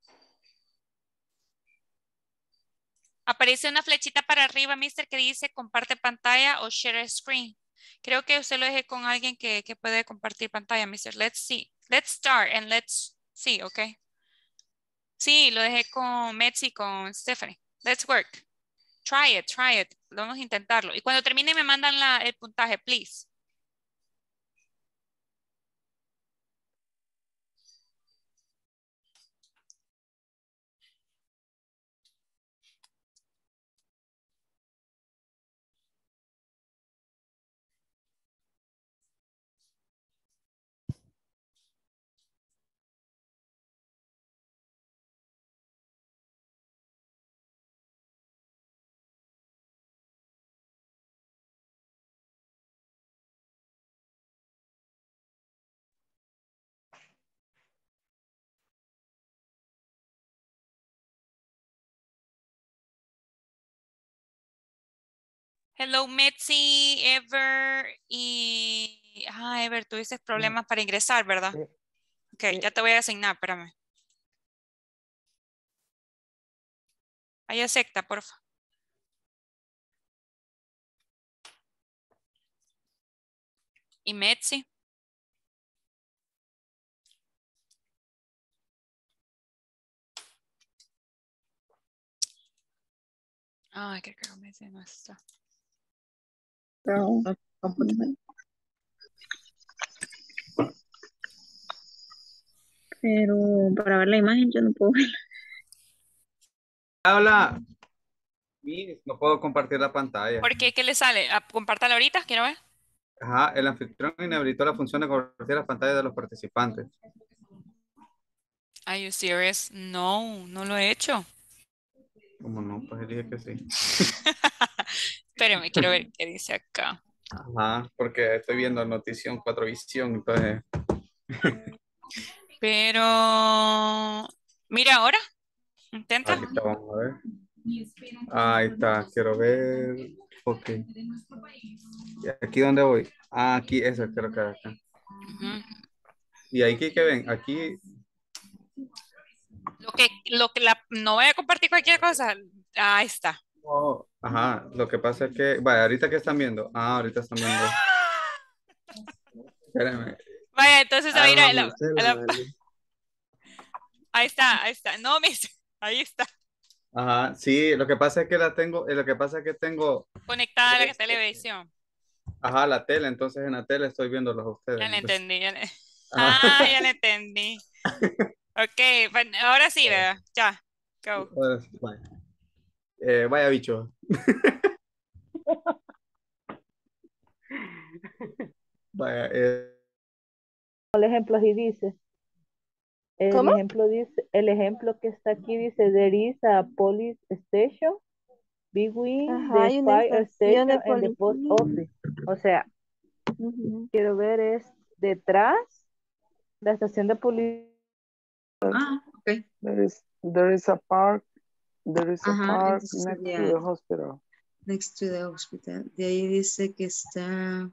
[SPEAKER 1] Aparece una flechita para arriba, mister, que dice comparte pantalla o share screen. Creo que usted lo deje con alguien que, que puede compartir pantalla, mister. Let's see. Let's start and let's see, okay. Sí, lo dejé con Metsi, con Stephanie. Let's work. Try it, try it. Vamos a intentarlo. Y cuando termine me mandan la, el puntaje, please. Hello, Metsi, Ever y... Ah, Ever, tuviste problemas para ingresar, ¿verdad?
[SPEAKER 2] Sí.
[SPEAKER 1] Ok,
[SPEAKER 2] Sí.
[SPEAKER 1] ya te voy a asignar, espérame. Ahí acepta, porfa. Y Metsi. Ay, creo que Metsi no está.
[SPEAKER 4] No. Pero para ver la imagen yo no puedo ver.
[SPEAKER 5] Habla. Miss, no puedo compartir la pantalla.
[SPEAKER 1] ¿Por qué? ¿Qué le sale? Ah, compártala ahorita, quiero ver.
[SPEAKER 5] Ajá, el anfitrión inhabilitó la función de compartir las pantallas de los participantes.
[SPEAKER 1] Are you serious? No, no lo he hecho.
[SPEAKER 5] ¿Cómo no? Pues dije que sí.
[SPEAKER 1] Espérame, quiero ver qué dice acá.
[SPEAKER 5] Ajá, porque estoy viendo Notición cuatro Visión, entonces.
[SPEAKER 1] Pero... Mira ahora. Intenta.
[SPEAKER 5] Ahorita vamos a ver. Ahí está, quiero ver. Ok. ¿Y aquí dónde voy? Ah, aquí, eso creo que acá.
[SPEAKER 1] Uh-huh.
[SPEAKER 5] Y aquí que ven, aquí.
[SPEAKER 1] Lo que, lo que la, no voy a compartir cualquier cosa. Ahí está.
[SPEAKER 5] Oh, ajá, lo que pasa es que, vaya, ahorita que están viendo. Ah, ahorita están viendo. Espérenme.
[SPEAKER 1] Vaya, entonces a ir a la, a la-
[SPEAKER 9] Dale.
[SPEAKER 1] ahí está, ahí está. No, mis, ahí está.
[SPEAKER 5] Ajá, sí, lo que pasa es que la tengo, eh, lo que pasa es que tengo,
[SPEAKER 1] Conectada a la
[SPEAKER 5] este,
[SPEAKER 1] televisión.
[SPEAKER 5] ajá, la tele, entonces en la tele estoy viéndolos a ustedes.
[SPEAKER 1] Ya le
[SPEAKER 5] entonces-
[SPEAKER 1] entendí. Ya le...
[SPEAKER 5] Ajá.
[SPEAKER 1] Ah, ya le entendí. Ok, bueno, ahora sí, ¿verdad? Ya, go.
[SPEAKER 5] Ahora sí, vaya. Eh, vaya bicho. Vaya, eh,
[SPEAKER 15] El ejemplo así dice. El
[SPEAKER 17] ¿Cómo?
[SPEAKER 15] ejemplo, ejemplo dice, el ejemplo que está aquí dice, there is a police station between
[SPEAKER 3] Ajá,
[SPEAKER 15] the
[SPEAKER 3] hay una
[SPEAKER 15] fire
[SPEAKER 3] estación de
[SPEAKER 15] station and the post
[SPEAKER 3] policía.
[SPEAKER 15] office. O sea,
[SPEAKER 3] Ujú.
[SPEAKER 15] quiero ver es detrás la estación de policía.
[SPEAKER 7] Ah, ok.
[SPEAKER 6] There is, there is a park, there is a
[SPEAKER 7] Ajá,
[SPEAKER 6] park
[SPEAKER 7] entonces
[SPEAKER 6] next to
[SPEAKER 7] sería
[SPEAKER 6] the hospital.
[SPEAKER 7] next to the hospital. De ahí dice que está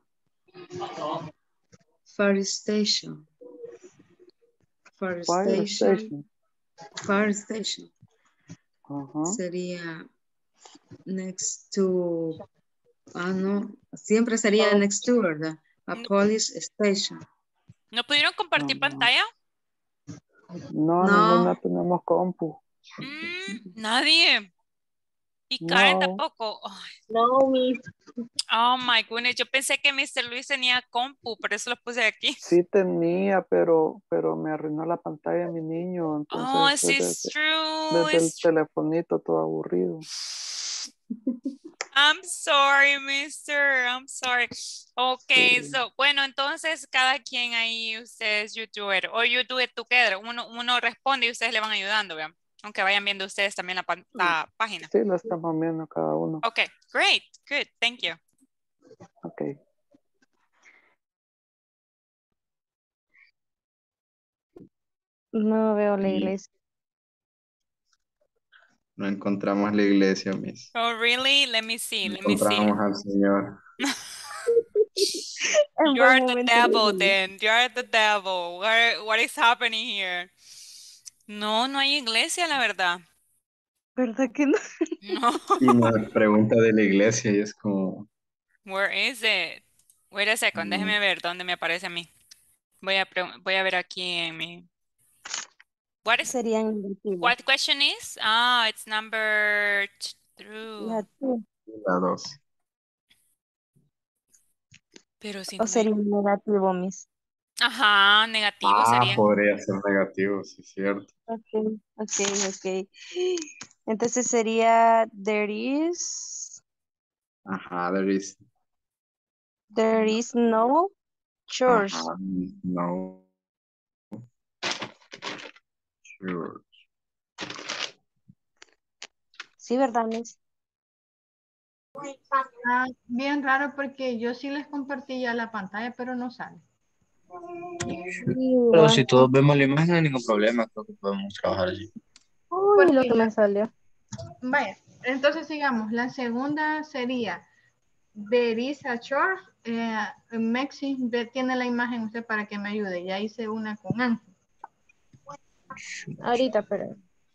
[SPEAKER 7] fire station. Fire
[SPEAKER 6] Fire
[SPEAKER 7] station.
[SPEAKER 6] station.
[SPEAKER 7] Fire station.
[SPEAKER 6] Ajá.
[SPEAKER 7] Sería next to, ah, no, siempre sería next to, ¿verdad? A
[SPEAKER 1] No,
[SPEAKER 7] police station.
[SPEAKER 1] ¿no pudieron compartir
[SPEAKER 6] Ajá.
[SPEAKER 1] pantalla?
[SPEAKER 6] No,
[SPEAKER 7] No.
[SPEAKER 6] ninguna tenemos compu.
[SPEAKER 1] Mm, nadie. Y Karen
[SPEAKER 6] No.
[SPEAKER 1] tampoco. Ay,
[SPEAKER 10] No, Miss.
[SPEAKER 1] oh my goodness, yo pensé que mister Luis tenía compu, por eso lo puse aquí.
[SPEAKER 6] Sí tenía, pero, pero me arruinó la pantalla mi niño,
[SPEAKER 1] Oh,
[SPEAKER 6] entonces
[SPEAKER 1] sí,
[SPEAKER 6] desde,
[SPEAKER 1] it's true.
[SPEAKER 6] desde el
[SPEAKER 1] It's true.
[SPEAKER 6] telefonito todo aburrido.
[SPEAKER 1] I'm sorry, mister. I'm sorry. Okay,
[SPEAKER 6] Sí.
[SPEAKER 1] so, bueno, entonces cada quien ahí, ustedes, you do it, or you do it together. Uno, uno responde y ustedes le van ayudando, vean. Aunque vayan viendo ustedes también la, pan- la página.
[SPEAKER 6] Sí, lo estamos viendo cada uno.
[SPEAKER 1] Okay, great, good, thank you.
[SPEAKER 6] Ok.
[SPEAKER 3] No veo la
[SPEAKER 11] Y
[SPEAKER 3] iglesia.
[SPEAKER 11] no encontramos la iglesia, Miss.
[SPEAKER 1] Oh, really? Let me see,
[SPEAKER 11] No
[SPEAKER 1] let me see.
[SPEAKER 11] encontramos al Señor.
[SPEAKER 3] En
[SPEAKER 1] You
[SPEAKER 3] buen
[SPEAKER 1] are the
[SPEAKER 3] momento
[SPEAKER 1] devil
[SPEAKER 3] lo vi.
[SPEAKER 1] then. You are the devil. What, what is happening here? No, no hay iglesia, la verdad.
[SPEAKER 3] ¿Verdad que no?
[SPEAKER 1] No.
[SPEAKER 11] Y nos pregunta de la iglesia y es como,
[SPEAKER 1] Where is it? Wait a second,
[SPEAKER 11] mm,
[SPEAKER 1] déjeme ver dónde me aparece a mí. Voy a, pre- voy a ver aquí en mi... What is,
[SPEAKER 3] Serían negativos.
[SPEAKER 1] what question is? Ah, it's number t- through.
[SPEAKER 3] La two.
[SPEAKER 11] la dos.
[SPEAKER 1] Pero si
[SPEAKER 3] O
[SPEAKER 1] no hay...
[SPEAKER 3] sería negativo, Miss.
[SPEAKER 1] Ajá, negativo
[SPEAKER 11] Ah,
[SPEAKER 1] sería.
[SPEAKER 11] podría ser negativo, sí, es cierto.
[SPEAKER 3] Ok, ok, ok. Entonces sería there is,
[SPEAKER 11] Ajá, there is,
[SPEAKER 3] there is no church.
[SPEAKER 11] ajá, no, sure.
[SPEAKER 3] Sí, ¿verdad, Miss?
[SPEAKER 13] Ah, bien raro porque yo sí les compartí ya la pantalla, pero no sale.
[SPEAKER 14] Pero
[SPEAKER 3] Igual.
[SPEAKER 14] si todos vemos la imagen no hay ningún problema, creo que podemos trabajar así.
[SPEAKER 3] Uy, lo
[SPEAKER 13] Porque
[SPEAKER 3] que
[SPEAKER 13] la-
[SPEAKER 3] me salió.
[SPEAKER 13] vaya, entonces sigamos. La segunda sería there is a church. Eh, Mexi, ve- tiene la imagen usted para que me ayude. Ya hice una con Ángel.
[SPEAKER 3] Ahorita, pero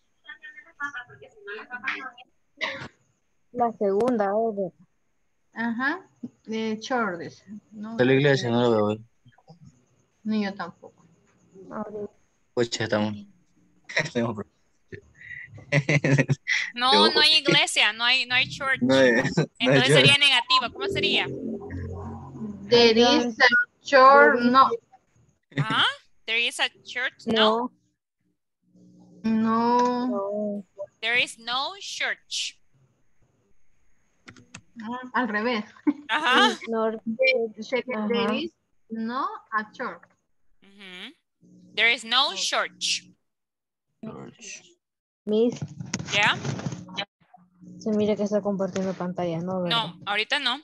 [SPEAKER 3] la segunda, a ver.
[SPEAKER 13] Ajá, de church, dice. No,
[SPEAKER 14] De la iglesia no lo veo hoy.
[SPEAKER 13] ni yo tampoco.
[SPEAKER 3] Ahorita.
[SPEAKER 14] Pues ya estamos. Tenemos problemas.
[SPEAKER 1] No,
[SPEAKER 14] Yo-
[SPEAKER 1] no hay iglesia, no hay, no hay church.
[SPEAKER 14] No hay- no hay
[SPEAKER 1] Entonces
[SPEAKER 14] church.
[SPEAKER 1] sería negativa. ¿Cómo sería?
[SPEAKER 13] There is a church, no.
[SPEAKER 1] Ajá. There is a church, no.
[SPEAKER 13] No.
[SPEAKER 3] No.
[SPEAKER 1] There is no church.
[SPEAKER 13] Ah, al revés.
[SPEAKER 1] Ajá.
[SPEAKER 3] No.
[SPEAKER 13] There, sería,
[SPEAKER 3] Ajá.
[SPEAKER 13] there is no a church.
[SPEAKER 1] Ujú. There is no church.
[SPEAKER 3] Miss,
[SPEAKER 1] ¿Ya?
[SPEAKER 3] se mira que está compartiendo pantalla, ¿no? ¿Verdad?
[SPEAKER 1] No, ahorita no.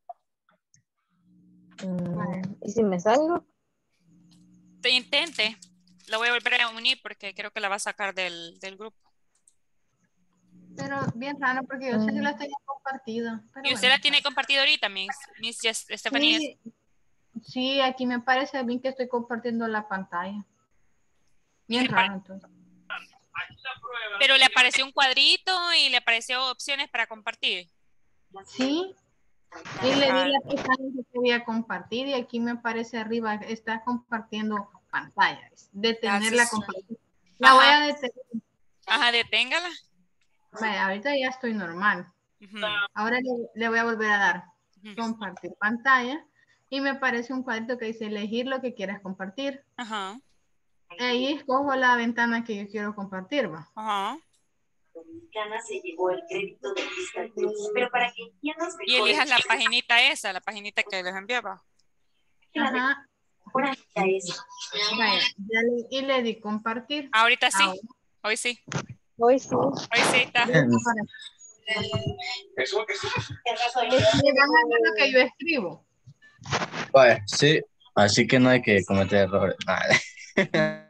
[SPEAKER 3] Mm, ¿y si me salgo?
[SPEAKER 1] Te intente. Lo voy a volver a unir porque creo que la va a sacar del, del grupo.
[SPEAKER 13] Pero bien raro porque yo sé que las tenía compartidas. Pero
[SPEAKER 1] ¿Y usted
[SPEAKER 13] bueno.
[SPEAKER 1] la tiene compartida ahorita, Miss, Miss Yes- Stephanie?
[SPEAKER 13] Sí, sí, aquí me parece bien que estoy compartiendo la pantalla. Bien raro entonces.
[SPEAKER 1] Pero le apareció un cuadrito y le apareció opciones para compartir.
[SPEAKER 13] Sí. Y le
[SPEAKER 1] Ah.
[SPEAKER 13] di la pestaña que quería compartir y aquí me aparece arriba, está compartiendo pantalla. Detener la
[SPEAKER 1] That's
[SPEAKER 13] compartir. La
[SPEAKER 1] Ajá.
[SPEAKER 13] voy a detener.
[SPEAKER 1] Ajá, deténgala.
[SPEAKER 13] Vaya, ahorita ya estoy normal.
[SPEAKER 1] Ujú.
[SPEAKER 13] Ahora le, le voy a volver a dar
[SPEAKER 1] Ujú.
[SPEAKER 13] compartir pantalla y me aparece un cuadrito que dice elegir lo que quieras compartir.
[SPEAKER 1] Ajá.
[SPEAKER 13] Ahí escojo la ventana que yo quiero compartir, ¿va?
[SPEAKER 1] Ajá.
[SPEAKER 17] Se llevó el crédito de Vista Cruz, pero para que entiendas
[SPEAKER 1] Y
[SPEAKER 17] mejor
[SPEAKER 1] elijas
[SPEAKER 17] el
[SPEAKER 1] la
[SPEAKER 17] chiste,
[SPEAKER 1] paginita esa, la paginita que les enviaba.
[SPEAKER 13] Ajá.
[SPEAKER 17] ahora ya es.
[SPEAKER 13] Vaya, ya le, y le di compartir.
[SPEAKER 1] Ahorita sí.
[SPEAKER 13] Ahora,
[SPEAKER 1] Hoy sí.
[SPEAKER 3] Hoy sí.
[SPEAKER 1] Hoy sí está.
[SPEAKER 13] ya le compartí. Es que van a ver lo que yo escribo.
[SPEAKER 14] Vaya, sí, así que no hay que cometer errores. Vale.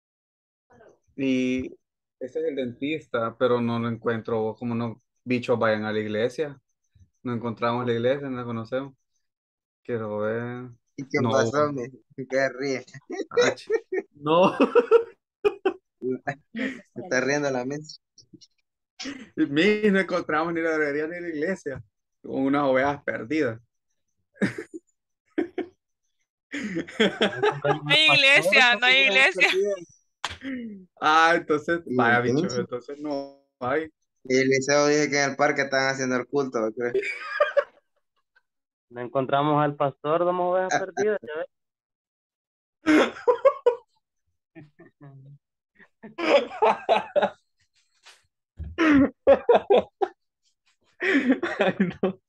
[SPEAKER 5] Y ese es el dentista, pero no lo encuentro. Como no, bichos vayan a la iglesia. No encontramos la iglesia, no la conocemos. Quiero ver.
[SPEAKER 16] ¿Y qué
[SPEAKER 5] No.
[SPEAKER 16] pasó, mi? ¿Qué ríe?
[SPEAKER 5] Ah, ch- no.
[SPEAKER 16] Me está riendo la mente.
[SPEAKER 5] Mi, no encontramos ni la debería ni la iglesia. Con unas ovejas perdidas.
[SPEAKER 1] No hay iglesia, no hay iglesia.
[SPEAKER 5] Ah, entonces,
[SPEAKER 16] Y
[SPEAKER 5] vaya bicho,
[SPEAKER 16] entonces,
[SPEAKER 5] entonces no hay.
[SPEAKER 16] y Eliseo dice que en el parque están haciendo el culto, ¿creo?
[SPEAKER 2] No encontramos al pastor, damos ovejas perdidas, ya ves.
[SPEAKER 5] Ay, no.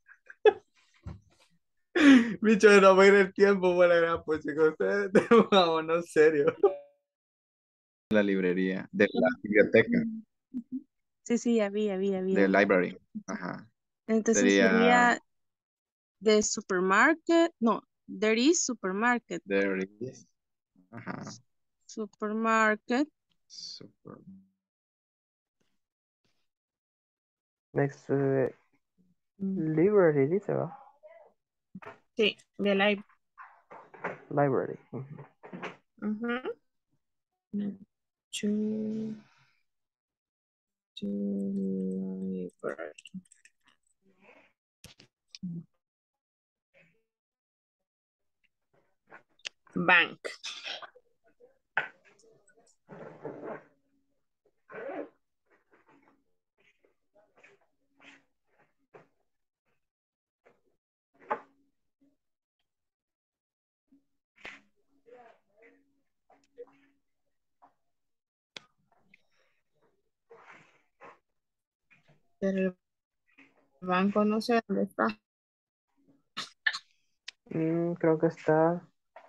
[SPEAKER 5] Bicho, no va a ir el tiempo por la gran pues chicos. Ustedes, vámonos serio.
[SPEAKER 11] La librería, de la biblioteca,
[SPEAKER 7] Sí, sí, ya vi, ya vi, ya vi.
[SPEAKER 11] de library. Ajá.
[SPEAKER 7] Entonces
[SPEAKER 11] Sería,
[SPEAKER 7] sería the supermarket. No, there is supermarket.
[SPEAKER 11] there is. Ajá.
[SPEAKER 7] Supermarket.
[SPEAKER 11] Super.
[SPEAKER 8] Next to the library, dice, ¿va?
[SPEAKER 3] Sí, de live.
[SPEAKER 8] Library.
[SPEAKER 3] Ujú. To- to library. Bank. Pero el banco no sé dónde está.
[SPEAKER 8] Mm, creo que está.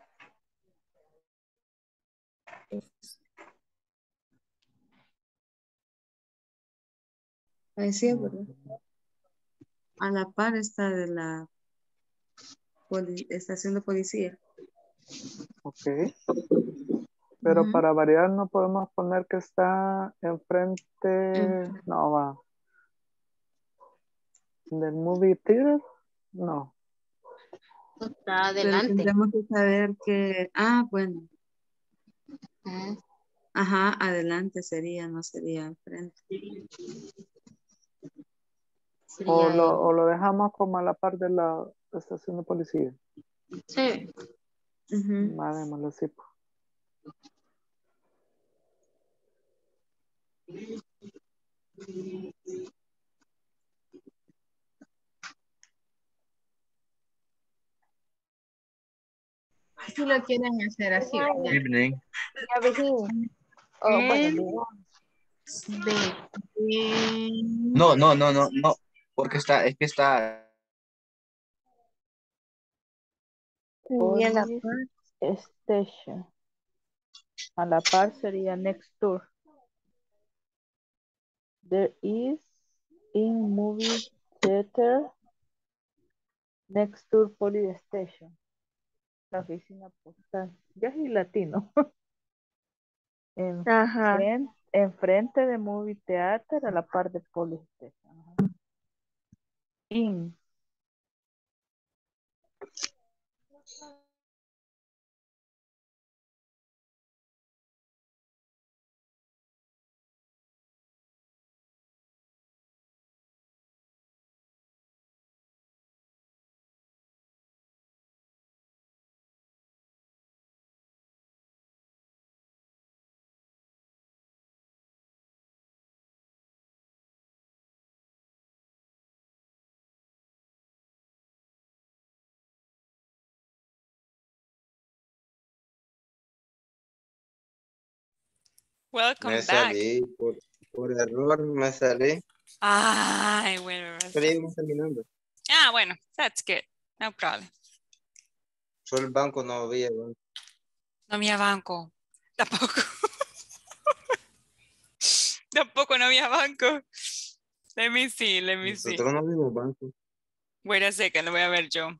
[SPEAKER 7] Ahí sí, ¿verdad? A la par está de la poli- estación de policía.
[SPEAKER 6] Ok. Pero
[SPEAKER 7] Ujú.
[SPEAKER 6] para variar no podemos poner que está enfrente,
[SPEAKER 7] Enfrente.
[SPEAKER 6] no va, del movie theater, no.
[SPEAKER 10] Está
[SPEAKER 7] Pero
[SPEAKER 10] adelante.
[SPEAKER 7] tendremos que saber que, ah, bueno,
[SPEAKER 10] Ah,
[SPEAKER 7] ajá, adelante sería, no sería enfrente.
[SPEAKER 6] O
[SPEAKER 10] sería
[SPEAKER 6] lo,
[SPEAKER 10] el-
[SPEAKER 6] o lo dejamos como a la par de la estación de policía.
[SPEAKER 10] Sí.
[SPEAKER 7] Ujú.
[SPEAKER 6] Vale, démoslo así, pues.
[SPEAKER 13] Si lo quieren hacer así. Ya.
[SPEAKER 14] Good evening.
[SPEAKER 15] Ya vení. Oh, bueno,
[SPEAKER 13] El
[SPEAKER 15] digo.
[SPEAKER 13] de, de-
[SPEAKER 14] No, no, no, no, no. Porque está, es que está.
[SPEAKER 15] Y en la
[SPEAKER 8] Police
[SPEAKER 15] par station. A la par sería next door. There is in movie theater next door police station. La oficina postal. Ya es latino.
[SPEAKER 4] Ajá.
[SPEAKER 15] Enfrente, enfrente de movie theater a la par de police station. Ajá. In.
[SPEAKER 1] Welcome
[SPEAKER 16] Me
[SPEAKER 1] back.
[SPEAKER 16] salí, por, por error me salí.
[SPEAKER 1] Ay, bueno.
[SPEAKER 16] Pero ya íbamos terminando.
[SPEAKER 1] Ah, bueno, that's good. No problem.
[SPEAKER 16] Solo el banco no había. ¿no?
[SPEAKER 1] No había banco. Tampoco. Tampoco no había banco. Let me see, let me see.
[SPEAKER 16] Nosotros no vimos banco.
[SPEAKER 1] Wait a second, lo voy a ver yo.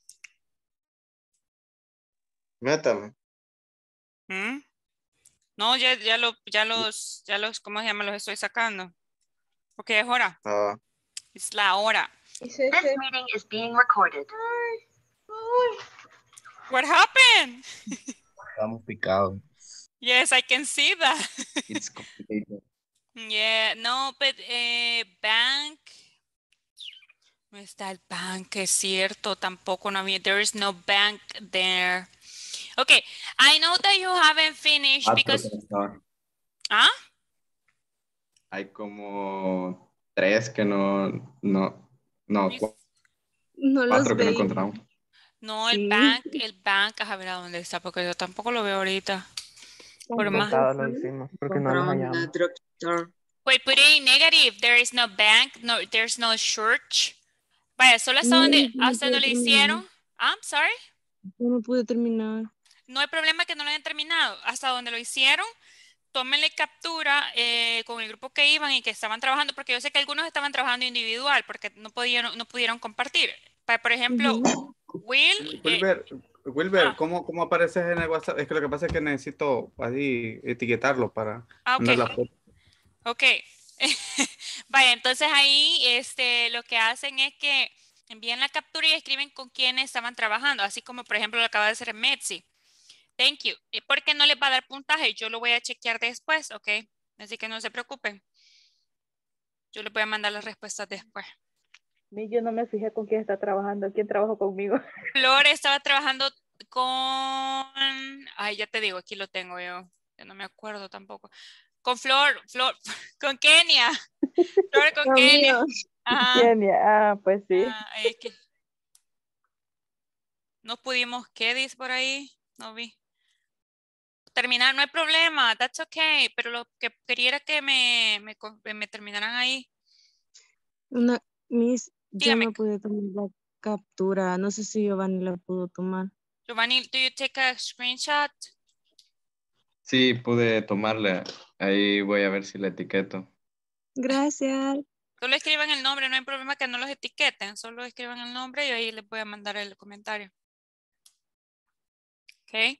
[SPEAKER 16] Métame.
[SPEAKER 1] ¿Mm? No, ya, ya, lo, ya los, ya los, ¿cómo se llama? Los estoy sacando. Ok, es hora.
[SPEAKER 16] Ah.
[SPEAKER 1] Es la hora.
[SPEAKER 17] This meeting is being recorded.
[SPEAKER 1] What happened?
[SPEAKER 14] Estamos picados.
[SPEAKER 1] Yes, I can see that.
[SPEAKER 14] It's complicated.
[SPEAKER 1] Yeah, no, but eh, bank. No está el bank, es cierto. Tampoco no había. There is no bank there. Okay, I know that you haven't finished
[SPEAKER 11] Cuatro,
[SPEAKER 1] because.
[SPEAKER 11] profesor.
[SPEAKER 1] ¿Ah?
[SPEAKER 11] Hay como tres que no, no, no, cu-
[SPEAKER 10] No los
[SPEAKER 11] cuatro que no
[SPEAKER 10] veía.
[SPEAKER 11] encontramos.
[SPEAKER 1] No, el
[SPEAKER 10] Sí.
[SPEAKER 1] bank, el bank, a ver a dónde está, porque yo tampoco lo veo ahorita. Por más.
[SPEAKER 8] Contado lo hicimos porque no nos hallamos.
[SPEAKER 1] Wait, put it in negative. There is no bank, no, there's no church. Vaya, solo hasta
[SPEAKER 10] No,
[SPEAKER 1] donde,
[SPEAKER 10] no
[SPEAKER 1] hasta
[SPEAKER 10] pude
[SPEAKER 1] donde lo
[SPEAKER 10] terminar.
[SPEAKER 1] hicieron. I'm sorry.
[SPEAKER 10] Yo no pude terminar.
[SPEAKER 1] No hay problema que no lo hayan terminado. Hasta donde lo hicieron, tómenle captura eh, con el grupo que iban y que estaban trabajando, porque yo sé que algunos estaban trabajando individual, porque no pudieron, no pudieron compartir. Pa- Por ejemplo, Will. eh,
[SPEAKER 5] Wilber, Wilber,
[SPEAKER 1] ah.
[SPEAKER 5] ¿cómo, ¿cómo apareces en el WhatsApp? Es que lo que pasa es que necesito ahí etiquetarlo para
[SPEAKER 1] Ah, ok.
[SPEAKER 5] mandar la foto.
[SPEAKER 1] Ok. Vaya, entonces ahí este, lo que hacen es que envían la captura y escriben con quiénes estaban trabajando, así como por ejemplo lo acaba de hacer Metsi. Thank you. Eh, Porque no les va a dar puntaje, yo lo voy a chequear después, ok. Así que no se preocupen. Yo les voy a mandar las respuestas después.
[SPEAKER 15] Ni yo no me fijé con quién está trabajando, quién trabajó conmigo.
[SPEAKER 1] Flor estaba trabajando con... Ay, ya te digo, aquí lo tengo yo. Ya no me acuerdo tampoco. Con Flor, Flor, con Kenia. Flor con
[SPEAKER 15] Lo
[SPEAKER 1] Kenia.
[SPEAKER 15] mío.
[SPEAKER 1] Ajá.
[SPEAKER 15] Kenia, ah, pues sí.
[SPEAKER 1] Ah, es que no pudimos, ¿qué dice por ahí? No vi. Terminar, no hay problema, that's okay, pero lo que quería era que me, me, con- me terminaran ahí.
[SPEAKER 10] Una, Miss, yo
[SPEAKER 1] Dígame.
[SPEAKER 10] no pude tomar la captura. No sé si Giovanni la pudo tomar.
[SPEAKER 1] Giovanni, do you take a screenshot?
[SPEAKER 11] Sí, pude tomarle. Ahí voy a ver si le etiqueto.
[SPEAKER 10] Gracias.
[SPEAKER 1] Solo escriban el nombre, no hay problema que no los etiqueten, solo escriban el nombre y ahí les voy a mandar el comentario. Ok.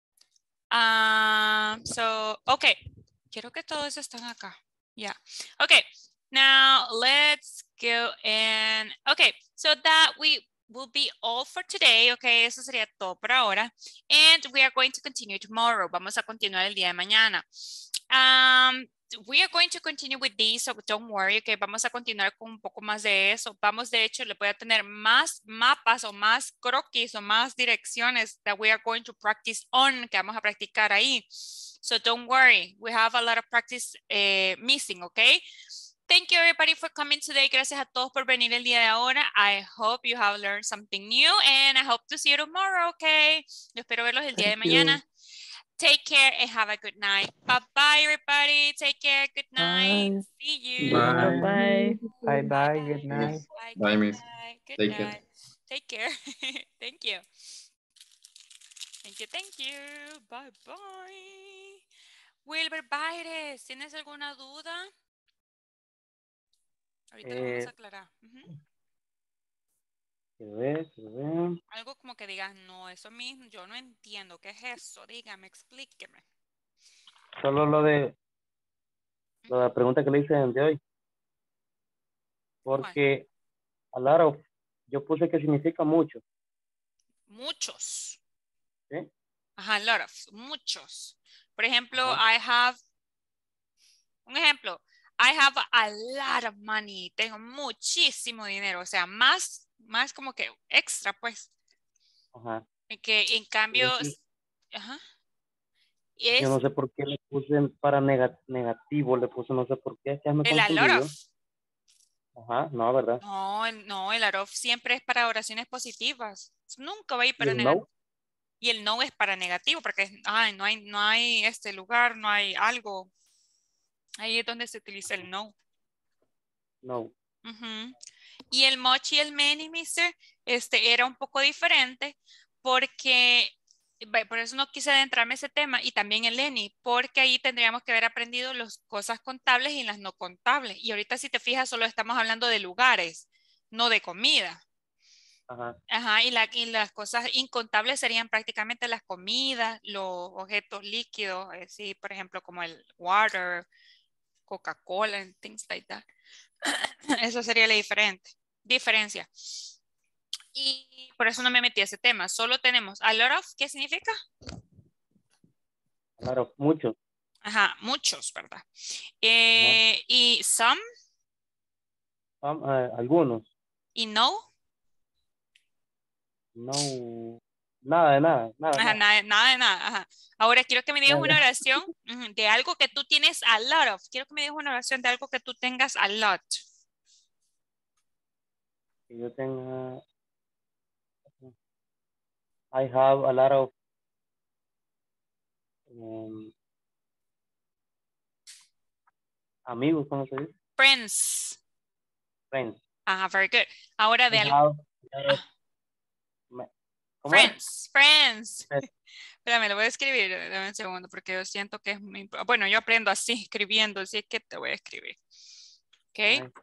[SPEAKER 1] Um, so, okay. Quiero que todos estén acá. Yeah. Okay. Now let's go and, okay. So that we will be all for today. Okay. Eso sería todo por ahora. And we are going to continue tomorrow. Vamos a continuar el día de mañana. Um, we are going to continue with this, so don't worry, okay, vamos a continuar con un poco más de eso. Vamos, de hecho, le voy a tener más mapas o más croquis o más direcciones that we are going to practice on, que vamos a practicar ahí. So don't worry, we have a lot of practice uh, missing, okay? Thank you everybody for coming today. Gracias a todos por venir el día de ahora. I hope you have learned something new and I hope to see you tomorrow, okay? Yo espero verlos el día de mañana. Take care and have a good night. Bye-bye, everybody. Take care. Good night.
[SPEAKER 8] Bye.
[SPEAKER 1] See you.
[SPEAKER 5] Bye.
[SPEAKER 15] Bye.
[SPEAKER 8] Bye bye. Good night.
[SPEAKER 11] Miss.
[SPEAKER 1] Bye.
[SPEAKER 11] Bye,
[SPEAKER 1] Good
[SPEAKER 11] miss.
[SPEAKER 1] night. Good
[SPEAKER 11] Take
[SPEAKER 1] night.
[SPEAKER 11] it.
[SPEAKER 1] Take care. Thank you. Thank you. Thank you. Bye-bye. Wilber Baires, ¿tienes alguna duda? Ahorita lo vamos
[SPEAKER 2] Eh,
[SPEAKER 1] a aclarar. Ujú.
[SPEAKER 2] quiero ver, quiero ver.
[SPEAKER 1] Algo como que digas, no, eso mismo, yo no entiendo. ¿Qué es eso? Dígame, explíqueme.
[SPEAKER 2] Solo lo de lo de la pregunta que le hice de hoy. Porque a lot of, yo puse que significa mucho.
[SPEAKER 1] Muchos.
[SPEAKER 2] ¿Sí?
[SPEAKER 1] Ajá, lot of, muchos. Por ejemplo,
[SPEAKER 2] Ajá.
[SPEAKER 1] I have, un ejemplo, I have a lot of money. Tengo muchísimo dinero. O sea, más, más como que extra, pues.
[SPEAKER 2] Ajá.
[SPEAKER 1] En que en cambio,
[SPEAKER 2] Entonces,
[SPEAKER 1] ajá.
[SPEAKER 2] yo
[SPEAKER 1] Es
[SPEAKER 2] no sé por qué le puse para nega- negativo, le puse no sé por qué, ya me
[SPEAKER 1] el a
[SPEAKER 2] confundí
[SPEAKER 1] lot
[SPEAKER 2] yo.
[SPEAKER 1] of.
[SPEAKER 2] Ajá, no, ¿verdad?
[SPEAKER 1] No, el, no, el a lot of siempre es para oraciones positivas. Nunca va a ir
[SPEAKER 2] ¿Y
[SPEAKER 1] para
[SPEAKER 2] el
[SPEAKER 1] negativo.
[SPEAKER 2] no?
[SPEAKER 1] Y el no es para negativo, porque ay, no hay, no hay este lugar, no hay algo. Ahí es donde se utiliza el no.
[SPEAKER 2] No.
[SPEAKER 1] Ujú. Y el much y el many, mister, este, era un poco diferente porque por eso no quise adentrarme en ese tema, y también el Lenny, porque ahí tendríamos que haber aprendido las cosas contables y las no contables. Y ahorita si te fijas, solo estamos hablando de lugares, no de comida.
[SPEAKER 2] Ajá.
[SPEAKER 1] Ajá, y, la, y las cosas incontables serían prácticamente las comidas, los objetos líquidos, eh, sí, por ejemplo, como el water, Coca-Cola, and things like that. Eso sería la diferente, diferencia. Y por eso no me metí a ese tema. Solo tenemos a lot of, ¿qué significa?
[SPEAKER 2] Claro, muchos.
[SPEAKER 1] Ajá, muchos, ¿verdad? Eh, y some.
[SPEAKER 2] Um, eh, algunos.
[SPEAKER 1] Y no.
[SPEAKER 2] No. Nada de nada. Nada,
[SPEAKER 1] Ajá,
[SPEAKER 2] nada.
[SPEAKER 1] nada, nada de nada. Ajá. Ahora quiero que me digas una oración uh, de algo que tú tienes a lot of. Quiero que me digas una oración de algo que tú tengas a lot.
[SPEAKER 2] Que yo tenga. I have a lot of. Um, amigos, ¿cómo se dice?
[SPEAKER 1] Friends.
[SPEAKER 2] Friends.
[SPEAKER 1] Ajá, very good. Ahora de
[SPEAKER 2] I
[SPEAKER 1] algo.
[SPEAKER 2] have a lot of- ¿Cómo es?
[SPEAKER 1] Friends, friends.
[SPEAKER 2] Friends.
[SPEAKER 1] Espérame, lo voy a escribir, dame un segundo, porque yo siento que es muy... Bueno, yo aprendo así, escribiendo, así que te voy a escribir. Ok.
[SPEAKER 2] I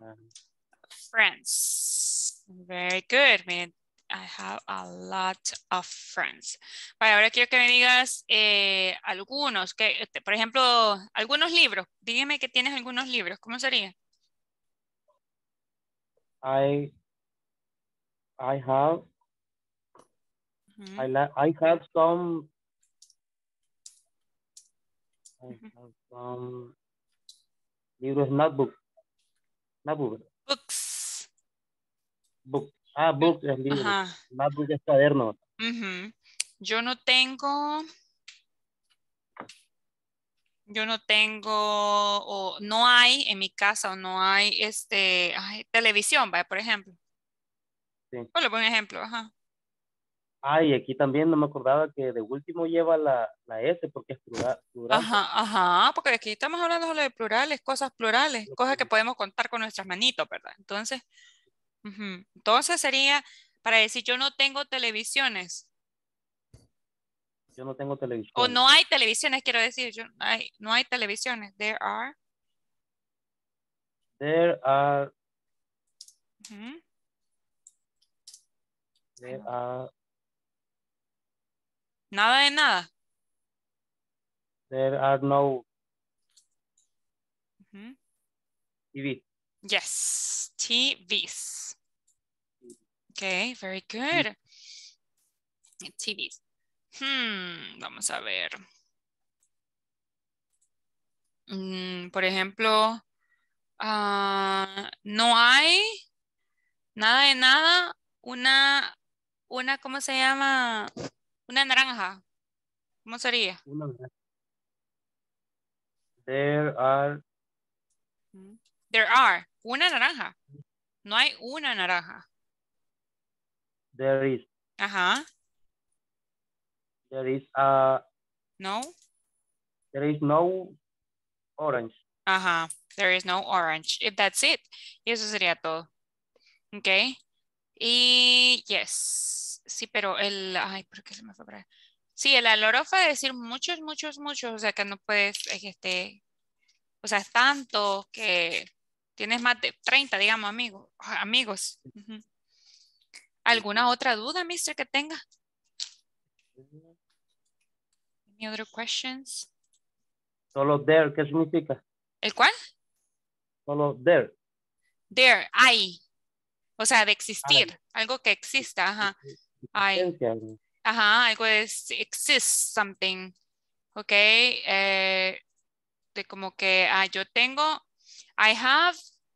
[SPEAKER 1] Friends. Very good. Miren, I have a lot of friends. Vale, ahora quiero que me digas eh, algunos, que, este, por ejemplo, algunos libros. Dígame que tienes algunos libros. ¿Cómo sería?
[SPEAKER 2] I I have
[SPEAKER 1] Ujú.
[SPEAKER 2] I, la- I have some I have some libros notebook notebook
[SPEAKER 1] Books.
[SPEAKER 2] book ah book es libro
[SPEAKER 1] Ajá.
[SPEAKER 2] notebook es cuaderno.
[SPEAKER 1] Ujú. Yo no tengo... Yo no tengo, o no hay en mi casa, o no hay este, ay, televisión, ¿vale? Por ejemplo.
[SPEAKER 2] Sí.
[SPEAKER 1] Ponle un ejemplo, ajá.
[SPEAKER 2] Ah, y aquí también no me acordaba que de último lleva la, la S porque es plural, plural.
[SPEAKER 1] Ajá, ajá, porque aquí estamos hablando solo de plurales, cosas plurales, cosas que podemos contar con nuestras manitos, ¿verdad? Entonces, ujú. Entonces sería para decir yo no tengo televisiones,
[SPEAKER 2] Yo no tengo televisión.
[SPEAKER 1] o no hay televisiones, quiero decir, yo, hay, no hay televisiones, there are.
[SPEAKER 2] There are
[SPEAKER 1] Ujú.
[SPEAKER 2] there are
[SPEAKER 1] Nada de nada.
[SPEAKER 2] there are no
[SPEAKER 1] Ujú.
[SPEAKER 2] T V.
[SPEAKER 1] Yes, T Vs. Okay, very good. T Vs. Hmm, vamos a ver. Mm, por ejemplo, ah, no hay nada de nada, una, una, ¿cómo se llama? Una naranja. ¿Cómo sería?
[SPEAKER 2] Una, there are
[SPEAKER 1] There are. Una naranja. No hay una naranja.
[SPEAKER 2] there is
[SPEAKER 1] Ajá.
[SPEAKER 2] there is a
[SPEAKER 1] No.
[SPEAKER 2] there is no orange.
[SPEAKER 1] Ajá. There is no orange. If that's it. Y eso sería todo. Ok. Y yes. Sí, pero el... Ay, ¿por qué se me fue para ahí? Sí, el alorofa es decir muchos, muchos, muchos. O sea, que no puedes... Este, o sea, es tanto que tienes más de treinta, digamos, amigos. Amigos. Ujú. ¿Alguna otra duda, mister, que tenga? Any other questions?
[SPEAKER 2] Solo there, ¿qué significa?
[SPEAKER 1] ¿El cuál?
[SPEAKER 2] Solo there.
[SPEAKER 1] There, hay. O sea, de existir. Algo que exista, ajá. Hay.
[SPEAKER 2] Existencia.
[SPEAKER 1] Ajá, algo es exist something. Ok. Eh, de como que ah, yo tengo, I have,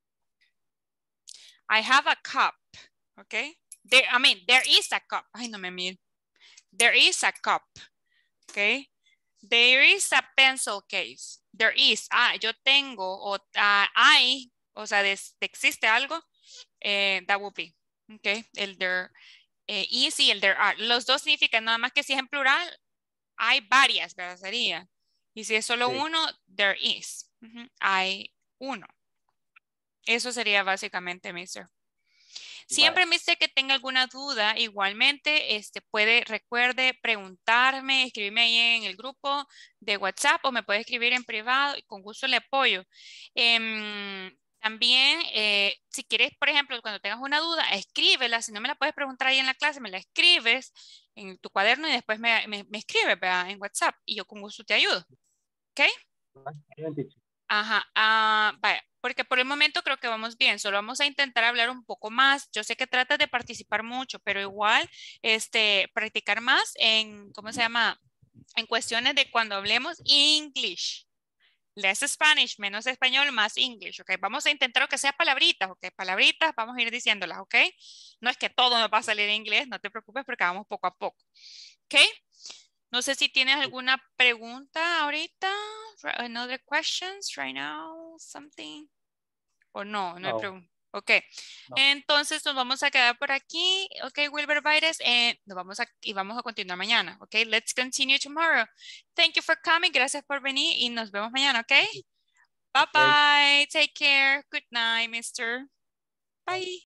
[SPEAKER 1] I have a cup. Ok. There, I mean, there is a cup. Ay, no me miro. There is a cup. Ok. There is a pencil case. There is. Ah, yo tengo o ah, hay, o sea, de, de existe algo. Eh, that would be. Ok. El there eh, is y el there are. Los dos significan nada más que si es en plural, hay varias, ¿verdad? Sería. Y si es solo
[SPEAKER 2] Sí.
[SPEAKER 1] uno, there is. Uh-huh. Hay uno. Eso sería básicamente, mister. Siempre me dice que tenga alguna duda, igualmente, este, puede, recuerde preguntarme, escribirme ahí en el grupo de WhatsApp o me puede escribir en privado y con gusto le apoyo. Em, también, eh, si quieres, por ejemplo, cuando tengas una duda, escríbela. Si no me la puedes preguntar ahí en la clase, me la escribes en tu cuaderno y después me, me, me escribes, ¿verdad? En WhatsApp y yo con gusto te ayudo. ¿Ok? Ajá, ah, vaya, porque por el momento creo que vamos bien, solo vamos a intentar hablar un poco más. Yo sé que tratas de participar mucho, pero igual, este, practicar más en, ¿cómo se llama? En cuestiones de cuando hablemos English. Less Spanish, menos español, más English, ¿ok? Vamos a intentar que sea palabritas, ¿ok? Palabritas, vamos a ir diciéndolas, ¿ok? No es que todo nos va a salir en inglés, no te preocupes porque vamos poco a poco, ¿ok? No sé si tienes alguna pregunta ahorita. Another questions right now, something. O no, no hay
[SPEAKER 2] No.
[SPEAKER 1] pregunta. Ok, entonces nos vamos a quedar por aquí. Ok, Wilber Baires, eh, nos vamos a, y vamos a continuar mañana. Ok, let's continue tomorrow. Thank you for coming. Gracias por venir y nos vemos mañana. Ok, bye bye. Take care. Good night, mister. Bye.